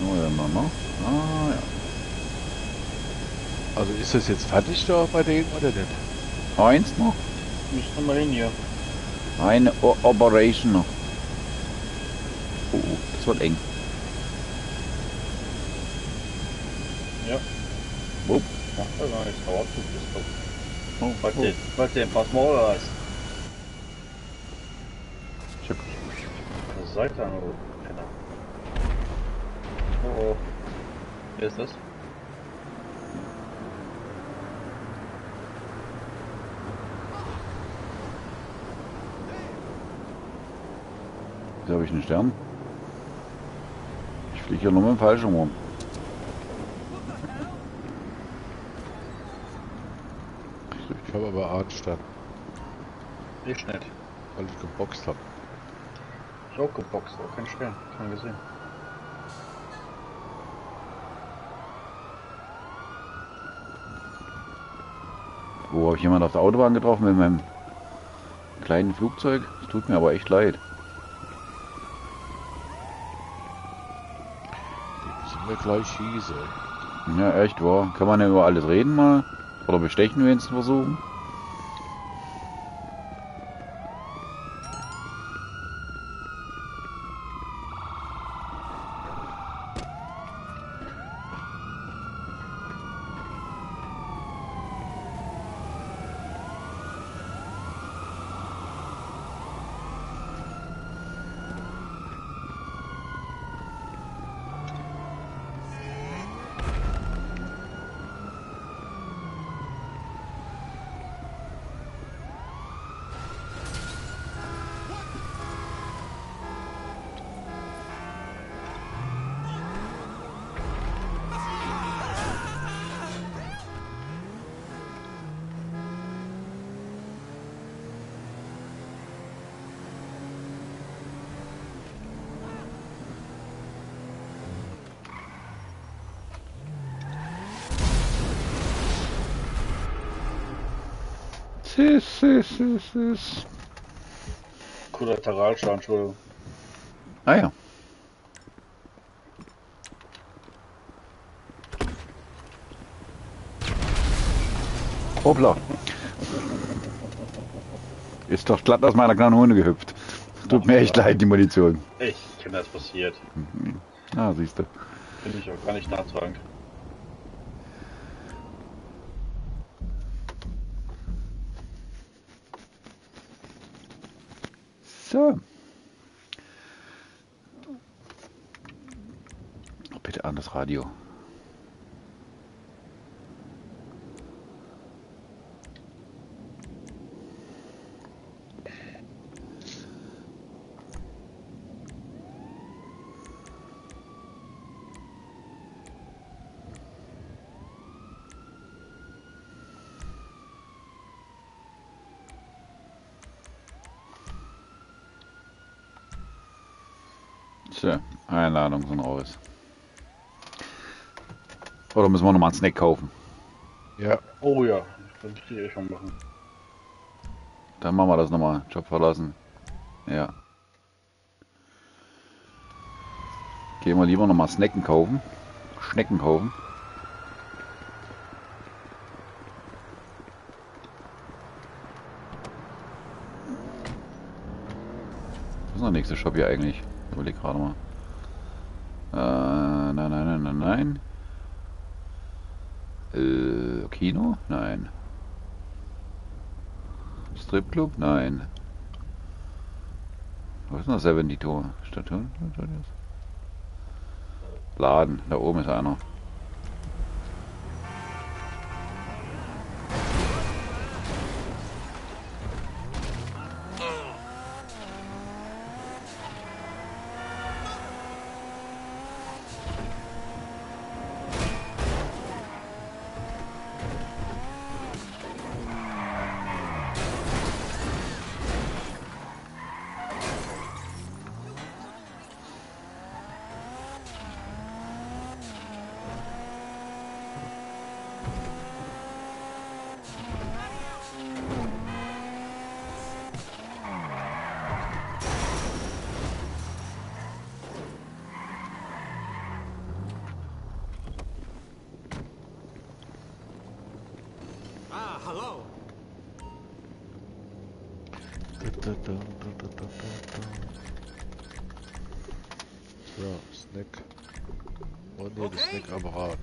Oh ja, noch. Ah ja. Also ist das jetzt fertig da bei denen oder nicht? Eins noch. Müssen wir mal hin hier. Eine Operation noch. Oh, das wird eng. Ja. Wupp. Macht doch gar nichts. Dauerzug ist doch. Oh, Was denn? Pass mal oder was? Chip. Was seid ihr noch? Penner. Oh oh. Wer ist das? Wieso habe ich einen Stern? Ich fliege ja nur mit dem Fallschirm rum. Ich habe aber einen Stern, Ich nicht. weil ich geboxt habe. Ich auch geboxt, auch kein Stern. Kein gesehen. Wo habe ich jemand auf der Autobahn getroffen mit meinem kleinen Flugzeug? Es tut mir aber echt leid. Die müssen wir gleich schießen. Ja, echt wahr. Kann man ja über alles reden mal? Oder bestechen wir jetzt versuchen? Kollateralschaden, Entschuldigung. Ah ja. Hoppla. Ist doch glatt aus meiner Kanone gehüpft. Tut mir echt leid, die Munition. Ich kenne das passiert. Ah, siehst du. Finde ich auch gar nicht nachtragend. So. Oh, bitte an das Radio. So, Einladungen sind raus. Oder müssen wir nochmal einen Snack kaufen? Ja, Oh ja, das muss ich eh schon machen. Dann machen wir das nochmal. Job verlassen. Ja. Gehen wir lieber nochmal Snacken kaufen. Schnecken kaufen. Was ist der nächste Shop hier eigentlich? Ich überleg gerade mal. Nein. Kino? Nein. Stripclub? Nein. Wo ist noch 72? Station? Laden, da oben ist einer. So, Snack. Und hier das Snackapparat.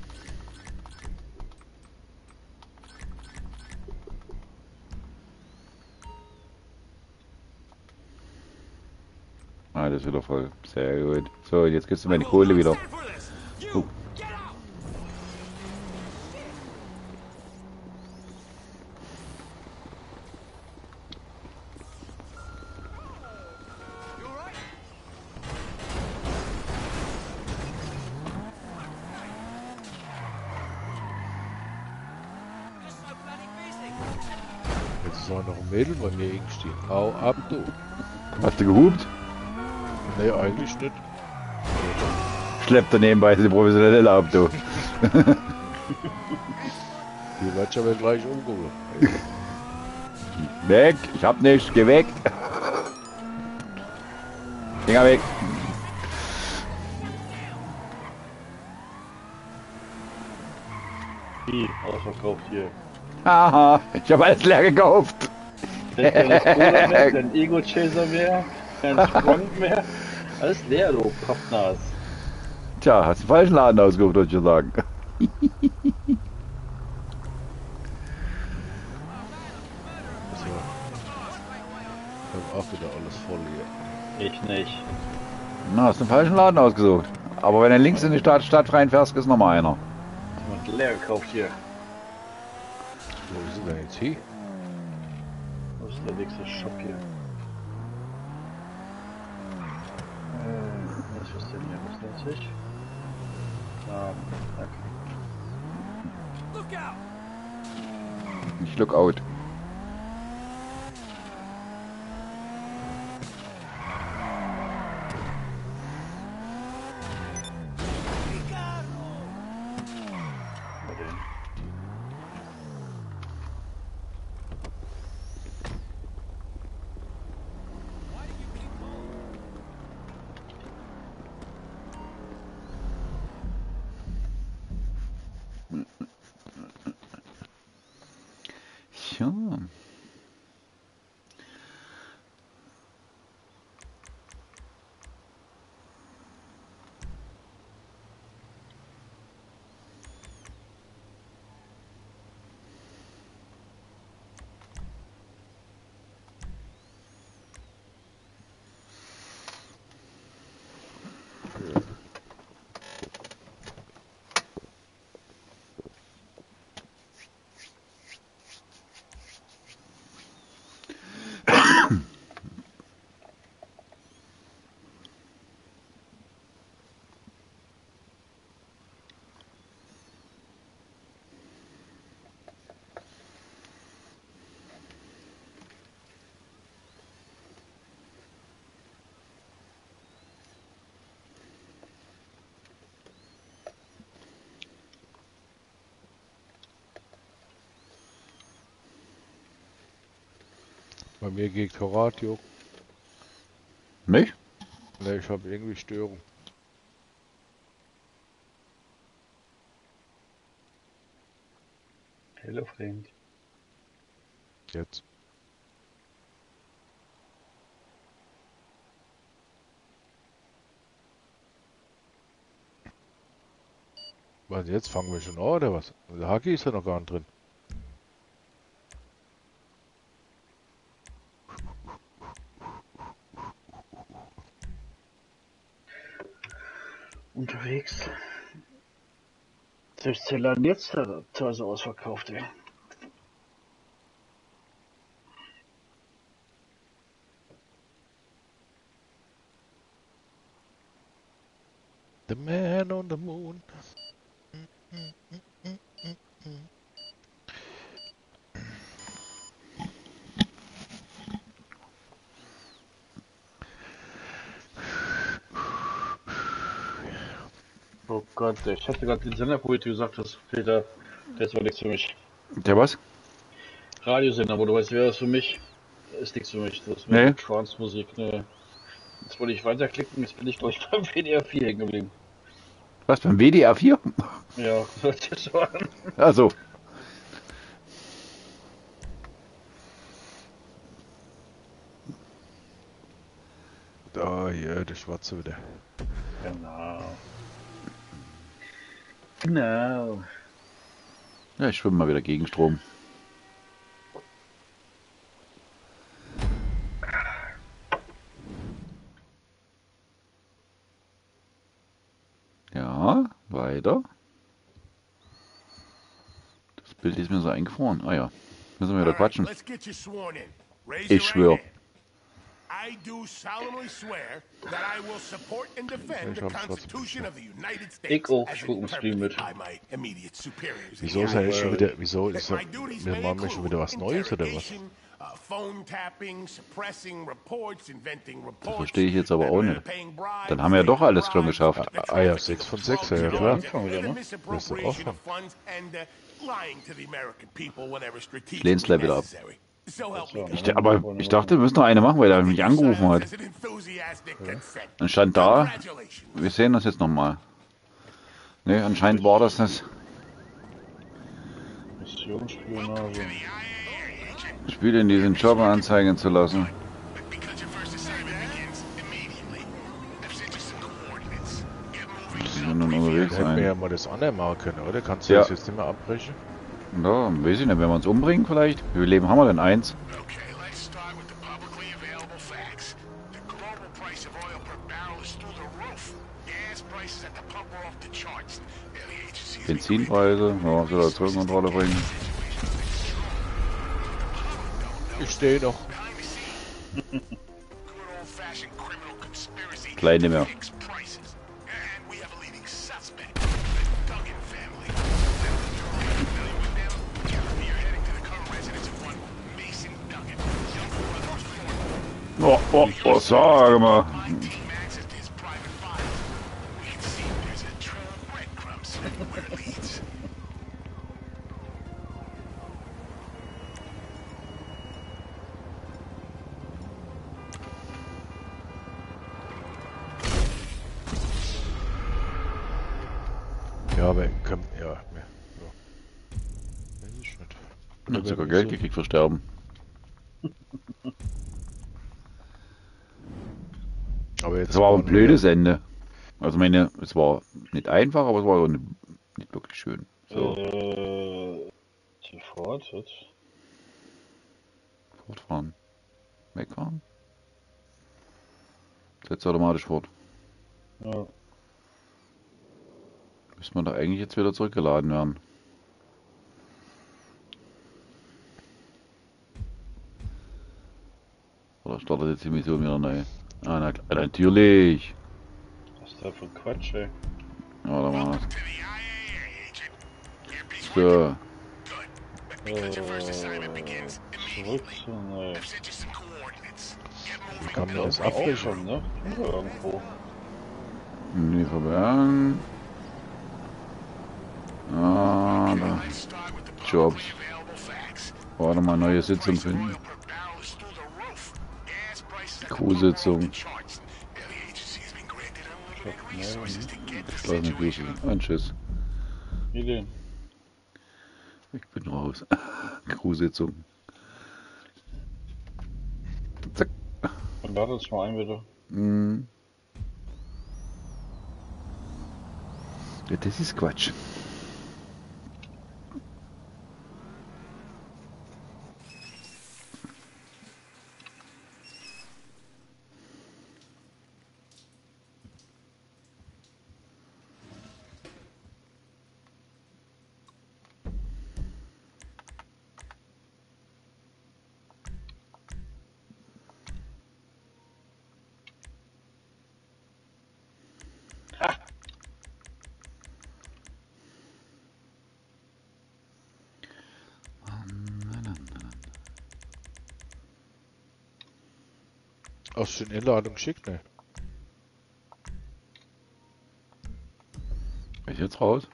Ah, das ist wieder voll. Sehr gut. So, jetzt gibst du mir die Kohle wieder. Oh. Jetzt ist auch noch ein Mädel bei mir stehen. Au ab, du. Hast du gehupt? Nee, eigentlich nicht. Schleppt er nebenbei die professionelle ab, du. Die wird schon mal gleich umgeholt. Weg, ich hab nichts, geh weg. Finger weg. Wie? Ausverkauft hier. Haha, ich hab alles leer gekauft. Kein Cola mehr, kein Ego-Chaser mehr, kein Sprung mehr. Alles leer, du Kopfnas. Tja, hast den falschen Laden ausgesucht, würde ich schon sagen. So. Ich hab auch wieder alles voll hier. Ich nicht. Na, hast den falschen Laden ausgesucht. Aber wenn du links in die Stadt reinfährst, ist noch mal einer. Jemand leer gekauft hier. Wo ist denn jetzt hier? Wo ist der nächste Shop hier? Was ist denn hier? Was nennt sich? Danke. Ich look out. Ja. Bei mir geht kein Radio. Nicht? Ne, ich habe irgendwie Störung. Hello, Friend. Jetzt. Was, jetzt fangen wir schon an, oder was? Der Haki ist ja noch gar nicht drin. Unterwegs. Selbst der Laden jetzt teilweise ausverkauft, ey. The man on the moon. Oh Gott, ich hatte gerade den Sender, wo du gesagt hast, Peter, der ist aber nichts für mich. Der was? Radiosender, wo du weißt, wäre das für mich? Ist nichts für mich. Das ist Nee. mit Trance-Musik, ne. Jetzt wollte ich weiterklicken, jetzt bin ich durch beim WDR 4 hängen geblieben. Was, beim WDR 4? Ja, hört sich so an. Also. Oh ja, der Schwarze wieder. Genau. Genau. Ja, ich schwimme mal wieder gegen Strom. Ja, weiter. Das Bild ist mir so eingefroren. Ah ja, müssen wir wieder quatschen. Let's get you sworn in. Raise Ich your schwör. right hand. I do solemnly swear that I will support and defend the Constitution of the United States Ich auch, as ich guck im Stream interpreted mit. by my immediate superiors. Wieso ist eigentlich schon wieder, wieso ist My duties wir may machen wir schon wieder was Neues oder was? interrogation, phone tapping, suppressing reports, inventing reports. verstehe ich jetzt aber auch nicht. paying bribes, Dann haben wir ja doch alles schon bribes, geschafft. Ah ja, 6 von 6, ja klar. Anfang wieder, ne? Das ist doch auch schon. lying to the American people whenever strategically lehn's Level ab. necessary. So help me Ich God. Aber ich dachte, wir müssen noch eine machen, weil er mich angerufen hat. Dann stand da, wir sehen uns jetzt nochmal. Ne, anscheinend war das nicht. Missionsspionage. Spiele in diesen Job anzeigen zu lassen. Sie sind nun unterwegs Da hätten wir ja sein. mal das andere machen können, oder? Kannst du Ja. das jetzt nicht mehr abbrechen? Ja, weiß ich nicht, wenn wir uns umbringen vielleicht. Wie viel Leben haben wir denn? 1? Okay, let's start with the publicly available facts. The global price of oil per barrel is through the roof. Gas prices at the pump are off the charts. The agencies Benzinpreise, ja, soll er Zollkontrolle bringen. Ich stehe noch. good old-fashioned criminal conspiracy Klein nicht mehr. fix prices. And we have a leading suspect, the Duggan family. Familiar with them? You're heading to the current residence of one Mason Duggan. Younger brother Oh, sag mal. team access to his private files. We can see if there's a trail of breadcrumbs where it leads. Ja, aber komm, ja. Ja. Weiß ich nicht. Hat sogar Geld gekriegt für Sterben. Aber jetzt Das war aber ein waren blödes Ende. Also meine, es war nicht einfach, aber es war auch nicht wirklich schön. So, Sofort jetzt. fortfahren. Wegfahren. Setzt automatisch fort. Ja. Müsste man da eigentlich jetzt wieder zurückgeladen werden. Oder startet jetzt die Mission wieder neu? Ah, natürlich. Was ist da für Quatsch, ey? Warte mal. To the IAA, agent. Earpiece So, because your first assignment begins Zurück immediately. zu, ne. I've sent you some coordinates. Get moving. Kann man das Auch abbrechen? schon, ne? Ja, irgendwo. nie verbergen. Ah, da. Let's start with the Jobs. publicly available facts. Warte mal, neue Sitzung finden. Oil per barrel is through the roof. Gas prices at the Crew-Sitzung. pump are off the charts. The agency has been granted unlimited resources to get the Lass mich situation. grüßen. Und tschüss. Wie denn? Ich bin raus. Crew-Sitzung. Zack. Dann lad uns mal ein, bitte. Hm. Ja, das ist Quatsch. Hast du den Einladung geschickt, ne? Bin ich jetzt raus?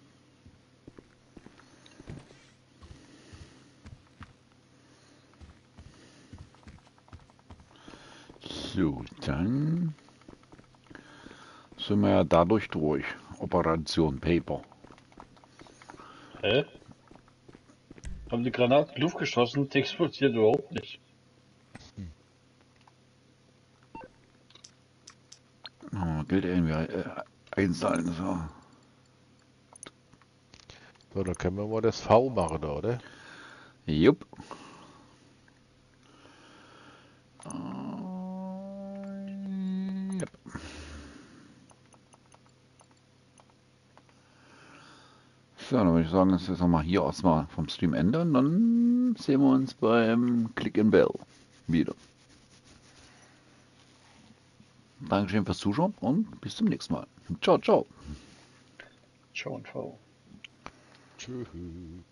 So, dann sind wir ja dadurch durch. Operation Paper. Hä? Haben die Granaten in die Luft geschossen? Die explodiert überhaupt nicht. Geld irgendwie einzahlen. So. So, dann können wir mal das V machen da, oder? Jupp. Jupp. So, dann würde ich sagen, dass wir es nochmal hier erstmal vom Stream ändern. Dann sehen wir uns beim Click and Bell wieder. Dankeschön fürs Zuschauen und bis zum nächsten Mal. Ciao, ciao. Ciao und ciao. Tschüss.